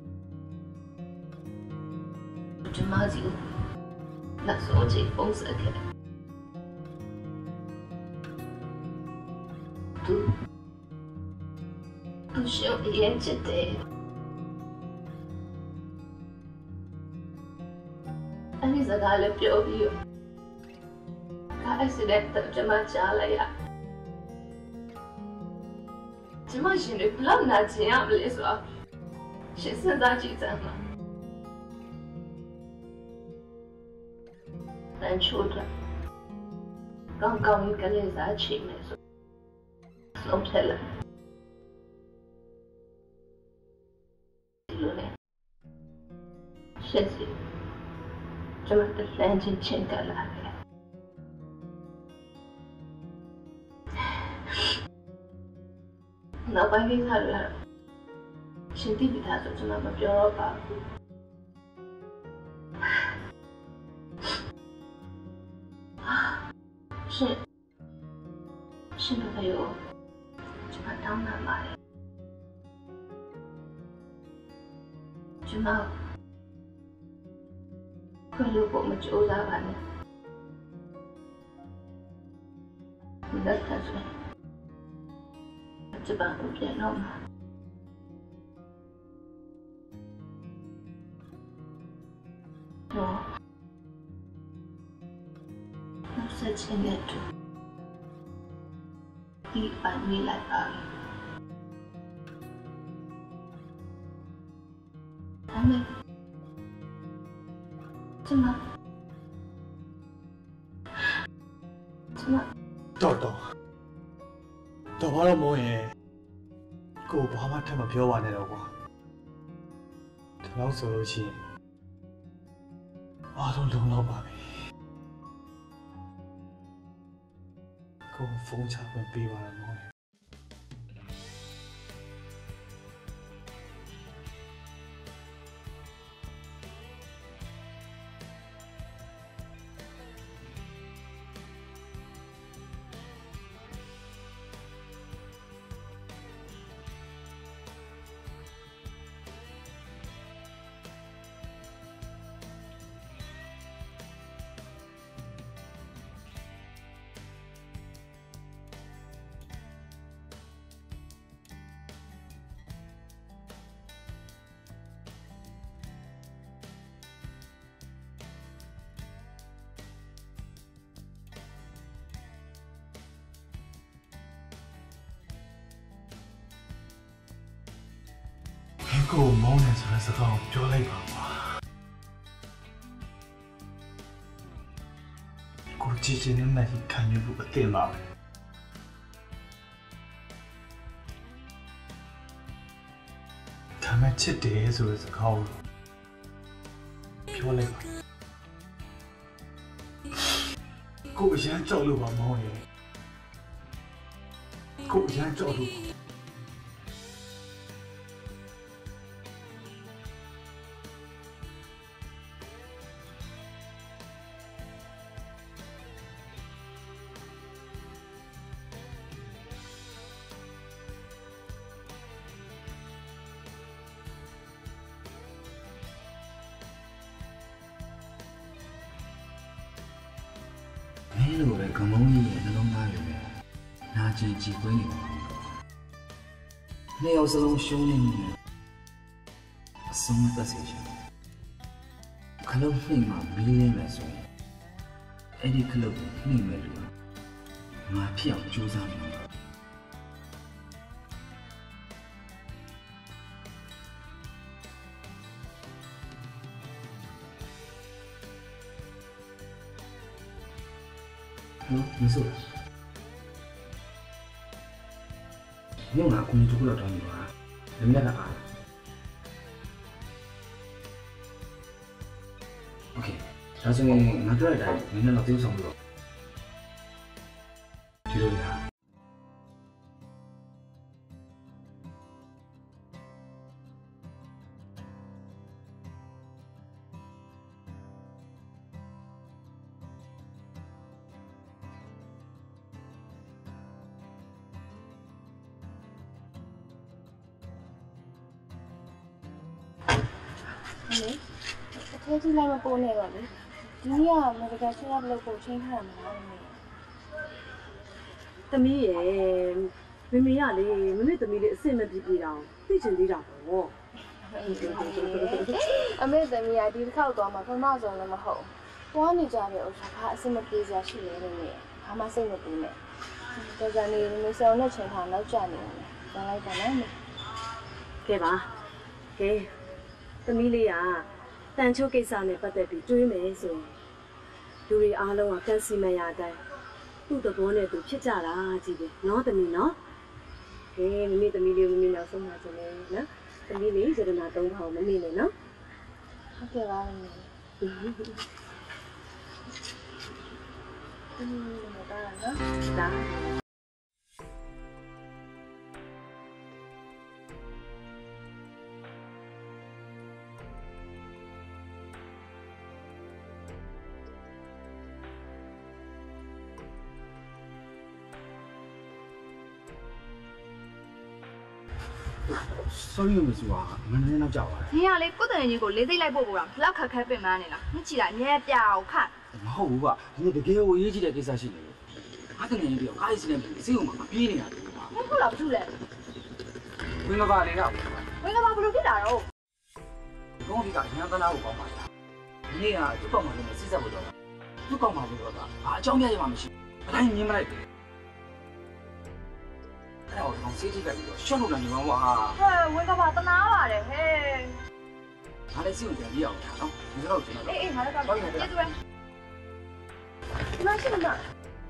ကျမစီကိုလက်စောချေပုံစံခဲ့သူရှော့အရင်ချစ်တယ်အနည်းစကားလည်းပြောပြီးကားအက်ဆီဒန့်တော့ကျမကြားလိုက်ရကျမရှင်တွေဘလောက်နာကျင်ရမလဲဆိုတော့ရှင်စဉ်းစားကြည့်စမ်းပါတန်ချိုးတာကောင်းကောင်းကလေးစားချင်မယ်ဆိုဆုံးဖြတ်လိုက်ဒီလိုနဲ့ရှင်စီကျမတလန့်ချင်းကလာတယ်နောက်ပိုင်းကိစ္စတွေကတော့ရှင်သိပြီးသားဆိုကျွန်တော်မပြောတော့ပါဘူးရှင်တို့လည်းကျွန်မတောင်းပန်ပါတယ်ကျွန်မခွင့်လို့ဖို့မကြိုးစားပါနဲ့လက်ထပ်ဆိုကျပကိုပြန်တော့မှာတော့နောက်ဆက်ချင်းနဲ့တူဒီပန်မိလိုက်ပါအမေကျမတော့ဘာလို့မောရင်ကိုဘာမှထပ်မပြောပါနဲ့တော့ကွာဒီလောက်ဆိုလို့ရှိရင်အားလုံးလုံလောက်ပါပြီကိုဖုန်းချခွင့်ပေးပါတော့မောရင်ကိုမောင်းနေဆိုတဲ့စကားကိုပြောလိုက်ပါကွာကိုကြည်ချင်တဲ့ခံယူဖို့အတင်ပါပဲဒါမှချစ်တယ်ဆိုတဲ့စကားကိုပြောလိုက်ပါကိုအရန်ကြောက်လို့ပါမောင်းနေကိုအရန်ကြောက်လို့မင်းလိုပဲကမုန်းကြီးရဲ့နှလုံးသားတွေနဲ့နာကျင်ကြည်ပွေးနေပါဘူး။နှစ်ယောက်စလုံးရှုံးနေနေအဆုံးသတ်စေချင်တယ်။ခလုံးနှိမ်မှမီးလင်းမယ်ဆိုရင်အဲ့ဒီခလုံးကိုနှိမ်မယ်လို့ငါဖြစ်အောင်ကြိုးစားမှာပါ။没事。你用哪工具过来找你玩？人家干啥？OK， 但是我这来，明天老子有上不了。记住点。 အထက်ကြီးလိုက်မပိုးနေပါဘူးဒီနေ့ကမေဒီကယ်ချက်အပ်လုပ်ဖို့ချိန်ထားရမှာလားသမီးရဲ့မမေရလေမမေသမီးလေးအဆင်မပြေပြေတောင်သိချင်သေးတာပေါ့အမေသမီးကဒီတစ်ခေါက်သွားမှာပထမဆုံးလည်းမဟုတ်သွားနေကြတဲ့ဥစ္စာကအဆင်မပြေစရာရှိနေတယ်လေဘာမှစိတ်မပူနဲ့ဒါကြောင့်နေမေဆောင်နဲ့ချိန်ထားနောက်ကျနေတယ်ပြန်လိုက်ပါနော်ကဲပါကဲသမီးလေးကတန်ချိုးကိစ္စနဲ့ပတ်သက်ပြီးတွေးမယ်ဆိုရင်လူတွေအားလုံးကကန်စီမရတိုင်းသူ့သဘောနဲ့သူဖြစ်ကြတာကြီးပဲနော်သမီးနော်ကဲမမေသမီးလေးမမေနောက်ဆုံးမှဆိုလဲနော်သမီးလေးစေတနာ3ခေါက်မမေနဲ့နော်ဟုတ်ကဲ့ပါမမေဒါနော်ဒါ sorry မဆိုပါမင်းလည်းနောက်ကြောက်ပါနင်ကလေကိုယ်တန်ကြီးကိုလေးသိပ်လိုက်ပို့ပို့တာဘလောက်ခက်ခဲပင်ပန်းနေလားမကြည့်လိုက်အမြဲပြအောင်ခတ်မဟုတ်ဘူးဗျဒီတကယ်ကိုအရေးကြီးတဲ့ကိစ္စရှိနေလို့အားတငယ်ကြီးပြောကားလေးစီးနေပြီစီးအောင်မပြေးနေတာတူပါမဟုတ်လားဘာလို့လဲဝင်းကပါလေတော့ဝင်းကပါဘလို့ဖြစ်လာတော့ကောင်းပြီကညံသနာကိုကောင်းပါလားဒီနေ့ကသူ့ကောင်မလေးနဲ့စိစက်ဖို့တော့သူ့ကောင်မလေးတော့အကြောင်းပြရမှာမရှိဘူးအတိုင်းမြင်မလိုက်ဘူးအဲ့တော့စီးကြည့်လိုက်ပြီးတော့ရှော့လို့လည်းနေပါဦးဟာဟဲ့ဝင်းကပါတနာပါတယ်ဟဲ့ငါလည်းစီးကိုပြန်ပြအောင်ထားနော်ဒီတော့ကျွန်တော်အေးငါလည်းတော့ကျေးဇူးပဲမရှိဘူးလား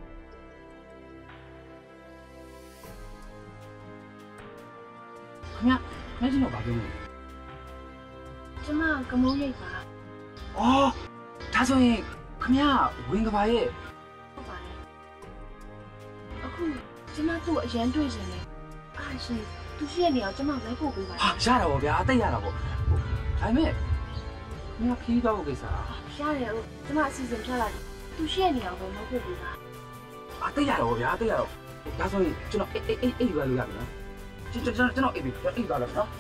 ခင်ဗျာမင်းတို့ဘာပြောလဲကျမကမုန်းရိပ်ပါအော်ဒါဆိုရင်ခင်ဗျာဝင်းကပါရဲ့ဟုတ်ပါတယ်အခုကျမသူ့အရန်တွေ့ရှင်တယ်အားရှင်သူရှိတဲ့နေရာကျမလိုက်ဖို့ပေးပါဟာရတာပေါ့ဗျာအသိရတာပေါ့ဒါပေမဲ့ခင်ဗျာခီးတော့ကိစ္စရတယ်ဟုတ်ကျမအစီအစဉ်ဖြတ်လိုက်သူရှိတဲ့နေရာကိုလိုက်ဖို့ပေးပါအသိရတော့ဗျာအသိရတော့ဒါဆိုရင်ကျွန်တော်အေးရွာလို့ရပြီနော်ကျွန်တော်အေးပြီအေးပါလားနော်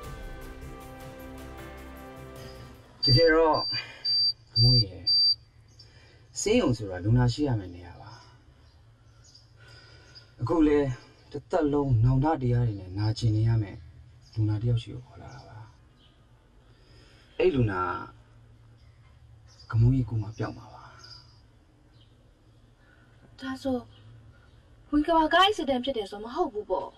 တကယ်တော့ဘုံကြီးဆေးရုံဆိုတာလူနာရှိရမယ်နေရာပါအခုလေတစ်သက်လုံးနောင်တတရားတွေနဲ့နာကျင်နေရမယ်လူနာတယောက်ရှိကိုခေါ်လာတာပါအဲ့လူနာကမူကြီးကူမှာပျောက်မှာပါဒါဆိုဝင်ကဘာကိုက်စဒန်ဖြစ်တယ်ဆိုမဟုတ်ဘူးပေါ့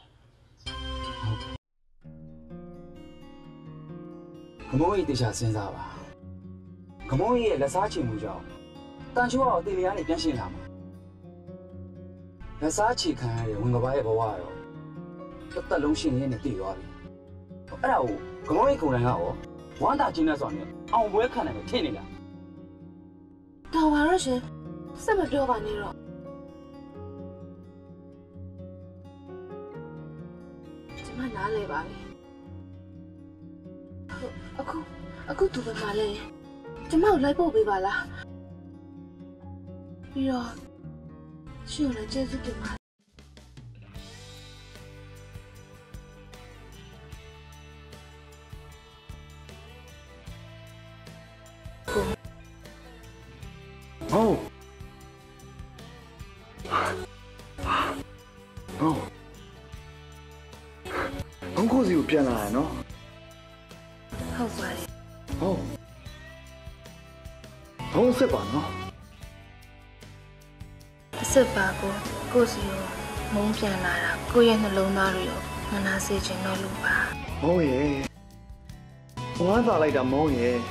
ကမူကြီးတေချာစဉ်းစားပါကမူကြီးရဲ့လက်စားချင်မှုကြောင့်တန်ချိုးအောင်အသေးလေးကနေပြန်ရှင်းလာမှာလက်စားချီခံရတဲ့ဝင်ကဘာရဲ့ဘဝတော့တစ်သက်လုံးရှင်းရင်းနဲ့တည်သွားပြီအဲ့ဒါကိုကမူကြီးကိုယ်တိုင်ကရောဝမ်းသာခြင်းနဲ့ဆိုရင်အောင်ပွဲခံနိုင်လို့ထင်နေလားတော်ပါတော့ရှင်စက်မပြောပါနဲ့တော့ကျမနားလဲပါပြီအခုသူပဲမလဲကျမကိုလိုက်ပို့ပေးပါလားပြီးတော့ရှင်လည်းကျေးဇူးတင်ပါတယ်ဟုတ်ဘုံကိုစီကိုပြန်လာရနော်ဟုတ်ပါတယ်ဟုတ်ဘုံစစ်ပါနော်အစ်စ်ပါကိုစီကိုမုန်းပြန်လာတာကိုရဲ့နှလုံးသားတွေကိုမနာစေချင်တော့လို့ပါမုန်းရဲ့ဝမ်းသာလိုက်တာမုန်းရဲ့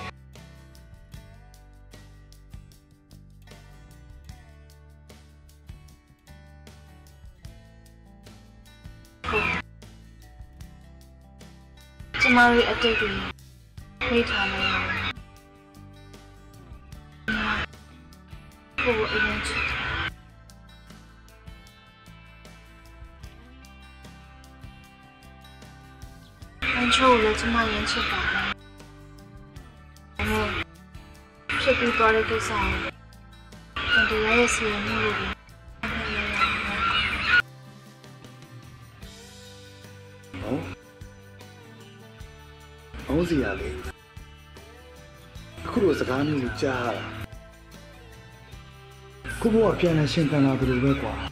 ကျမတို့အတိတ်တွေဖေးထားမယ်ကိုအရင်ချစ်အန်ချိုလည်းကျမရင်ချစ်ပါတယ်ဖြစ်ပြီးသွားတဲ့ကိစ္စကိုတရားရဲ့စီရင်မှုတွေဘုံစီရလေအခုလိုစကားမျိုးကြားရတာကိုဘွားပြန်နေရှင်းတန်လာဘယ်လိုပဲကွာ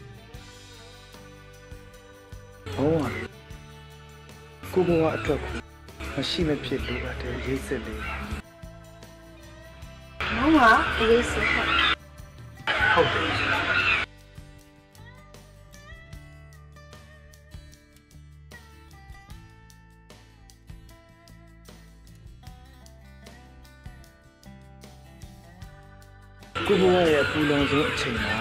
ဟောကိုဘွားအတွက်မရှိမဖြစ်လို့တဲ့ရေးစစ်လေးမောင်ကရေးစစ်ဟုတ်တယ်ကိုဘွားရဲ့ပူလောင်ဆုံးအချိန်မှာ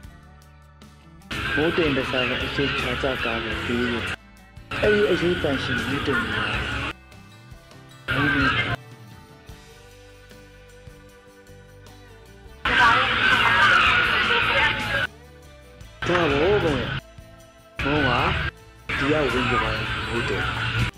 မိုးတင်တစားကအရှိချာချကားကိုပြီးရင်အဲ့ဒီအရေးတန်ရှင်မြင့်တင်နေတာဒါဘောဘုံရဲ့ဘုံကဒီရောက်ဝင်ကြပါမိုးတင်